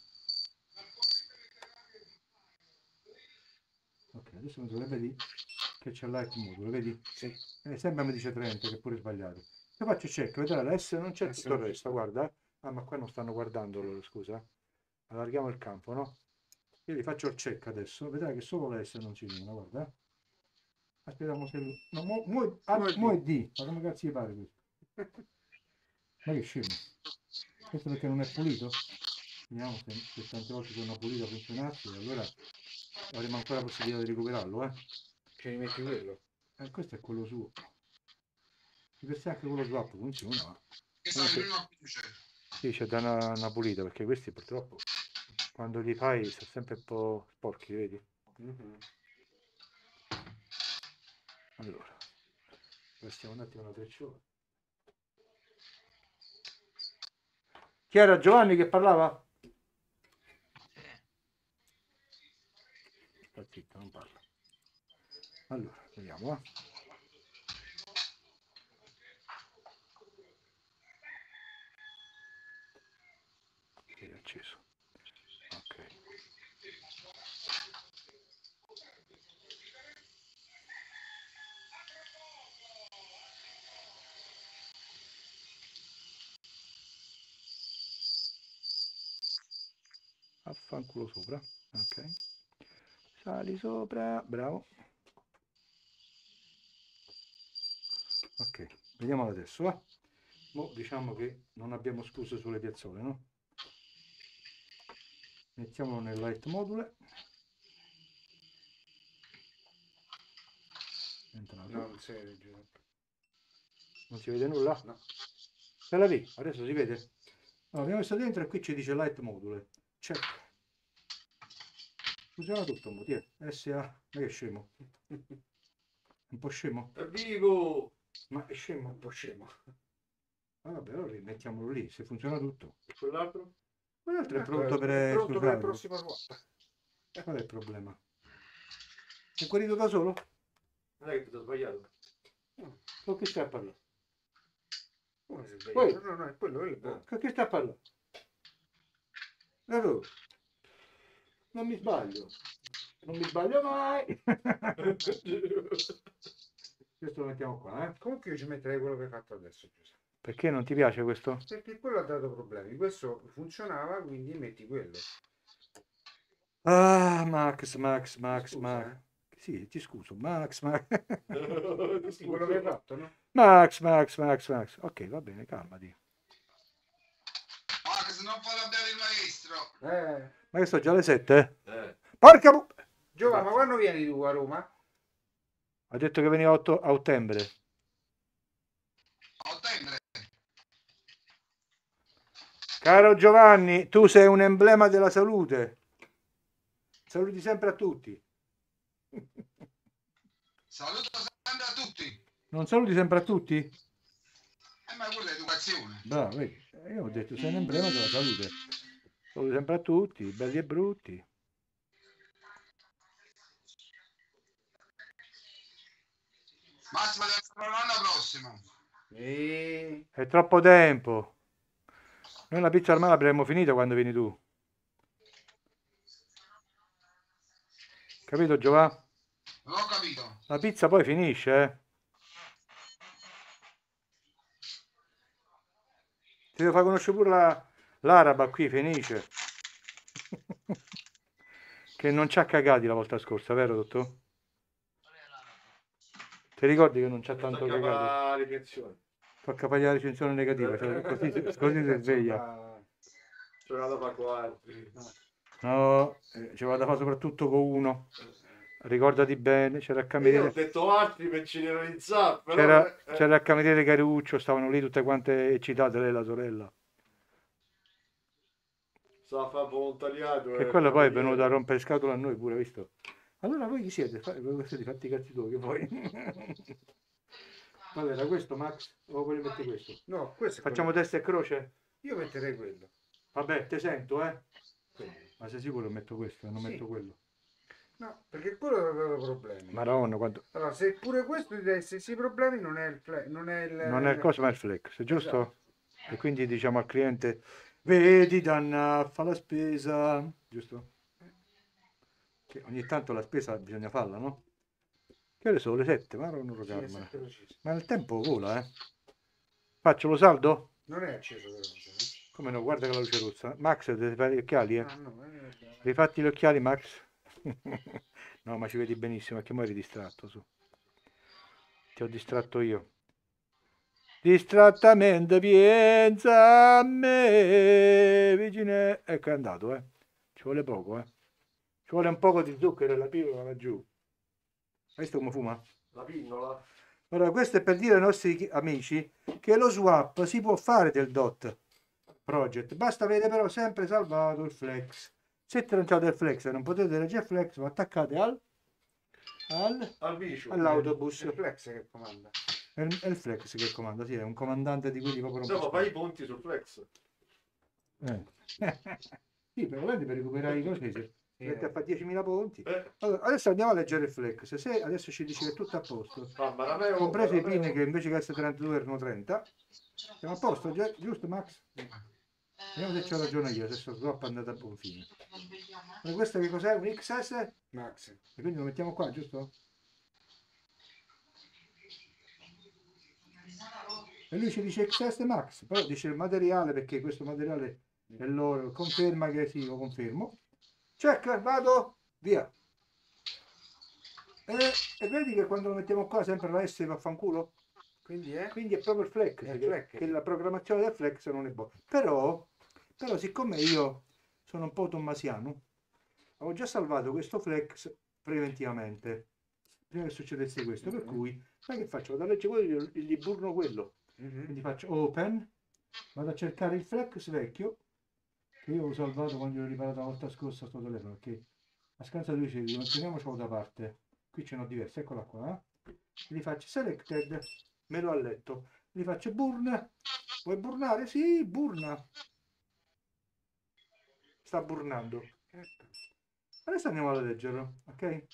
Ok, adesso mi dovrebbe dire che c'è light module, vedi? Sì. Sempre mi dice 30 che è pure sbagliato. Io faccio check, vedrai la S non c'è, S tutto il non c'è. resto, guarda. Ah, ma qua non stanno guardando loro, scusa. Allarghiamo il campo, no? Io gli faccio il check adesso, vedrai che solo la S non si illumina, guarda. Aspettiamo se lui... No, mo è D, ma come cazzo gli pare questo? Ma che scemo. Questo perché non è pulito? Vediamo se tante volte sono pulito funzionasse, allora avremo ancora la possibilità di recuperarlo, eh. Ci rimetti quello? Questo è quello suo. Di per sé anche quello swap funziona, ma... Che sta in una luce. Sì, c'è da una pulita, perché questi purtroppo quando li fai sono sempre un po' sporchi, vedi? Allora, passiamo un attimo una trecciona. Chi era Giovanni che parlava? Sta zitto, non parla. Allora, vediamo, Ok, è acceso. Ok. Affanculo sopra, ok. Sali sopra, bravo. Ok, vediamolo adesso, Mo diciamo che non abbiamo scuse sulle piazzole, no? Mettiamolo nel light module. Entrato. Non si vede, Giuseppe. Non si vede nulla? No. Se la vedi, adesso si vede. Allora, abbiamo messo dentro e qui ci dice light module. Check. Funziona tutto, mo, tiè. SA. Ma che scemo? Un po' scemo? È vivo! Ma è scemo? Un po' scemo. Ah, vabbè, allora rimettiamolo lì, se funziona tutto. E quell'altro? Quell'altro è Ecco, pronto per pronto per il scusarlo. prossimo swap. Qual è il problema? È guarito da solo? Non è che ti ho sbagliato. Con chi stai a parlare? Come si Poi- sveglia? No, è quello è buono. Con chi stai a parlare? Tu? Non mi sbaglio. Non mi sbaglio mai. Questo lo mettiamo qua, Comunque io ci metterei quello che hai fatto adesso, Giuseppe. Perché non ti piace questo? Perché quello ha dato problemi. Questo funzionava, quindi metti quello. Ah, Max. Scusa, eh. Sì, ti scuso, Max. Sì, quello che hai fatto, no? Max. Ok, va bene, calmati. Max, non fa arrabbiare il maestro. Ma che sto già alle 7? Eh. Porca Giova, ma quando vieni tu a Roma? Ha detto che veniva a ottobre. A ottobre. Caro Giovanni, tu sei un emblema della salute. Saluti sempre a tutti. Saluto sempre a tutti. Non saluti sempre a tutti? Ma quella è educazione. Bravo, vedi. Io ho detto sei un emblema della salute. Saluti sempre a tutti, belli e brutti. Massimo deve essere l'anno prossimo. È troppo tempo. Noi la pizza ormai l'abbiamo finita quando vieni tu. Capito, Giovanni? Non ho capito. La pizza poi finisce, eh? Ti devo far conoscere pure l'araba qui, finisce. Che non ci ha cagati la volta scorsa, vero, dottor? Ti ricordi che non c'ha tanto cagato? La ripensione. Tocca pagare la recensione negativa, cioè così si sveglia. Giocata fa 4. No, ci vado a fare soprattutto con uno. Ricordati bene, c'era il Io ho cameriere. detto altri per generalizzare, però C'era il cameriere Caruccio, stavano lì tutte quante eccitate, lei e la sorella. sa fa volontariato. Che quello poi è venuto a rompere scatola a noi pure, visto? Allora voi chi siete? Siete fatti i cazzi tuoi, che vuoi? Vabbè, era questo Max? O voglio mettere questo? No, questo è Facciamo quello. testa e croce? Io metterei quello. Vabbè, te sento, eh? Ma sei sicuro che metto questo e non Sì. metto quello? No, perché quello ha dato problemi. Madonna, quanto... Allora, se pure questo ti dà gli stessi problemi, non è Non è il coso, ma è il flex, giusto? Esatto. E quindi diciamo al cliente, vedi Danna, fa la spesa, giusto? Che ogni tanto la spesa bisogna farla, no? Che ore sono? Le 7, ma non Sì, è rogarmela. sempre preciso. Ma il tempo vola, eh? Faccio lo saldo? Non è acceso però. Come no? Guarda che la luce rossa. Max, devi fare gli occhiali, eh? Ah, no, Rifatti gli occhiali, Max? No, ma ci vedi benissimo, perché mo eri distratto, su. Ti ho distratto io. Distrattamente piensa a me, vicine. Ecco, è andato, eh. Ci vuole poco, eh. Ci vuole un poco di zucchero e la pillola laggiù. Hai visto come fuma? La pinnola. Allora, questo è per dire ai nostri amici che lo swap si può fare del DOT project, basta avere però sempre salvato il flex. Se tranciate il flex e non potete leggere il flex, lo attaccate all'autobus. È il flex che comanda. È il flex che comanda, sì, è un comandante di quelli proprio Dopo fai i ponti sul flex. Sì, per recuperare i cose, metti a fare 10.000 punti. Eh. Allora, adesso andiamo a leggere il flex. Se adesso ci dice che è tutto a posto, compreso i pin che invece che essere 32 erano 30, siamo a posto, giusto Max? Vediamo se c'ho ragione io, se sto troppo andato a buon fine. Allora, questo che cos'è? Un XS? Max. E quindi lo mettiamo qua, giusto? E lui ci dice XS Max, però dice il materiale perché questo materiale è loro, conferma che sì, lo confermo. Check, vado, via. E vedi che quando lo mettiamo qua sempre la S vaffanculo? Quindi è? Quindi è proprio il flex, È il che, flex. che la programmazione del flex non è buona. Però siccome io sono un po' tommasiano, avevo già salvato questo flex preventivamente, prima che succedesse questo, per cui, sai che faccio? Vado a leggere quello e gli burno quello. Quindi faccio open, vado a cercare il flex vecchio, che io ho salvato quando l'ho riparato la volta scorsa sto telefono, perché a scansa 2 cellule, teniamocelo da parte. Qui ce n'ho diverse, eccola qua. Gli faccio selected, me lo ha letto. Gli faccio burn. Vuoi burnare? Sì, burna. Sta burnando. Adesso andiamo a leggerlo, ok?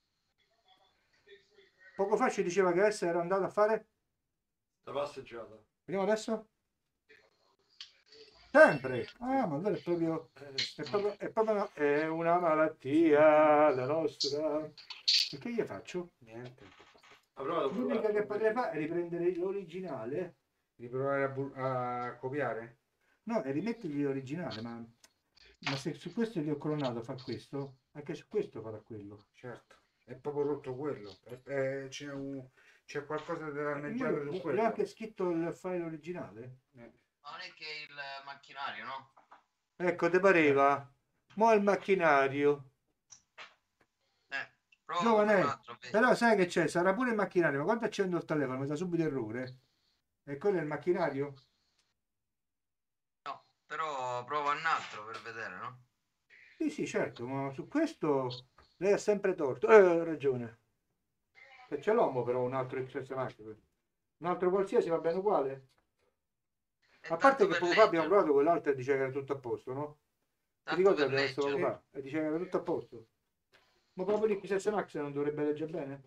Poco fa ci diceva che essa era andata a fare La passeggiata. vediamo adesso. Sempre. Ah, ma allora è una malattia la nostra. E che gli faccio? Niente. L'unica che potrei fare è riprendere l'originale Di provare a copiare? No, e rimettergli l'originale, ma se su questo gli ho clonato fa questo, anche su questo farà quello. Certo, è proprio rotto quello. C'è qualcosa da danneggiato su Gli ho quello. anche scritto il file originale. Ma non è che il macchinario, no? Ecco, te pareva? Mo' il macchinario. Prova con un Giovane, altro, vedi. però sai che c'è? Sarà pure il macchinario, ma quando accendo il telefono mi dà subito errore. E quello è il macchinario? No, però prova un altro per vedere, no? Sì, sì, certo, ma su questo lei ha sempre torto. Ha ragione. Se c'è l'uomo però un altro XS Max. Un altro qualsiasi va bene uguale. È A parte tanto che per poco fa abbiamo leggerlo. provato quell'altro e diceva che era tutto a posto, no? Ti Tanto ricordi per che adesso lo leggerlo. fa? E diceva che era tutto a posto. Ma proprio l'XS Max non dovrebbe leggere bene?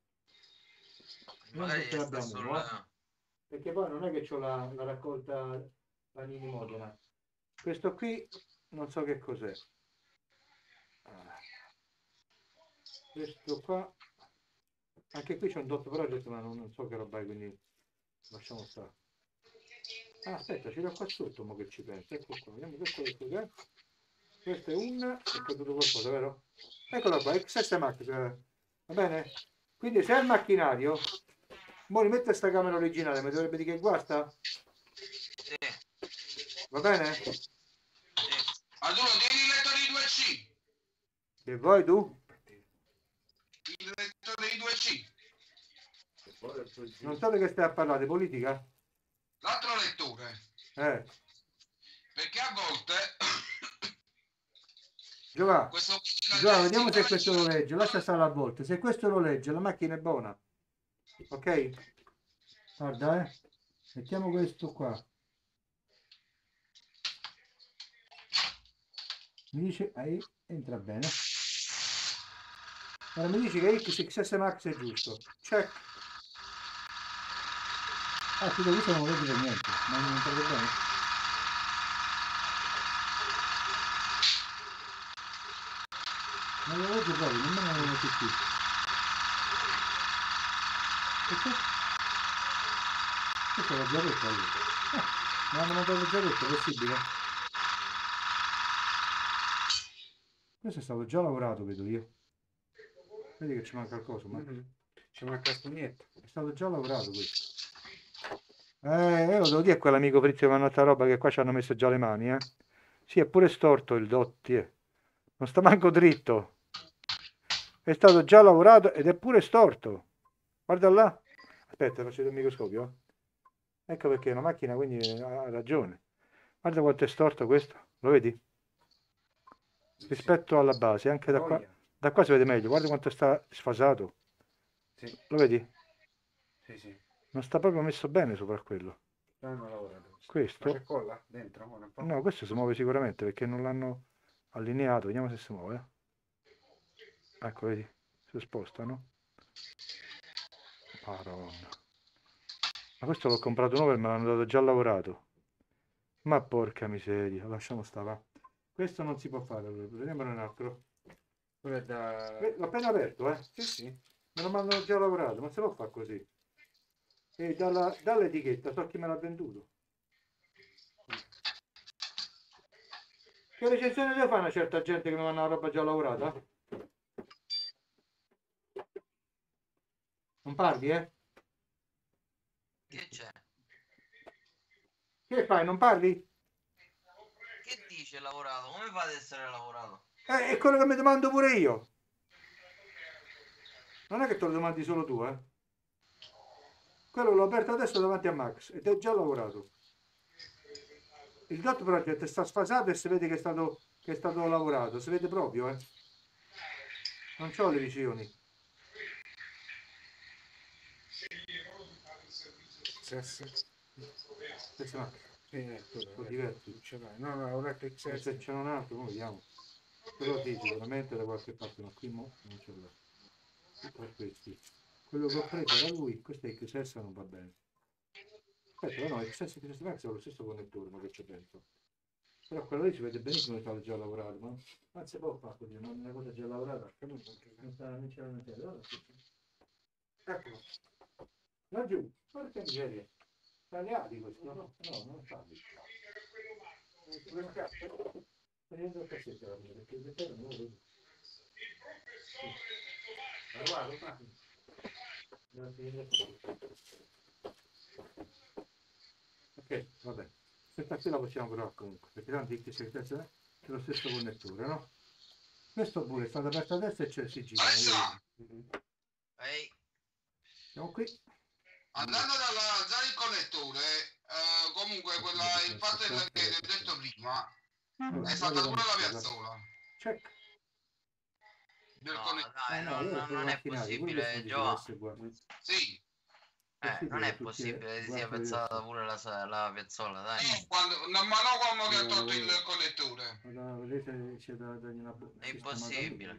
Non Magari perché sta l'abbiamo sul... uno, perché poi non è che ho la raccolta panini Modena. Questo qui non so che cos'è. Ah. Questo qua, anche qui c'è un dot project, ma non so che roba è, quindi lasciamo stare. Ah, aspetta, ce l'ho qua sotto, mo che ci penso. Ecco qua, vediamo questo che cos'è. Questo è un... è caduto qualcosa, vero? Eccolo qua, XS Max. Va bene? Quindi se è il macchinario, mo rimette sta camera originale, mi dovrebbe dire che guarda? Sì, Va bene? sì. Arturo, tieni il lettore di 2C. Che vuoi tu? Il lettore di 2C. Non so di che stai a parlare, di politica? L'altro lettore. Perché a volte... Giova, questo Giova, vediamo se questo lo legge. Lascia stare a volte. Se questo lo legge, la macchina è buona. Ok? Guarda, mettiamo questo qua. Mi dice, entra bene. Ora mi dici che XS Max è giusto. Check. Ah, qui questo non lo legge per niente. Ma non entra bene. Non lo legge proprio, nemmeno lo metto qui. Questo l'ho già detto io. Mi hanno mandato già detto, è possibile? Questo è stato già lavorato, vedo io. Vedi che ci manca qualcosa, ma Ci manca la spugnetta. è stato già lavorato questo. Io lo devo dire a quell'amico Frizio che mi hanno fatto roba che qua ci hanno messo già le mani, eh. Sì, è pure storto il dotti, Non sta manco dritto. È stato già lavorato ed è pure storto. Guarda là. Aspetta, faccio il microscopio. Ecco perché è una macchina, quindi ha ragione. Guarda quanto è storto questo. Lo vedi? Rispetto alla base, anche da qua si vede meglio. Guarda quanto sta sfasato. Sì. Lo vedi? Sì, sì. Non sta proprio messo bene sopra quello. Hanno lavorato. Questo? Ma che colla dentro? Un po'? No, questo si muove sicuramente perché non l'hanno allineato. Vediamo se si muove. Ecco, vedi? Si spostano. Madonna. Ma questo l'ho comprato nuovo e me l'hanno dato già lavorato. Ma porca miseria, lasciamo stare, va. Questo non si può fare, allora. Prendiamone un altro. Quello è da... L'ho appena aperto, eh. Sì, sì. Me lo mandano già lavorato, non si può fare così. E dall'etichetta so chi me l'ha venduto. Che recensione deve fare una certa gente che mi manda una roba già lavorata? Non parli, eh? Che c'è? Che fai, non parli? Che dice lavorato? Come fa ad essere lavorato? È quello che mi domando pure io. Non è che te lo domandi solo tu, eh? Quello l'ho aperto adesso davanti a Max ed è già lavorato. Il dot project sta sfasato e si vede che è stato lavorato, si vede proprio, eh? Non c'ho le visioni. Questa Max. Sono diversi. No, no, ora che c'è. Se c'è un altro, noi vediamo. Però sì, sicuramente da qualche parte, ma qui non ce l'ho. Tra questi. Quello che ho preso era lui, questo è XS non va bene. Aspetta, no, XS Max è lo stesso connettore, ma che c'è dentro. Però quello lì si vede benissimo che sta già lavorato, ma non si può fare così, non è una cosa già lavorata, non c'era una tela. Eccolo. Laggiù, porca miseria. Tagliati questo? No, non tagli. Prendo il cassetto perché il vetero non lo vedo. Guarda. Ok, vabbè. Questa qui la possiamo provare comunque, perché tanto c'è lo stesso connettore, no? Questo pure è stato aperto adesso e c'è si gira. Alessà, Ehi, Siamo qui. andando dall'alzare il connettore, comunque il fatto che ti ho detto prima, è stata pure la piazzola Check. del no, connettore. dai, non è possibile, Gio. Sì, Non è possibile che sia piazzata pure la piazzola, dai. ma no quando che ha tolto il connettore. È impossibile.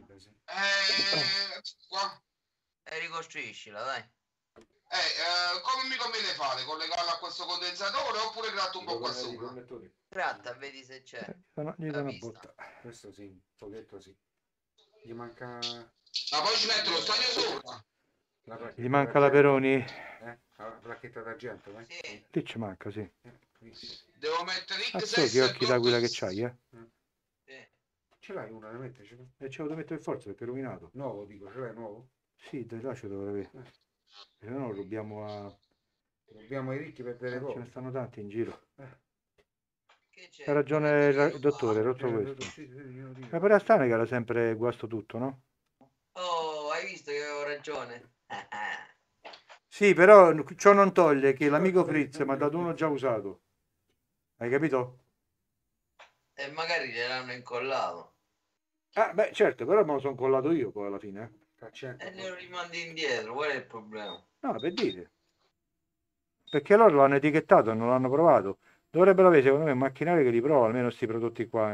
Qua. E ricostruiscila, dai. Come mi conviene fare? Collegarla a questo condensatore oppure gratto un po' qua sopra? Gratta, vedi se c'è. Gli La do una pista. botta. Questo sì, un pochetto sì. Gli manca Ma poi ci metto lo stagno sopra. la placchetta Gli manca la d'argento. Peroni. La placchetta d'argento, Sì, Lì ci manca, sì. qui. Devo mettere Cazzo, XS che occhi d'aquila che c'hai, eh? sì. Ce l'hai una da metterci? E ce lo devo mettere per forza perché è rovinato. Nuovo, dico, ce l'hai nuovo? Sì, dai, là ce lo dovrei avere. Se no lo rubiamo a... Dobbiamo ai ricchi per bere Ce ne poco. stanno tanti in giro. Che c'è? Ha ragione il dottore, rotto questo. Ma per Astana che era sempre guasto tutto, no? Oh, hai visto che avevo ragione? Sì, però ciò non toglie che l'amico Fritz mi ha dato uno già usato. Hai capito? E magari gliel'hanno incollato. Ah, beh, certo, però me lo sono collato io poi alla fine. E glielo rimandi indietro, qual è il problema? No, per dire. Perché loro l'hanno etichettato e non l'hanno provato. Dovrebbero avere, secondo me, un macchinario che li prova, almeno questi prodotti qua.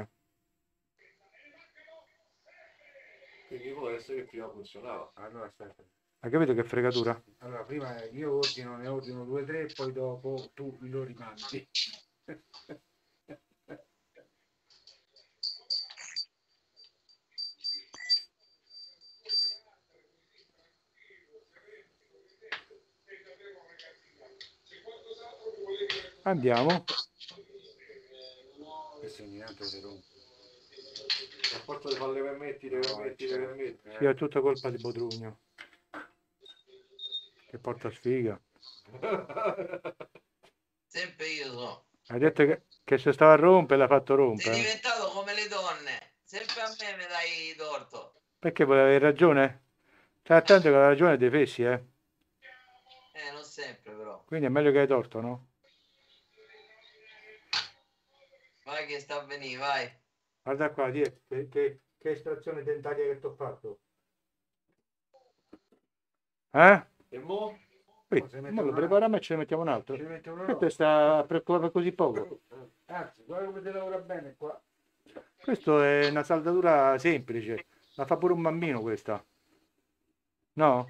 Quindi può essere che prima funzionava. Allora aspetta. Hai capito che fregatura? Allora, prima io ne ordino 2 o 3, poi dopo tu lo rimandi. Andiamo. Questo ogni tanto si rompe. A forza di farle permetti. Sì, è tutta colpa di Bodrugno. Che porta sfiga. Sempre io so. Hai detto che se stava a rompere, l'ha fatto Sei rompere. diventato come le donne. Sempre a me mi dai torto. Perché volevi avere ragione? Stai attento che la ragione è dei fessi, eh? Non sempre però. Quindi è meglio che hai torto, no? Vai che sta a venire, vai. Guarda qua, che estrazione dentaria che ti ho fatto. Eh? E mo? Mo lo prepariamo e ce ne mettiamo un altro. Ci mette uno Questo sta preoccupando così poco. Anzi, guarda come ti lavora bene qua. Questo è una saldatura semplice. La fa pure un bambino questa. No?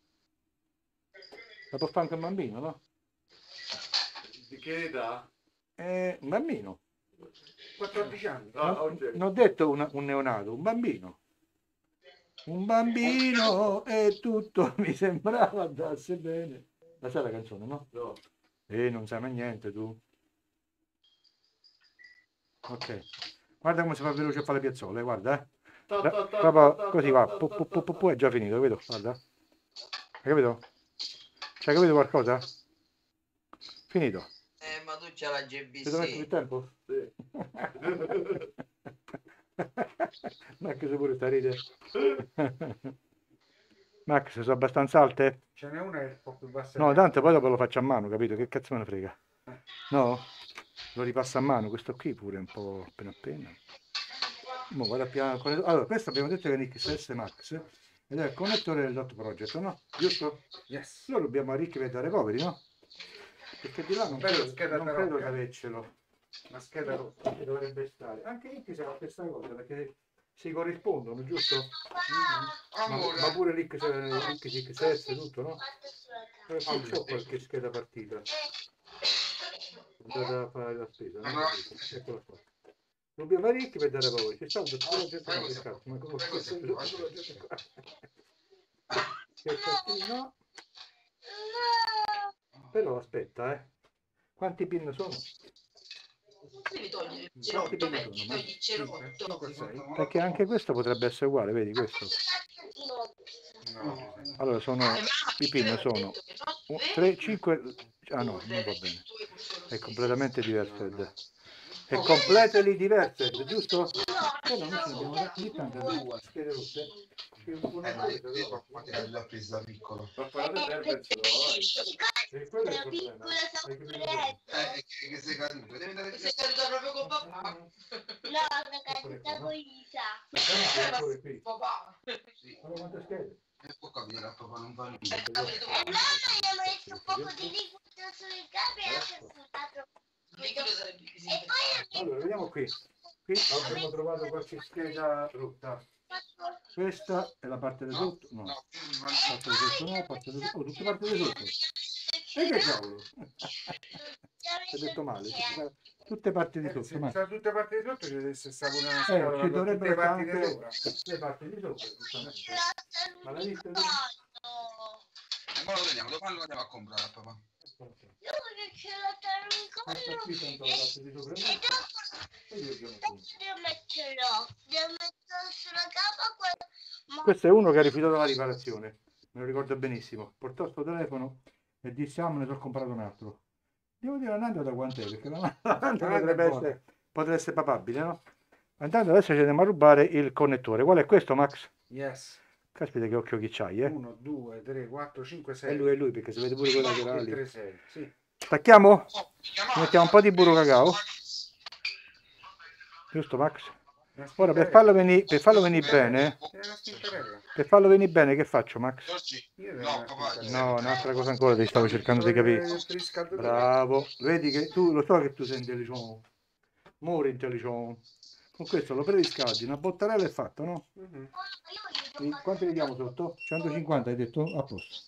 La può fare anche un bambino, no? Di che età? Un bambino. 14 anni. Non ho detto un neonato, un bambino. Un bambino e tutto mi sembrava andasse bene. La sai la canzone, no? No. Non sai mai niente tu. Ok. Guarda come si fa veloce a fare le piazzole, guarda, eh. Proprio così va, è già finito, capito? Guarda. Hai capito? C'hai capito qualcosa? Finito. Ma tu c'hai la Ti devo mettere il GBC. tempo? Sì. Max pure sta ride. Max, sono abbastanza alte? Ce n'è una che è un po' più bassa. No, tanto poi dopo lo faccio a mano, capito? Che cazzo me ne frega? No? Lo ripasso a mano, questo qui pure un po' appena appena. Mo vado a piano. Allora, questo abbiamo detto che è un XS Max ed è il connettore del Dot Project, no? Giusto? Yes. Lo dobbiamo arricchire da recovery, no? Perché di là non Bello, credo, scheda non da credo rocca. di avercelo. Una scheda rotta. Ci dovrebbe stare. Anche X sarà la stessa cosa perché si corrispondono, giusto? Amore, Ma pure l'XS, tutto, no? C'ho qualche scheda partita. Andate a fare la spesa, no? Eccola qua. Dobbiamo fare ricchi per dare paura. C'è stato tutta la gente che cazzo, ma come questo? Che no? Però aspetta, Quanti pin sono? Devi togliere il Quanti cerotto, pin metti, sono? togli il cerotto. Perché anche questo potrebbe essere uguale, vedi questo? No, Allora sono, i pin sono 3, 5, ah no, non va bene, è completamente diverso. È completely diverso, giusto? Però noi ce ne abbiamo così tante schede rotte. Che un connettore te lo trovi. l'ha presa piccolo. Ma parlare server ce l'ho, vai. E quello è il problema. Hai capito? Che sei caduto. Devi andare Sei caduta proprio con papà. No, sono caduta con Isa. Papà. Sì. Allora, quante schede? E può capire a papà non fa nulla. E mamma gli ha messo un po' di liquido sui capi e ha stato. E poi Allora, vediamo qui. Qui abbiamo trovato qualche scheda rotta. Questa è la parte di sotto? No. No, Parte di sotto no, parte di sotto. Oh, tutte parte di sotto. E che cavolo? Ho detto male. Tutte parti di sotto. se Ma... sta tutte parti di sotto ci deve essere stata una ci scatola con tutte dovrebbero le parti di anche sopra. le parti di sopra. giustamente. Ma l'hai visto? ma lo vediamo, domani lo andiamo a comprare a papà. Dove ce l'ho Questa qui tanto la parte di sopra. E io gioco qui. devo metterlo? Devo metterlo sulla capa. Questo è uno che ha rifiutato la riparazione, me lo ricordo benissimo. Portò sto telefono e disse: ah, me ne sono comprato un altro. Devo dire l'Ananda da quant'è? Perché l'Ananda potrebbe essere papabile, no? Intanto adesso ci andiamo a rubare il connettore. Qual è questo, Max? Yes. Caspita che occhio che c'hai, 1, 2, 3, 4, 5, 6. È lui, perché si vede pure quella che era lì. 3, 6. Sì. Stacchiamo? Ci mettiamo un po' di burro cacao. Giusto, Max? Ora per farlo venire bene, per farlo venire bene, che faccio, Max? No, papà. No, un'altra cosa ancora ti stavo cercando di capire. Bravo, vedi che tu lo so che tu sei intelligente, molto intelligente. Con questo lo preriscaldi, una bottarella è fatto, no? Quanti ne diamo sotto? 150 hai detto? A posto.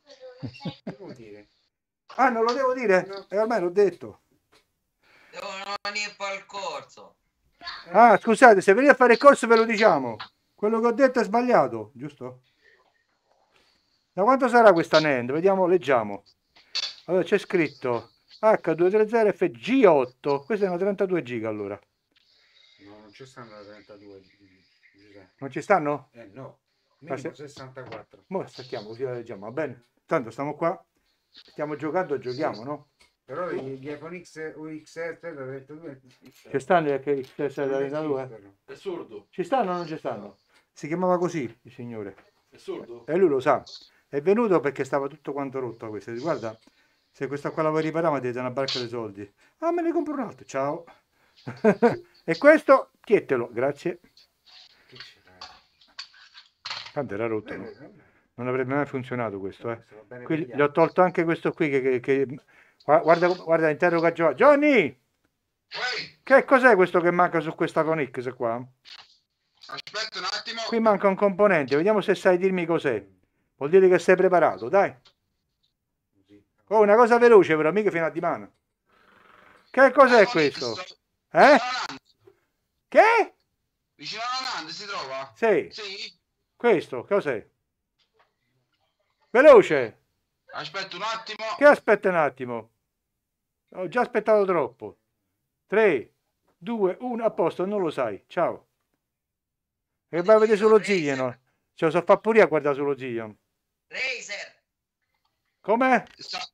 Ah, non lo devo dire? No. E ormai l'ho detto. Devono venire a fare il corso. Ah, scusate, se venite a fare il corso ve lo diciamo. Quello che ho detto è sbagliato, giusto? Da quanto sarà questa NAND? Vediamo, leggiamo. Allora c'è scritto H230FG8. Questa è una 32 giga allora. No, non ci stanno da 32. Giuseppe. Non ci stanno? No. Ma Minimo se- 64. Mo stacchiamo così la leggiamo, va bene? Tanto stiamo qua, stiamo giocando, giochiamo, no? Però gli iPhone X o XS da 32 Ci stanno anche i XS da 32? esistono. È sordo. Ci stanno o non ci stanno? Si chiamava così il signore. È sordo. E lui lo sa. È venuto perché stava tutto quanto rotto questo. Dice, guarda, se questa qua la vuoi riparare mi date una barca di soldi. Ah, me ne compro un altro. Ciao. E questo, chiettelo. Grazie. Che c'era? Tanto era rotto, no? Non avrebbe mai funzionato questo, eh. Se va bene Qui per gli gli ho tolto anche questo qui guarda, interroga Giovanni. Johnny! Ehi, Che cos'è questo che manca su questa con X qua? aspetta un attimo. Qui manca un componente, vediamo se sai dirmi cos'è. Vuol dire che sei preparato, dai. altri. Oh, una cosa veloce però, mica fino a di mano. Che cos'è questo? Eh? Che? Vicino alla Nand si trova? Sì, Sì? questo, cos'è? Veloce! Aspetta un attimo. Che aspetta un attimo? Ho già aspettato troppo. 3, 2, 1, a posto, non lo sai. Ciao. E vai a vedere sullo Zillion. Ce lo so fa pure a guardare sullo Zillion. Razer. Com'è?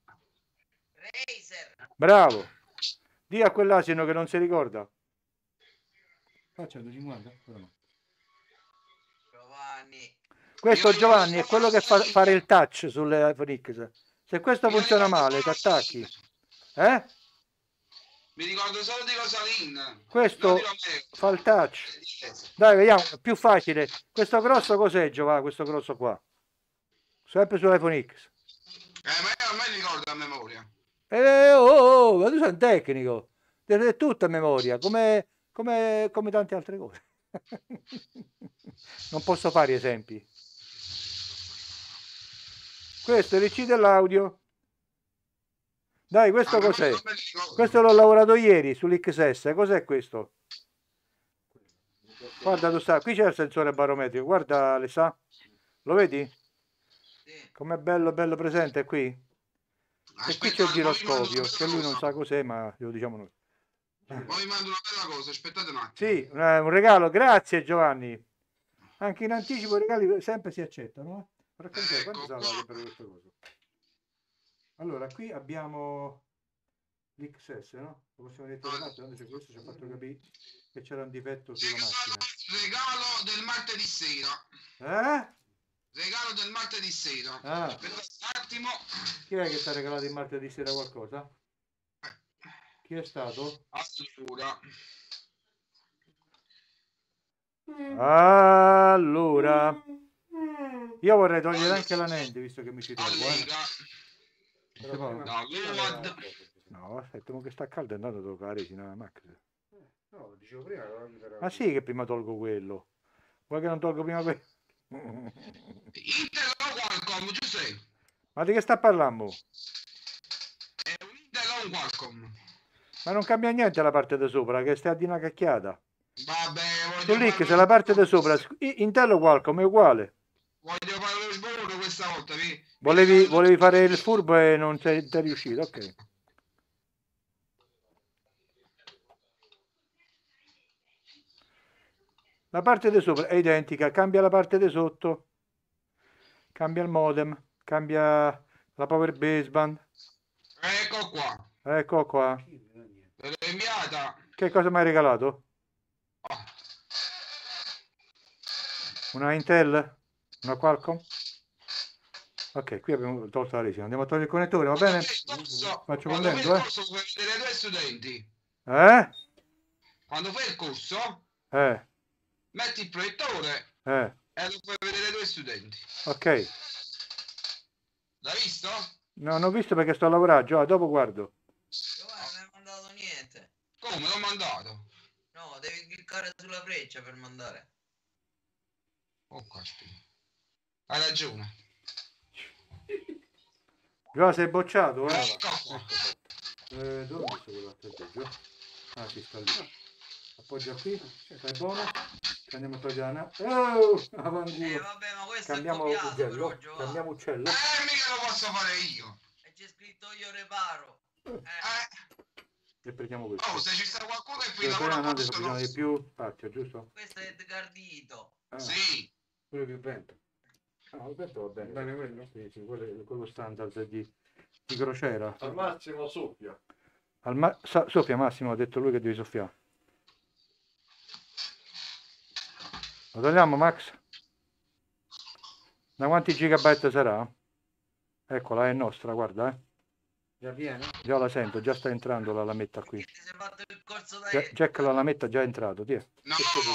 Razer. Bravo. Dì a quell'asino che non si ricorda. Faccia 150? No. Giovanni. Questo Giovanni è quello che fa fare il touch sulle iPhone X. Se questo funziona male, ti attacchi. Eh? Mi ricordo solo di Rosalyn. Questo Non di Romeo. fa il touch. Dai, vediamo, più facile. Questo grosso cos'è, Giovanni? Questo grosso qua. Sempre sull'iPhone X. Ma io a me ricordo a memoria. Ma tu sei un tecnico. Deve essere tutto a memoria, come tante altre cose. Non posso fare esempi. Questo è l'IC dell'audio. Dai, questo cos'è? Questo l'ho lavorato ieri sull'XS. Cos'è questo? Guarda, tu sta. Qui c'è il sensore barometrico. Guarda, le sa. Lo vedi? Sì. Com'è bello, bello presente qui? E qui c'è il Aspettate, mo vi mando giroscopio, una che bella lui non cosa. sa cos'è, ma lo diciamo noi. Mo vi mando una bella cosa, aspettate un attimo. Sì, un regalo, grazie Giovanni. Anche in anticipo i regali sempre si accettano. Porca miseria, quanto Ecco sarà qua. la per questa cosa? Allora, qui abbiamo l'XS, no? Lo possiamo dire da parte, quando c'è questo ci ha fatto capire che c'era un difetto sulla macchina. Regalo del martedì sera. Eh? Regalo del martedì sera. Ah. Aspettate un attimo. Chi è che ti ha regalato il martedì sera qualcosa? Chi è stato? Allora, io vorrei togliere anche la lente visto che mi ci trovo. No, aspetta, ma che sta caldo, è andato a toccare la resina della macchina. No, dicevo prima. Ma sì che prima tolgo quello. Vuoi che non tolgo prima quello? Intel o Qualcomm, Giuseppe? Ma di che sta parlando? È un Intel o un Qualcomm? Ma non cambia niente la parte di sopra, che stai a dire una cacchiata. Vabbè, Tu lì che se la parte di sopra, Intel o Qualcomm è uguale. Voglio fare lo sbolone questa volta, Volevi fare il furbo e non sei riuscito, ok. La parte di sopra è identica, cambia la parte di sotto, cambia il modem, cambia la power baseband. Ecco qua. Ecco qua. Te l'ho inviata. Che cosa mi hai regalato? Oh. Una Intel? Una Qualcomm? Ok, qui abbiamo tolto la resina. Andiamo a togliere il connettore, va bene? Faccio quando contento, fai il corso puoi vedere i tuoi studenti. Quando fai il corso, metti il proiettore e lo puoi vedere i tuoi studenti. Ok. L'hai visto? No, non ho visto perché sto a lavorare, dopo guardo. Giovanni, non hai mandato niente. Come? L'ho mandato? No, devi cliccare sulla freccia per mandare. Oh, caspita. Hai ragione. Già sei bocciato, Ecco qua. Dove ho messo quell'altro peggio? Ah, sì, sta lì. Appoggia qui, stai buono. Andiamo a togliere la vabbè, ma questo cambiamo è copiato, uccello. però, Cambiamo uccello. Mica lo posso fare io. E c'è scritto io reparo. E prendiamo questo. Oh, se ci sta qualcuno che qui Però lavora adesso bisogna di più spazio, giusto? Questo è Edgardito. Sì. Quello più vento. No, il vento va bene. Bene quello? Sì, sì, quello standard di crociera. Al massimo soffia. Soffia Massimo, ha detto lui che devi soffiare. Lo togliamo, Max? Da quanti gigabyte sarà? Eccola, è nostra, guarda, Già viene? Già la sento, già sta entrando la lametta qui. Ti sei fatto il corso da Jack la lametta è già entrato, ti è. No.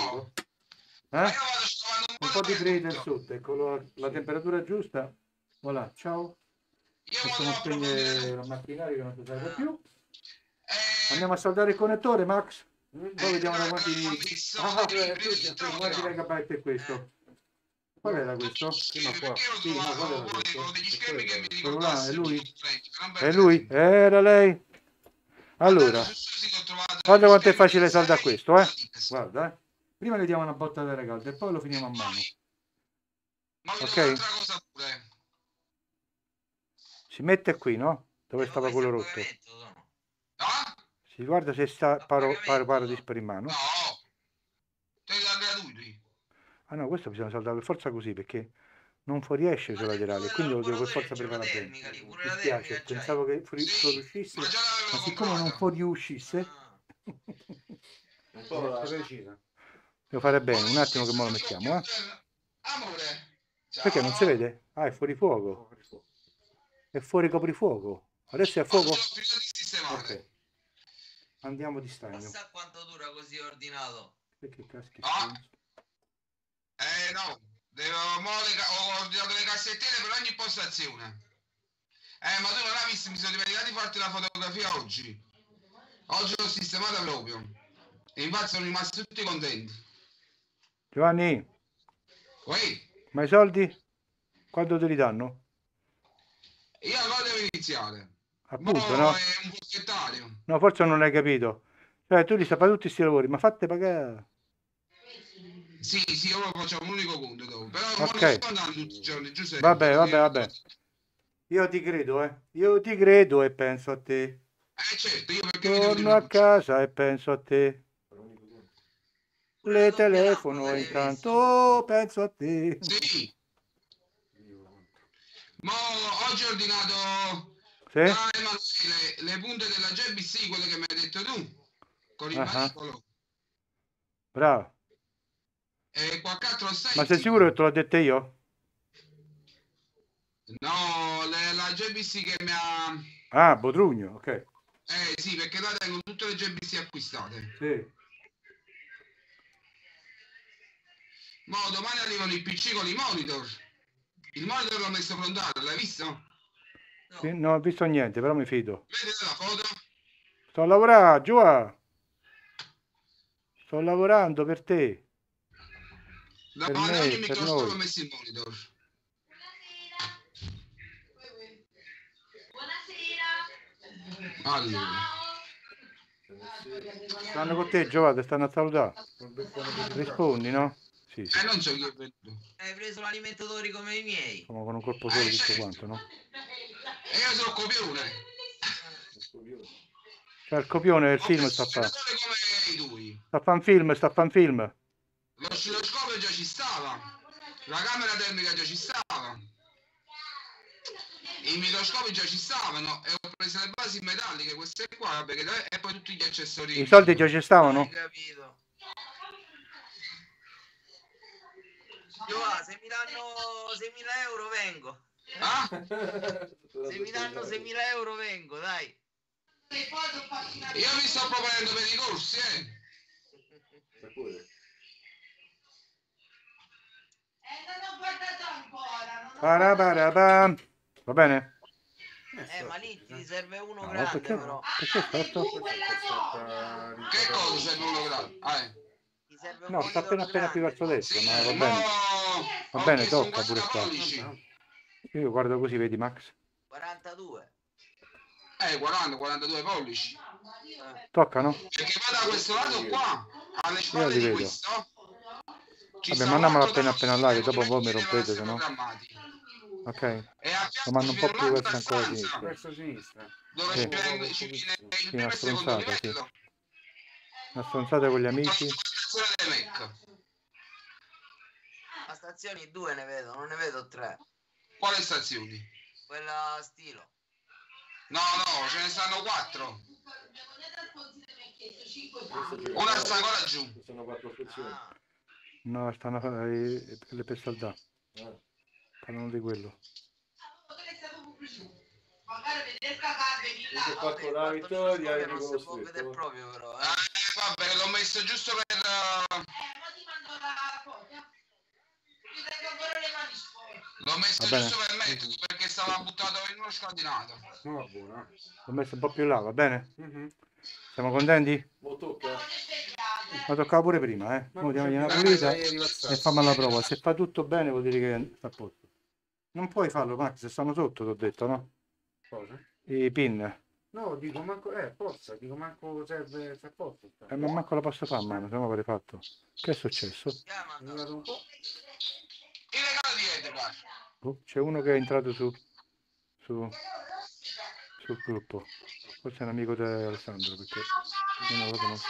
Un po' di breeder sotto, ecco la temperatura giusta. Voilà, ciao. Possiamo spegnere la macchinaria che non si serve più. Andiamo a saldare il connettore, Max. Poi vediamo da quanti megabyte è questo. Qual era questo? Prima qua. Sì, ma qual era questo? Degli schemi che mi Quello là, è lui? È È lui? Era lei? Allora, guarda quanto è facile saldare questo, Guarda, Prima gli diamo una botta di regalo e poi lo finiamo a mano. Ok? Si mette qui, no? Dove stava quello rotto? Si guarda se sta paro di spero in mano. No, te la gratuiti. Ah no, questo bisogna saldarlo per forza così perché non fuoriesce sulla laterale, quindi lo devo per forza preparare bene. Mi spiace, pensavo che fuoriuscisse, ma siccome non fuoriuscisse, un po' precisa. devo fare bene, un attimo che me lo mettiamo, Amore. Perché non si vede? Ah, è fuori fuoco. È fuori coprifuoco. Adesso è a fuoco? Ok. Andiamo di stagno. Chissà quanto dura così ordinato. Perché caschi? No, ho ordinato le cassettine per ogni postazione. Ma tu non hai visto, mi sono dimenticato di farti la fotografia oggi. Oggi l'ho sistemata proprio. E infatti sono rimasti tutti contenti. Giovanni, ma i soldi? Quando te li danno? Io allora devo iniziare. Appunto, no? È un forfettario. No, forse non hai capito. Cioè, tu li sai fare tutti questi lavori, ma fate pagare. Sì, io lo faccio un unico conto dopo. Però ok. non sto andando tutti i giorni, Giuseppe. Vabbè. Io ti credo, io ti credo e penso a te. Certo, io perché mi devo Torno a dire casa e penso a te. Pure Le le doppie lampade, telefono l'hai visto? intanto, penso a te. Sì, ma oggi ho ordinato Sì? da Emanuele le punte della JBC, quelle che mi hai detto tu, con il Ah, manipolo. bravo. E qualche altro sai? Ma sei sicuro che te l'ho dette io? No, la JBC che mi ha... Ah, Botrugno, ok. Sì, perché là tengo tutte le JBC acquistate. Sì. Ma domani arrivano i PC con i monitor. Il monitor l'ho messo frontale, l'hai visto? Sì, non ho visto niente, però mi fido. Vedete la foto? Sto a lavorare, Giova. Sto lavorando per te. Per Davanti a ogni me, per microscopio ho noi. messo il monitor. Allora, Stanno con te, Giova, ti stanno a salutare. Rispondi, no? Sì, sì. non so chi è venuto. Hai preso l'alimentatori come i miei. Siamo con un colpo solo tutto certo. quanto, no? E io sono copione. Cioè il copione del Ho film preso sta a un fa. generatore come i tuoi. Sta a fa un film, sta a fa un film. Lo oscilloscopio già ci stava. La camera termica già ci stava. I microscopi già ci stavano e ho preso le basi metalliche, queste qua, perché e poi tutti gli accessori. I soldi già ci Hai stavano? capito? Giova, se mi danno 6.000 euro vengo. Ah? Se mi danno 6.000 euro vengo, dai. Io mi sto proponendo per i corsi, Non ho guardato ancora. Paraparapam. Va bene? Ma lì ti serve uno No, grande perché? però. Perché è storto? Che cosa serve uno grande? Ti serve un No, sta monitor appena più grande. verso destra, Sì, ma va mo bene. Va ho bene, chiesto un tocca pure 40 qua. pollici. Io guardo così, vedi Max? 42. 40, 42 pollici. Toccano? Perché poi da questo lato qua, alle Io spalle li di vedo. questo, ci Vabbè, sono mandiamolo 4 appena là, che dopo voi mi rompete, se no. programmati. Ok? E a Lo fianco mando ci un po' viene più un'altra verso ancora a stanza sinistra. Verso sinistra. dove Sì. ci viene il Sì, primo una e secondo stronzata, sì. livello. Una stronzata con gli amici. Stazione dei Mac. A stazioni 2 ne vedo, non ne vedo 3. Quale stazioni? Quella stilo. No, ce ne stanno 4. Una sta ancora giù. Ci sono 4 sezioni. Ah, No, stanno le per soldare. Parlano di quello. Io ho fatto la il vittoria e microscopio non dico lo si può vedere stretto. proprio però. Vabbè, l'ho messo giusto per... L'ho messo Va bene. giusto per metodo, perché stava buttato in uno scardinato. No, buona. L'ho messo un po' più là, va bene? Mhm. Siamo contenti? Mo tocca. Ma toccava pure prima, eh? Mo diamogli una pulita e fammi la prova. Se fa tutto bene vuol dire che sta a posto. Non puoi farlo, Max, se stanno sotto, ti ho detto, no? Cosa? I pin. No, dico manco, forza, dico manco serve a posto. Ma manco la posso fare a mano, se no l'avrei fatto. Che è successo? È arrivato un po'. Il regalo di Edgar. Oh, c'è uno che è entrato sul gruppo. Forse è un amico di Alessandro, perché io non lo conosco.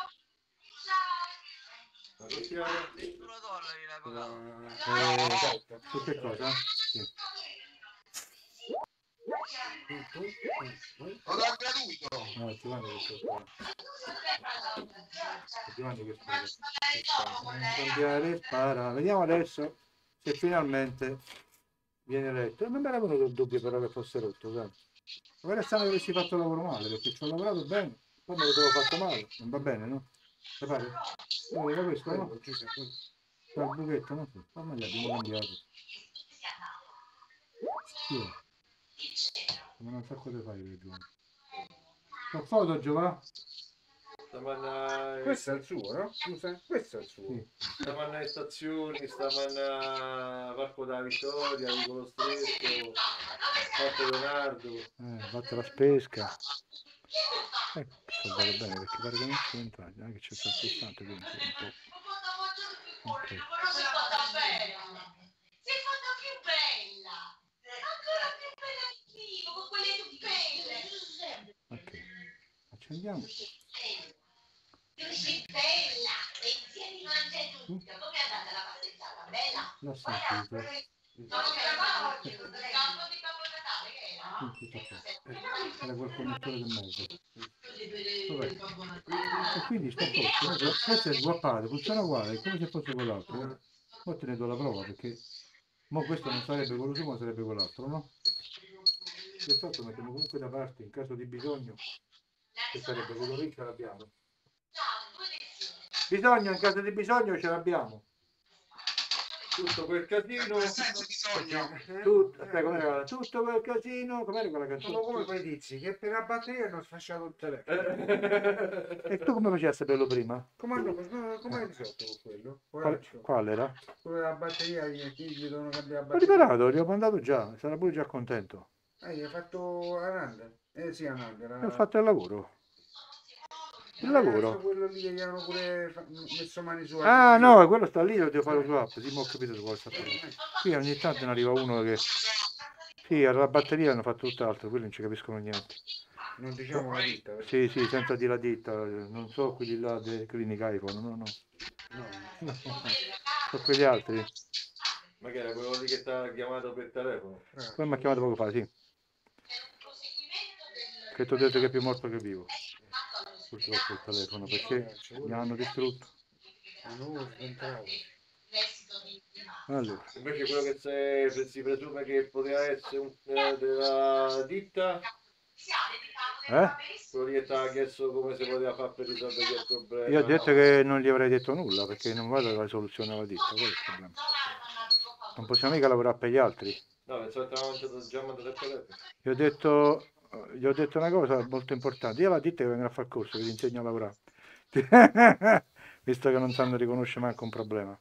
$21 l'hai pagato. Su che cosa? Sì. Lo dà gratuito. No, Giovanni che sta Giovanni che sta cambiare para. Vediamo adesso se finalmente viene eletto. Non mi era venuto il dubbio però che fosse rotto, sai? Magari stanno che avessi fatto il lavoro male, perché ci ho lavorato bene, poi me lo sono fatto male, non va bene, no? Che pare? Era questo, no? C'è il buchetto, no? Mamma mia, abbiamo cambiato. Sì. Ma non so cosa fai per Giovanni. Ho foto, Giovanni? Questo è il suo, no? Scusa, questo è il suo. Sì. Stiamo alle stazioni, stiamo a Parco della Vittoria, Vicolo Stretto, Parco Leonardo. Fatta la spesca. Sto andando bene perché pare che non si entra, non è che c'è stato costante, quindi un po'. Ok. Sei stata più bella. Ancora più bella Vediamo. Tu sei bella, pensieri mangia tutto. Come è andata la passeggiata? Bella? L'ho sentito. Non c'eravamo oggi, il campo di Babbo Natale, che era? Era quel connettore del mezzo. Vabbè. E quindi sta a posto. Questo è sguappato, funziona uguale, è come se fosse quell'altro. Poi te ne do la prova perché mo questo non sarebbe quello suo, ma sarebbe quell'altro, no? E sotto mettiamo comunque da parte in caso di bisogno, che sarebbe quello lì, ce l'abbiamo. Bisogno, in caso di bisogno ce l'abbiamo. Tutto quel casino. Senza bisogno. Tutto quel casino, com'era quella Sono come canzone? quei tizi che per la batteria hanno sfasciato il telefono. E tu come facevi a saperlo prima? Come hai risolto con quello? Qual era? Quello della batteria, gli devono cambiare la L'ho batteria. riparato, gli ho mandato già, sarà pure già contento. Hai fatto Ananda? Sì, Ananda. E ho fatto il lavoro. Il Adesso lavoro. quello lì che gli hanno pure messo mani su. Ah no, quello sta lì, lo devo fare su app, sì, mo ho capito su cosa sta parlando. Qui ogni tanto ne arriva uno che... Sì, alla batteria hanno fatto tutt'altro, quelli non ci capiscono niente. Non diciamo la ditta. Sì, sì, senza dire la ditta, non so quelli là delle cliniche iPhone, no, no. No. Sono quegli altri. Ma che era quello lì che ti ha chiamato per telefono? Poi mi ha chiamato poco fa, sì. Che ti ho detto che è più morto che vivo. Purtroppo il telefono, perché mi hanno distrutto. Allora, Invece quello che si presume che poteva essere della ditta, quello lì che ti ha chiesto come si poteva fare per risolvere il problema. io ho detto che non gli avrei detto nulla, perché non vado la soluzione alla ditta, quello è il problema. Non possiamo mica lavorare per gli altri. No, pensavo che ti avevano già mandato il telefono. Gli ho detto una cosa molto importante. Io alla ditta che vengono a fare il corso, che gli insegno a lavorare. Visto che non sanno riconoscere manco un problema.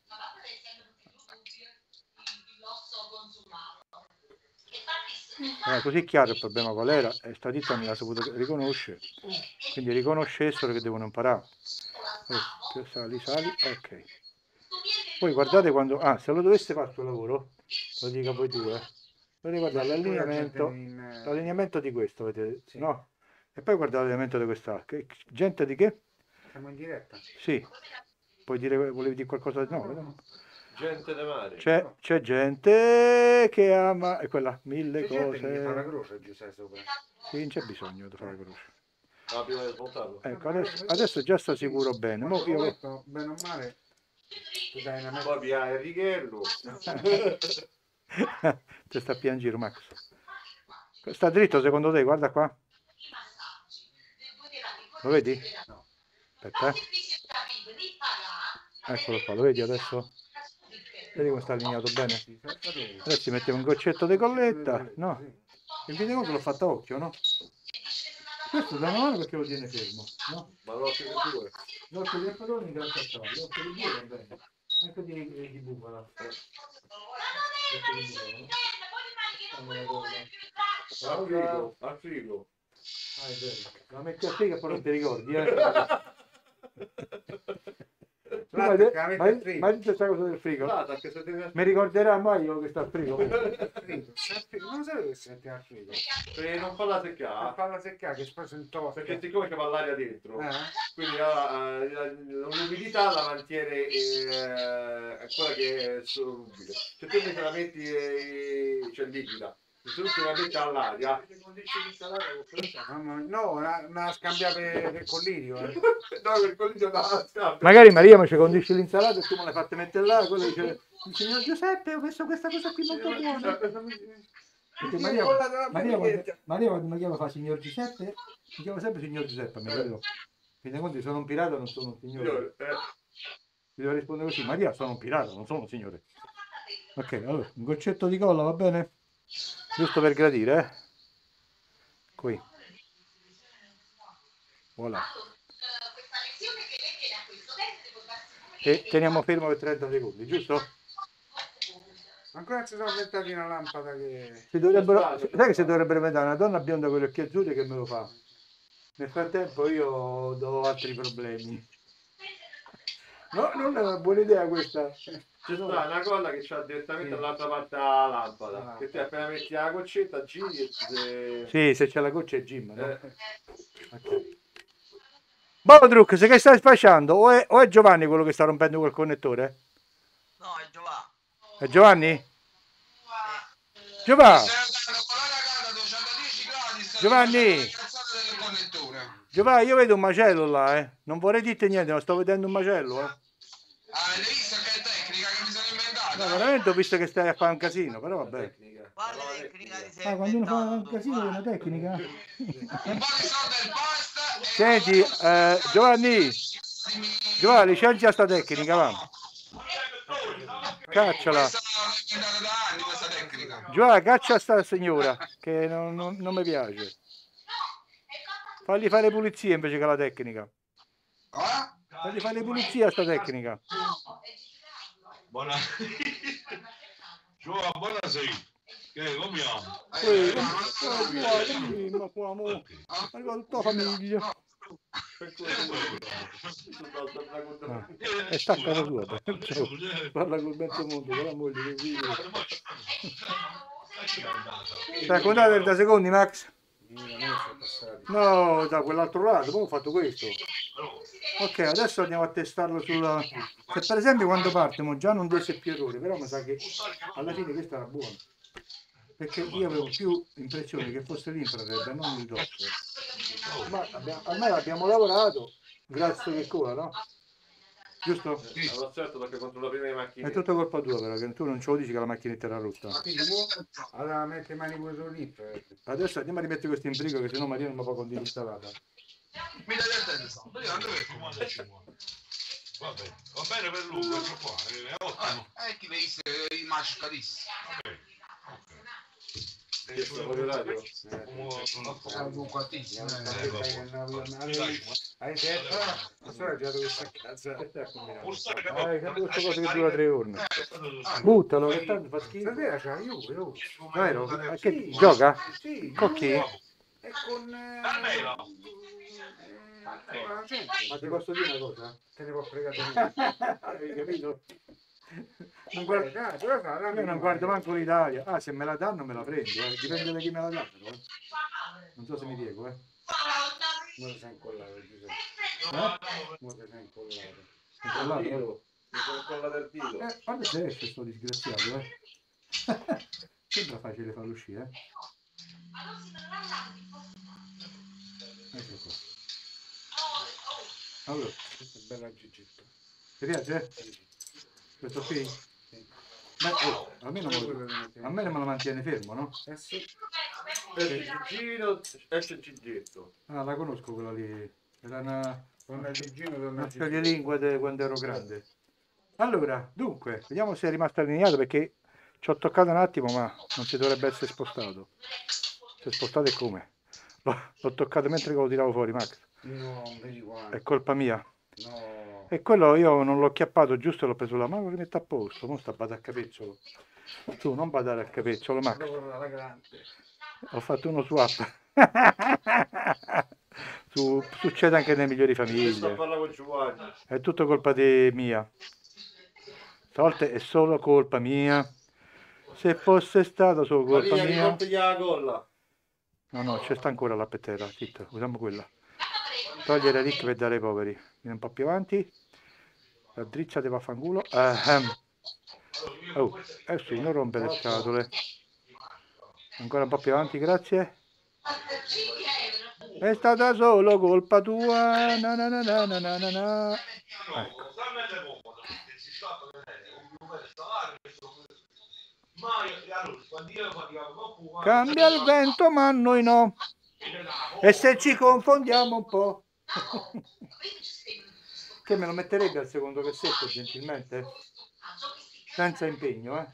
Era così chiaro il problema qual era, e sta ditta me l'ha saputo riconoscere. Quindi riconoscessero che devono imparare. Sali, ok. Poi guardate quando... Ah, se lo doveste fare il suo lavoro, lo dico a voi due, dovete guardare l'allineamento di questo, vedete? Sì. No? E poi guardate l'allineamento di quest'altro. Gente di che? Siamo in diretta. Sì. Puoi dire, volevi dire qualcosa di no? Gente da mare. C'è gente che ama, e quella, mille C'è gente che gli fa la cose. croce Giuseppe sopra. Sì, non c'è bisogno di fare la croce. Ah, prima del smontato. Ecco, adesso già sta sicuro bene. Mo Quando io... l'ho letto, bene o male, tu dai una Poi via il righello. Te sta a piangere, Max. Sta dritto secondo te? Guarda qua. Lo vedi? Aspetta. Eccolo qua, lo vedi adesso? Vedi come sta allineato bene? Adesso mettiamo un goccetto di colletta, no? Il videoconto l'ho fatto a occhio, no? Questo da una mano perché lo tiene fermo, no? Ma l'occhio di due. L'occhio del padrone in realtà sta, l'occhio di due va bene. Anche di bufala. Al frigo. Ah, è vero. La metti a frigo e poi non ti ricordi, eh? Ma di questa cosa del frigo? Mi ricorderà mai io che sta al frigo? non sapevo che si metteva al frigo. Per non farla seccare. Per farla seccare, che poi si intosca. Perché siccome c'è l'aria dentro, quindi l'umidità la mantiene quella che è solubile. Se tu invece la metti cioè liquida, se tu te la metti all'aria, no, una scambia per collirio. no, per collirio no, Magari Maria mi ci condisci l'insalata e tu me l'hai fatta mettere là, quello dice, il signor Giuseppe, ho messo questa cosa qui molto buona. Perché Maria quando mi chiama fa signor Giuseppe, mi chiama sempre signor Giuseppe, mi credo. Quindi conti sono un pirata, non sono un signore. Mi devo rispondere così, Maria sono un pirata, non sono un signore. Ok, allora, un goccetto di colla, va bene? Giusto per gradire, eh? Qui. Voilà. E teniamo fermo per 30 secondi, giusto? Ancora ci sono inventati una lampada che... Sai che si dovrebbe inventare una donna bionda con gli occhi azzurri che me lo fa? Nel frattempo io ho altri problemi. No, non è una buona idea questa. C'è sta una colla che c'ha direttamente dall'altra parte della lampada. Che te appena metti la goccetta giri e Sì, se c'è la goccia è Jim, no? Ok. Bodruk, se che stai facendo? O è Giovanni quello che sta rompendo quel connettore? No, è Giovanni. È Giovanni? Giovanni! Giovanni! Giovanni, io vedo un macello là, eh. Non vorrei dirti niente, ma sto vedendo un macello, eh. Avete visto che tecnica che mi sono inventato? No, veramente ho visto che stai a fare un casino, però vabbè. Quale tecnica ti sei Quando uno fa un inventato? casino è una tecnica. Un po' di soldi del post. Senti, Giovanni, licenzia sta tecnica, va. Cacciala. Questa l'ho inventata da anni, questa tecnica. Giovanni, caccia sta signora, che non mi piace. Fagli fare pulizia invece che la tecnica. Fagli fare pulizia a sta tecnica. Buonasera. Che comiamo? Ma qua, arriva tutta la famiglia. È stacca la tua, parla col mezzo mondo, con la moglie che vive. Raccontate 30 secondi, Max? No, da quell'altro lato, poi ho fatto questo. Ok, adesso andiamo a testarlo sulla... Se per esempio quando partiamo già non desse più errori, però mi sa che alla fine questa era buona. Perché io avevo più l'impressione che fosse l'infrared, non il software. Ma ormai abbiamo lavorato, grazie che cosa, no? Giusto? Allora, certo, perché controlla prima le macchine. È tutta colpa tua però, che tu non ce lo dici che la macchinetta era rotta. Allora mette mani pure sull'infrared. Adesso andiamo a rimettere questo in frigo, che sennò Maria non mi fa continuare installata. Mi dai del tempo. Vabbè, va bene per lui, questo qua, è ottimo. Chi le disse il mascalissimo. Questo fuori radio. Hai detto, ma sono arrivato questa cazzo. Hai capito questa cosa che dura 3 ore. Buttalo, che tanto fa schifo. Stasera c'è io. Vero? Che gioca? Sì. Con chi? E con... Ma ti posso dire una cosa? Te ne può fregare. Hai capito? Non guarda, Io non guardo manco l'Italia. Ah, se me la danno me la prendo, dipende da chi me la dà. Non so se mi piego, Non sei incollato, Giuseppe. Non sei incollato. Incollato? Mi sono incollato al dito. Guarda se esce sto disgraziato, Sembra facile farlo uscire, Ecco qua. Allora, Questa è bella Gigitto. ti piace? Questo qui? Beh, almeno a me non me lo mantiene fermo, no? Sì. Esce il ciggetto. Ah, la conosco quella lì. Era Torna Gigino, torna una Gigino. scioglilingua quando ero grande. Allora, dunque, vediamo se è rimasto allineato perché ci ho toccato un attimo, ma non si dovrebbe essere spostato. Se è spostato è come? L'ho toccato mentre lo tiravo fuori, Max. No, non vedi qua. È colpa mia. No. E quello io non l'ho chiappato giusto e l'ho preso la mano e lo rimetto a posto. Non sta a badare a capezzolo. Tu non badare a capezzolo, Max. La grande. Ho fatto uno swap. Succede anche nelle migliori Sto a famiglie. parlare con Giovanni. È tutto colpa mia. Stavolta è solo colpa mia. Se fosse stato solo colpa Maria, mia. riportigli la colla. No, c'è sta ancora la pettera. Zitto, usiamo quella. Togliere ricchi per dare ai poveri. Vieni un po' più avanti. La drizza ti va a fanculo. Oh, sì, non rompe le scatole. Ancora un po' più avanti, grazie. È stata solo colpa tua. Na na na na na na na. Ecco. Cambia il vento, ma noi no. E se ci confondiamo un po'. Che me lo metterebbe al secondo versetto, gentilmente? Senza impegno,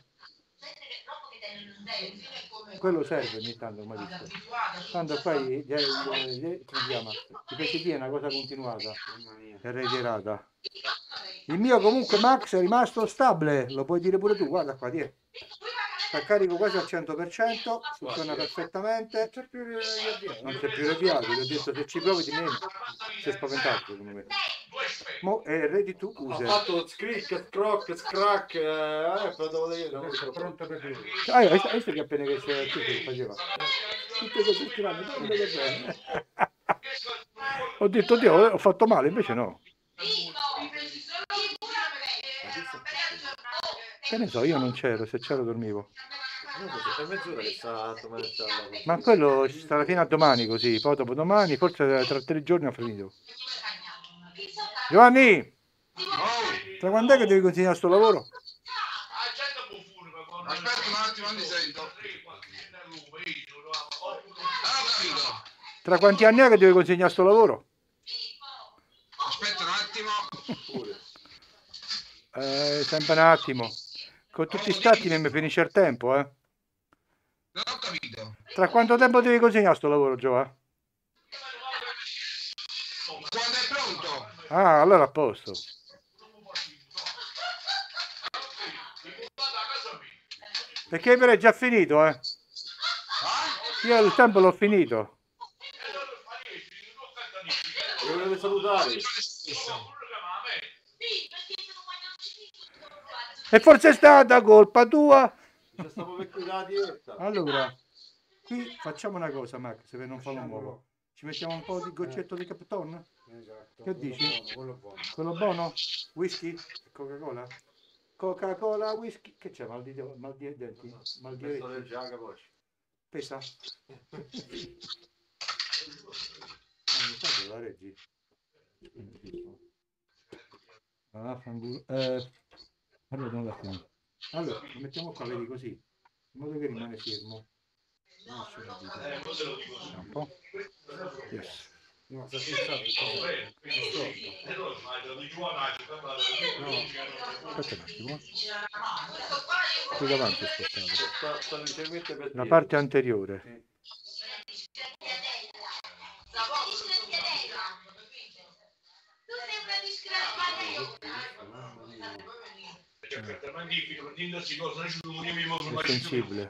Quello serve ogni tanto, come dico. Tanto poi, come si chiama? I PCD è una cosa continuata e reiterata. Il mio comunque, Max, è rimasto stabile, lo puoi dire pure tu, guarda qua, tieni. Sta carico quasi al 100%, funziona perfettamente. Non c'è più riavviato, ti ho detto se ci provi di meno. Sei spaventato secondo me. Mo è ready to Ho use. fatto scrick, scrock, scrack, però devo dire, non sono Pronto per lui. Hai visto che appena che c'era che faceva? Tutte cose strane, guarda che bene. Ho detto, Dio, ho fatto male, invece no. Che ne so, io non c'ero, se c'ero dormivo. Non so, se per mezz'ora che sta tomando Ma quello ci starà fino a domani così, poi dopo domani, forse tra 3 giorni ha finito. Giovanni, tra quando è che devi consegnare sto lavoro? Aspetta un attimo, non ti sento. Ho capito. Tra quanti anni è che devi consegnare sto lavoro? Aspetta un attimo. Sempre un attimo. Con tutti sti attimi mi finisce il tempo, Non ho capito. Tra quanto tempo devi consegnare sto lavoro, Giovanni? Quando è pronto? Ah, allora a posto. Perché per è già finito, eh? Io il tempo l'ho finito. Mi volete salutare? E forse è stata colpa tua. Ci stavo per qui la diretta. Allora, qui facciamo una cosa, Max, se non fallo nuovo. Ci mettiamo un po' di goccetto di Capton? Esatto. Che dici? Quello buono. Quello buono? Whisky? Coca-Cola? Coca-Cola, whisky? Che c'è? Mal di denti? Mal di Questo orecchie? del Giaga poi. Pesa? Non so la reggi. Ah, fanculo. Allora non la finito. Allora, lo mettiamo qua, vedi così, in modo che rimane fermo. Un po'. Yes. No, sta scherzando. Aspetta un attimo. Qui davanti è spostato. Sta leggermente per La parte anteriore. È sensibile.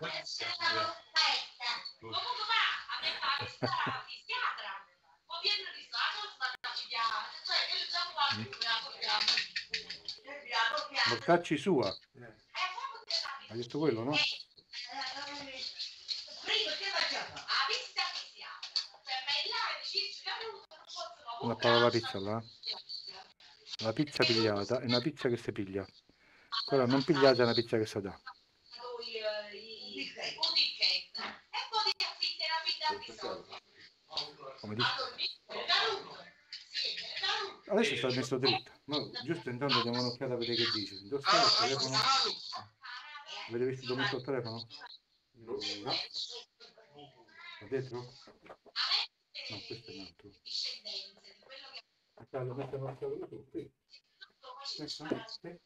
Mortacci sua. Hai detto quello, no? Una parola pizza là. La pizza pigliata è una pizza che si piglia. Quella non pigliata è una pizza che si dà. Come dici? Adesso sta messo dritto. No, giusto intanto diamo un'occhiata a vedere che dice. Dove sta il telefono? Avete visto dove ho messo il telefono? No. Là dentro? No, questo è un altro. Aspetta, lo metto un'occhiata qui. Qui. Questo? Sì.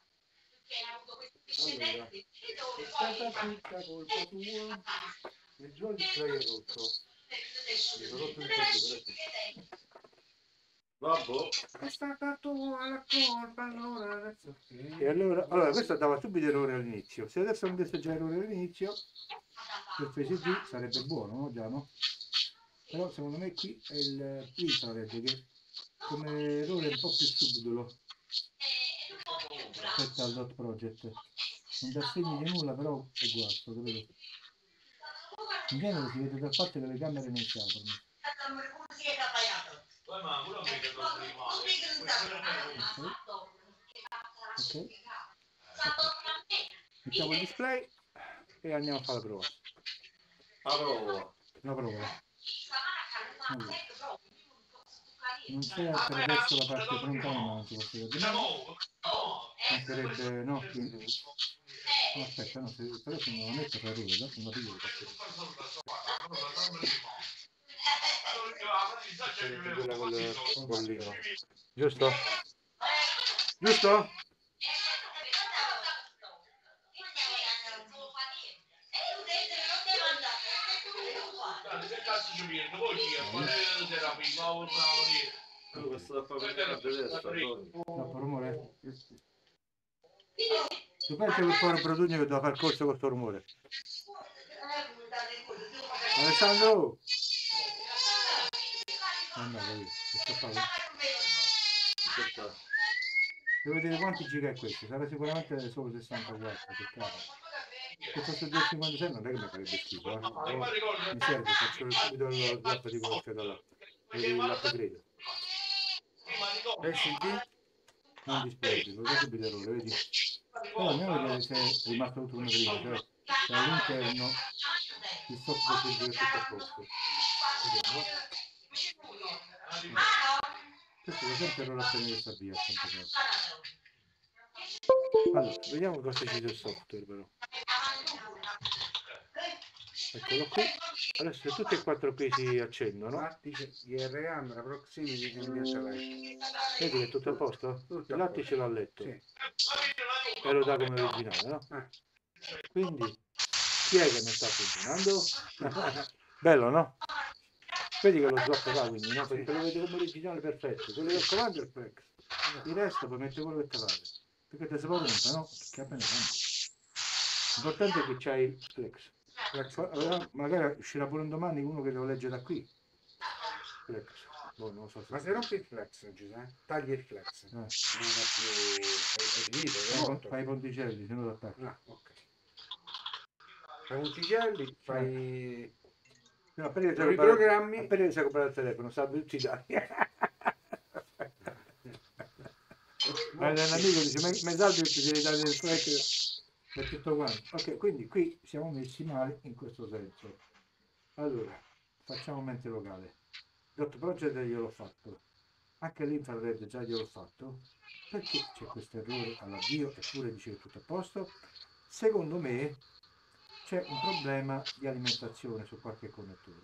Allora, è stata tutta colpa tua. Il giorno di è rotto. L'ho rotto il computer. Babbo? È stata tua la colpa, allora adesso. E allora questo dava subito errore all'inizio. Se adesso non desse già errore all'inizio, per FSD sarebbe buono, no? Già, no? Però secondo me qui è qui sarebbe che come errore è un po' più subdolo rispetto al dot project. Non dà segni di nulla, però è guasto, capito? In genere si vede dal fatto che le camere non si aprono. Ok. Mettiamo il display e andiamo a fare la prova. La prova. Allora. Non c'è attraverso la parte frontale, ma non si può spiegare di nuovo. Mancherebbe, no? No, aspetta, no, però se non la metto fra due, dopo non la piglio. Quella col bollino. Giusto? Giusto? Questo da fare adesso. Troppo rumore? Tu pensi che fare un produtto che deve fare il corso con questo rumore? Alessandro! Andate lì, è scappato. Devo vedere quanti giga è questo, sarà sicuramente solo 64, peccato. Se fosse 256 non è che mi farebbe schifo, mi serve, faccio subito lo swap di quello che da là, l'app credo. LCD? Non dispiace, lo vedo subito errore, vedi? Però andiamo a vedere se è rimasto tutto come prima, cioè se all'interno il software è tutto a posto. Vediamo. Questo è sempre errore appena che sta via, allora, vediamo cosa c'è del software però. Eccolo qui. Adesso se tutti e quattro qui si accendono. Lattice, diagramma, proximity, vedi che è tutto a posto? Il lattice l'ha letto. Sì. E lo dà come originale, no? Quindi chi è che mi sta funzionando? Bello, no? Vedi che lo swap va quindi, no? Perché lo vede come originale perfetto. Quello del comando è il flex. Il resto poi mette quello che te pare. Perché te si può rompere, no? Perché appena l'importante è che c'hai il flex. Allora, magari uscirà pure un domani uno che lo legge da qui. Flex. Boh, non lo so se... Ma se rompi il flex, Giuseppe, tagli il flex. Non è più... è finito, fai i ponticelli, se no lo attacchi. Ah, ok. Fai i ponticelli, fai... No, appena i programmi... Appena sai comprare il telefono, salvi tutti i dati. Ma un amico dice, mi salvi tutti i dati del flex e tutto quanto. Ok, quindi qui siamo messi male in questo senso. Allora, facciamo mente locale. Dot Project io l'ho fatto, anche l'infrared già gliel'ho fatto. Perché c'è questo errore all'avvio eppure dice che tutto a posto? Secondo me c'è un problema di alimentazione su qualche connettore,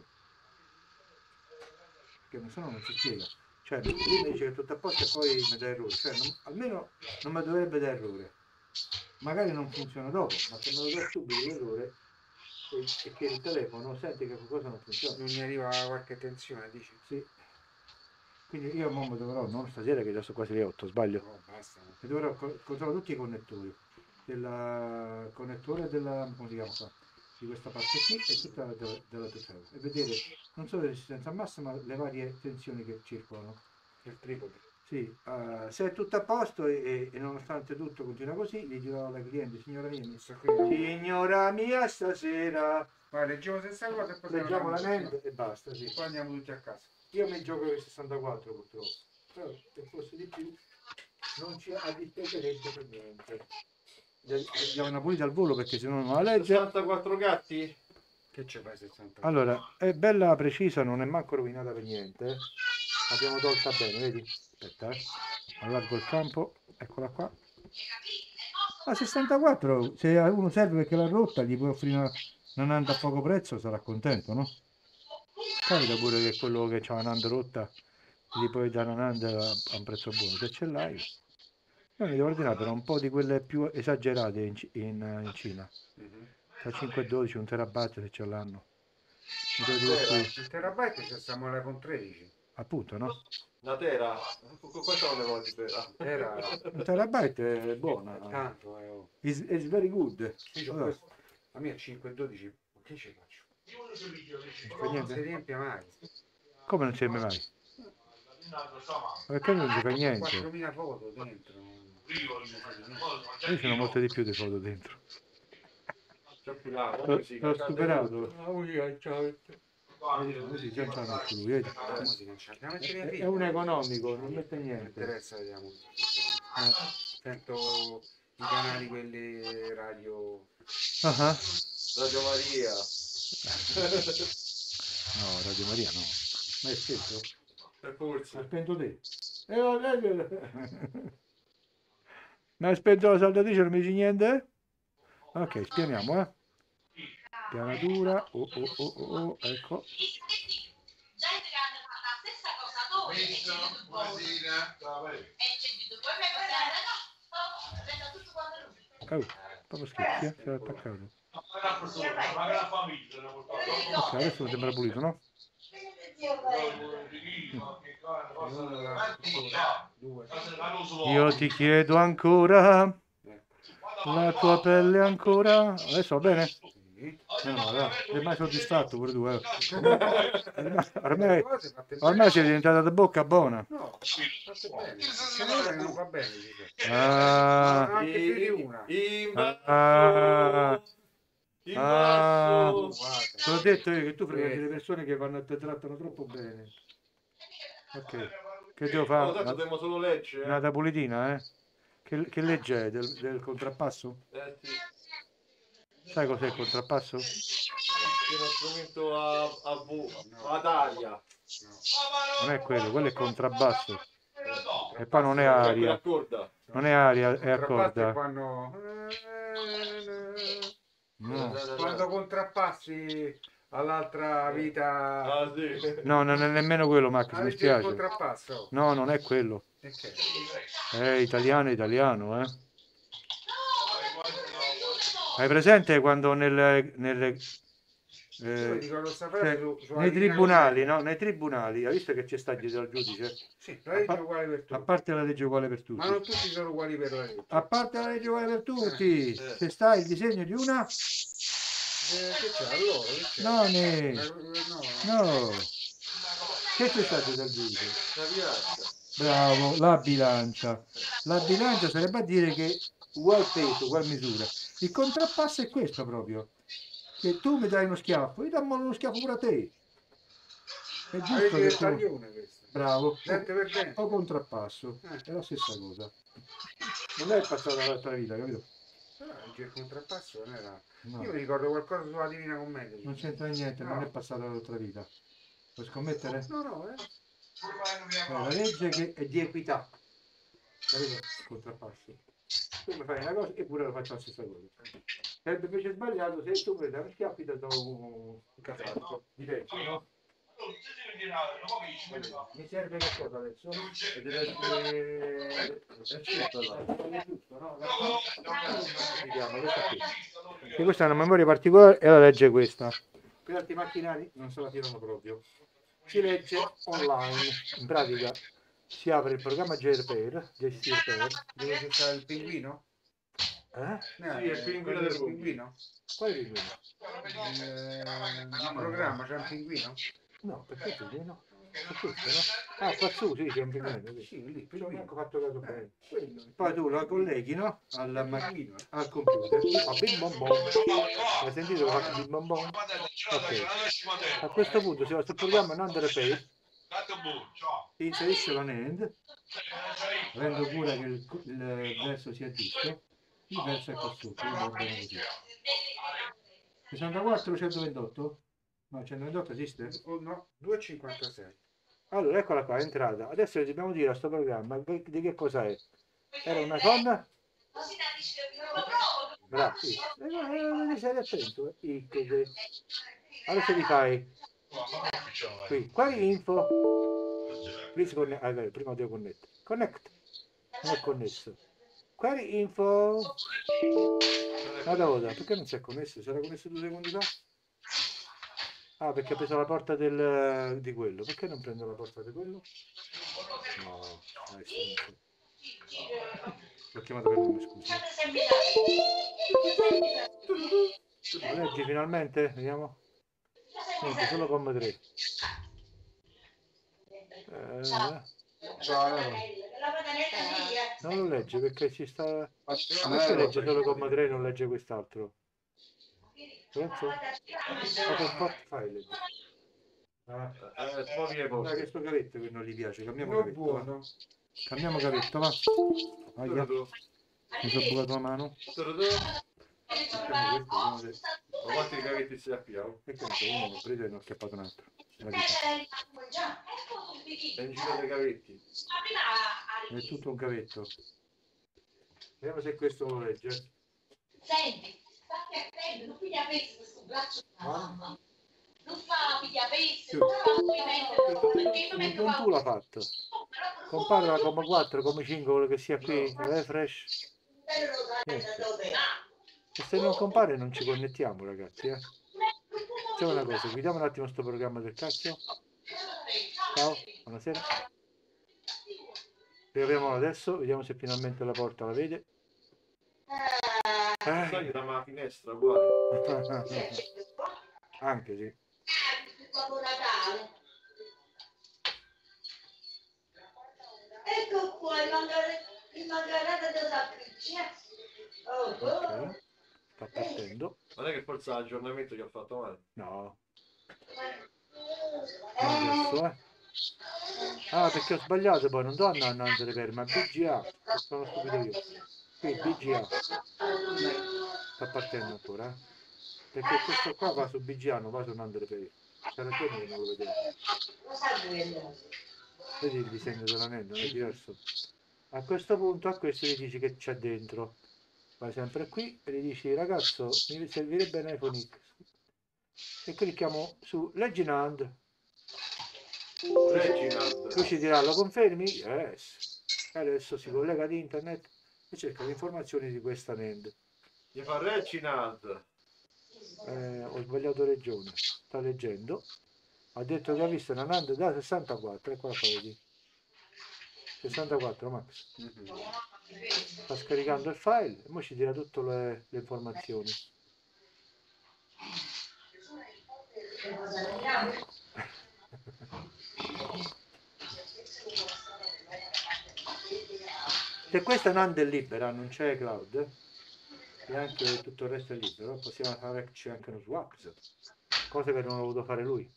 che se no non si spiega. Cioè lui mi dice che tutto a posto e poi mi dà errore, cioè almeno non mi dovrebbe dare errore. Magari non funziona dopo, ma se me lo dà subito l'errore e che il telefono sente che qualcosa non funziona. Non mi arriva qualche tensione, dici? Sì. Quindi io mo dovrò, non stasera che già sono quasi le 8, sbaglio. No, basta. E dovrò controllare tutti i connettori. Del connettore della, come si chiama qua, di questa parte qui e tutta della TFL. E vedere non solo le resistenze a massa ma le varie tensioni che circolano. Il tripode. Sì, se è tutto a posto e nonostante tutto continua così, gli dirò alla cliente, signora mia stasera leggiamo 64 e poi leggiamo la mente e basta, sì. Poi andiamo tutti a casa. Io mi gioco il 64 purtroppo, però se fosse di più non ci addispetterebbe per niente. Andiamo una pulita al volo perché se no non la legge. 64 gatti? Che c'è fai 64? Allora, è bella precisa, non è manco rovinata per niente. L'abbiamo tolta bene, vedi? Aspetta, allargo il campo, eccola qua. La 64, se a uno serve perché l'ha rotta, gli puoi offrire una Nanda a poco prezzo, sarà contento, no? Capita pure che quello che c'ha una Nanda rotta, gli puoi dare una Nanda a un prezzo buono, se ce l'hai. Io mi devo ordinare però un po' di quelle più esagerate in Cina. Tra 5 e 12, un terabyte se ce l'hanno. Il terabyte ci stiamo alla con 13. Appunto, no? Una tera? Quanto ne vuoi tera? Un terabyte è buona. Tanto, It's very good. Allora. La mia è 512. Ma che ci faccio? Non si riempie mai. Come non si riempie mai? Perché non ci fa niente? 4.000 foto dentro. Io ce n'ho molte di più di foto dentro. L'ho superato. Così già c'hanno anche lui, vedi? È un economico, non mette Non mi niente. interessa, vediamo. Sento i canali quelli radio. Radio Maria. No, Radio Maria no. Ma è spento? Forse. Ha spento te. Ma hai spento la saldatrice, non mi dici niente? Ok, spianiamo, Pianatura, ecco. Gente che hanno fatto la stessa cosa dove e c'è di poi prendo tutto quanto lui. Proprio schifo, si è attaccato. Ok, adesso mi sembra pulito, no? Io ti chiedo ancora, la tua pelle ancora. Adesso va bene? No, sei mai soddisfatto pure tu, ormai sei diventata da bocca buona. No, fatto bene. Se no non va bene. Anche più di una. Te l'ho detto io che tu frequenti le persone che ti trattano troppo bene. Ok. Che devo Oh, fare? tanto dobbiamo solo leggere. Una tabulitina, eh? Che legge è? Del contrappasso? Sai cos'è il contrappasso? È uno strumento ad aria. Non è quello è contrabbasso. E poi non è Cioè, quella aria. a corda. Non è aria, è a Contrappassi corda. No. quando contrappassi all'altra vita. Ah, sì. No, non è nemmeno quello, Max, Ah, mi legge il spiace. contrappasso. No, non è quello. E che? È italiano, eh. Hai presente quando Io dico, lo cioè, sapere sulla nei Divina tribunali, Commedia. no? Nei tribunali, hai visto che c'è sta dietro al giudice? Sì, la legge è uguale per A tutti. parte la legge uguale per tutti. Ma non tutti sono uguali per la legge. A parte la legge uguale per tutti, c'è sta il disegno di una... Che c'è allora? Che c'è? Noni, No. no. Che c'è stato dal giudice? La piazza. Bravo, la bilancia. La bilancia sarebbe a dire che ugual peso, ugual misura. Il contrappasso è questo proprio. Che tu mi dai uno schiaffo, io dammo uno schiaffo pure a te. È La giusto legge che del tu... taglione questa. Bravo. Dente per dente. O contrappasso. È la stessa cosa. Non è passata dall'altra vita, capito? Però la legge del contrappasso non era. No. Io mi ricordo qualcosa sulla Divina Commedia. Non c'entra niente, non No. è passata dall'altra vita. Puoi scommettere? No, La legge che è di equità. Capito? Contrappasso. Tu mi fai una cosa e pure lo faccio la stessa cosa. Sarebbe invece sbagliato se tu mi dai uno schiaffo e ti do un casacco di pezzo, no? Mi serve che cosa adesso? E deve essere... È certo là. È giusto, no? Vediamo, questa qui. Che questa è una memoria particolare e la legge questa. Per altri macchinari non se la tirano proprio. Si legge online. In pratica si apre il programma GearPair, dove c'è stato il pinguino? Eh? Sì, il pinguino del pinguino. Quale pinguino? Il programma c'è un pinguino? No, perché pinguino? È questo, no? Ah, qua su, sì, c'è un pinguino. Sì, lì, Ci ho pinguino. manco fatto caso bene. Quello. Poi tu lo colleghi, no? Al Pinguino. al computer. Fa bim bom bom. Hai sentito che fa bim bom bom? Ok. A questo punto si va sul programma NandRepair, si inserisce la NAND, avendo cura che il verso sia giusto, il verso è qua sotto, quindi va bene così. 64 128? No, 128 esiste? Oh, no, 2,56. Allora, eccola qua, è entrata. Adesso dobbiamo dire a sto programma di che cosa è. Era una con... Bravo, sì. Devi stare attento. Adesso li fai. Qui, quali info? Please connect. Prima devo connettere. Connect. Non è connesso. Quali info? Allora, perché non si è connesso? Si era connesso 2 secondi fa? Ah, perché ha preso la porta di quello. Perché non prendo la porta di quello? No, adesso non so. L'ho chiamato per nome, scusa. Lo leggi finalmente? Vediamo. Niente, solo comma 3. Non lo legge perché ci sta... Perché legge solo comma 3 e non legge quest'altro? Penso? Open port file. Guarda che sto cavetto che non gli piace, cambiamo Non cavetto. buono. Va. Cambiamo cavetto, va. Aia, mi sono bucato la mano. Facciamo questo, vediamo se... Ma quanti cavetti si appiamo? E che ne so, uno l'ho preso e ne ho scappato un altro. La vita. È in giro dei cavetti. È tutto un cavetto. Vediamo se questo lo legge. Senti, stai attento, non piglia peso questo braccio della mamma. Non fa piglia peso, non fa movimento, perché io metto Non tu l'ha fatto. Compare la comma 4, come 5, quello che sia qui, refresh. E se non compare non ci connettiamo, ragazzi. Facciamo una cosa, guidiamo un attimo sto programma del cazzo. Ciao, buonasera. Riapriamolo adesso, vediamo se finalmente la porta la vede. Sai da una finestra uguale. Anche sì. Babbo Natale. Ecco qua il margarita da Sacricci. Ok, sta partendo. Non è che forse l'aggiornamento gli ha fatto male. No. Non adesso, Ah, perché ho sbagliato poi, non do a Nando Repair, ma BGA. Sono stupido io. Qui BGA. Sta partendo ancora, perché questo qua va su BGA, non va su Nando Repair. C'è ragione che non lo vedevo. Vedi il disegno dell'anello, non è diverso. A questo punto a questo gli dici che c'è dentro. Vai sempre qui e gli dici ragazzo mi servirebbe un iPhone X. E clicchiamo su Leggi in Hand. Lui ci dirà lo confermi? Yes. E adesso si collega ad internet e cerca le informazioni di questa NAND. Gli fa Reginald. Ho sbagliato regione, sta leggendo. Ha detto che ha visto una NAND da 64, eccola qua, vedi. 64 Max. Sta scaricando il file e ora ci dirà tutte le informazioni. Se questa NAND è libera, non c'è cloud, e anche tutto il resto è libero, possiamo fare anche uno swap, cosa che non ha voluto fare lui.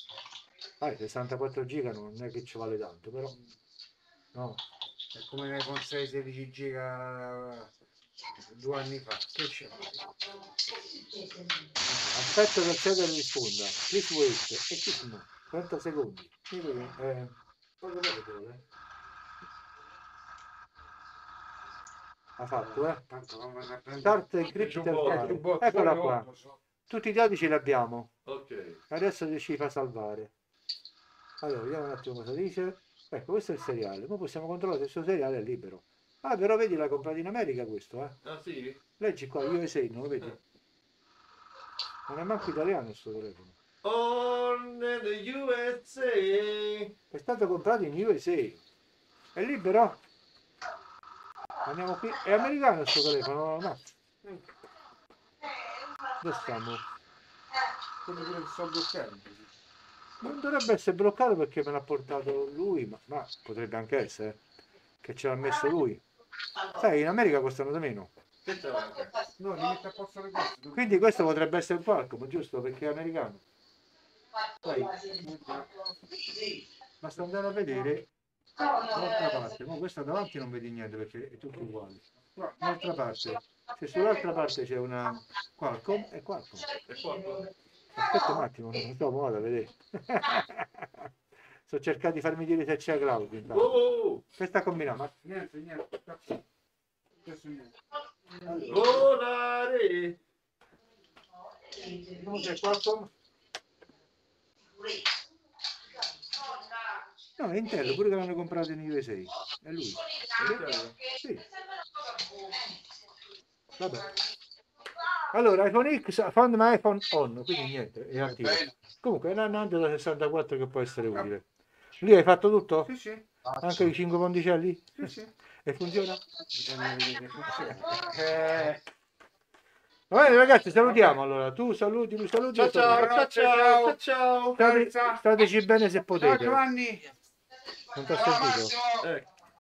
64 giga non è che ci vale tanto, però no. È come l'iPhone 6 16 giga 2 anni fa. Che c'è? Aspetto che il server risponda. Please wait. E chi sono? 30 secondi. Ha fatto, Start encrypted. Eccola qua. Tutti i dati ce li abbiamo. Ok. Adesso ci fa salvare. Allora, vediamo un attimo cosa dice. Ecco, questo è il seriale. Ora possiamo controllare se il suo seriale è libero. Ah, però vedi, l'ha comprato in America questo, Ah, sì? Leggi qua, USA, non lo vedi? Non è manco italiano il suo telefono. On the USA. È stato comprato in USA. È libero? Andiamo qui. È americano il suo telefono, no? Dove stiamo? Quello che sto bloccando. Non dovrebbe essere bloccato perché me l'ha portato lui, ma potrebbe anche essere che ce l'ha messo lui. Sai, in America costano di meno. No, li metto a posto le cose. Quindi questo potrebbe essere un Qualcomm, giusto? Perché è americano. Dai. Basta andare a vedere l'altra parte. Ma questa davanti non vedi niente perché è tutto uguale. L'altra parte. Se sull'altra parte c'è una Qualcomm, è Qualcomm. Aspetta un attimo, non sto vado a vedere. Sto cercando di farmi dire se c'è cloud intanto. Questa combinata. Niente. Questo niente. Volare. Non c'è Qualcomm? No, è Intel, pure che l'hanno comprato in USA. È lui. Sì. Vabbè. Allora, iPhone X, found my iPhone on, quindi niente, è attivo. Comunque è una NAND da 64 che può essere utile. Lì hai fatto tutto? Sì. Anche i 5 ponticelli? Sì. E funziona? Va bene ragazzi, salutiamo allora. Tu saluti, lui saluti. Ciao. Stateci bene se potete. Ciao Giovanni. Non ti ho sentito. Massimo!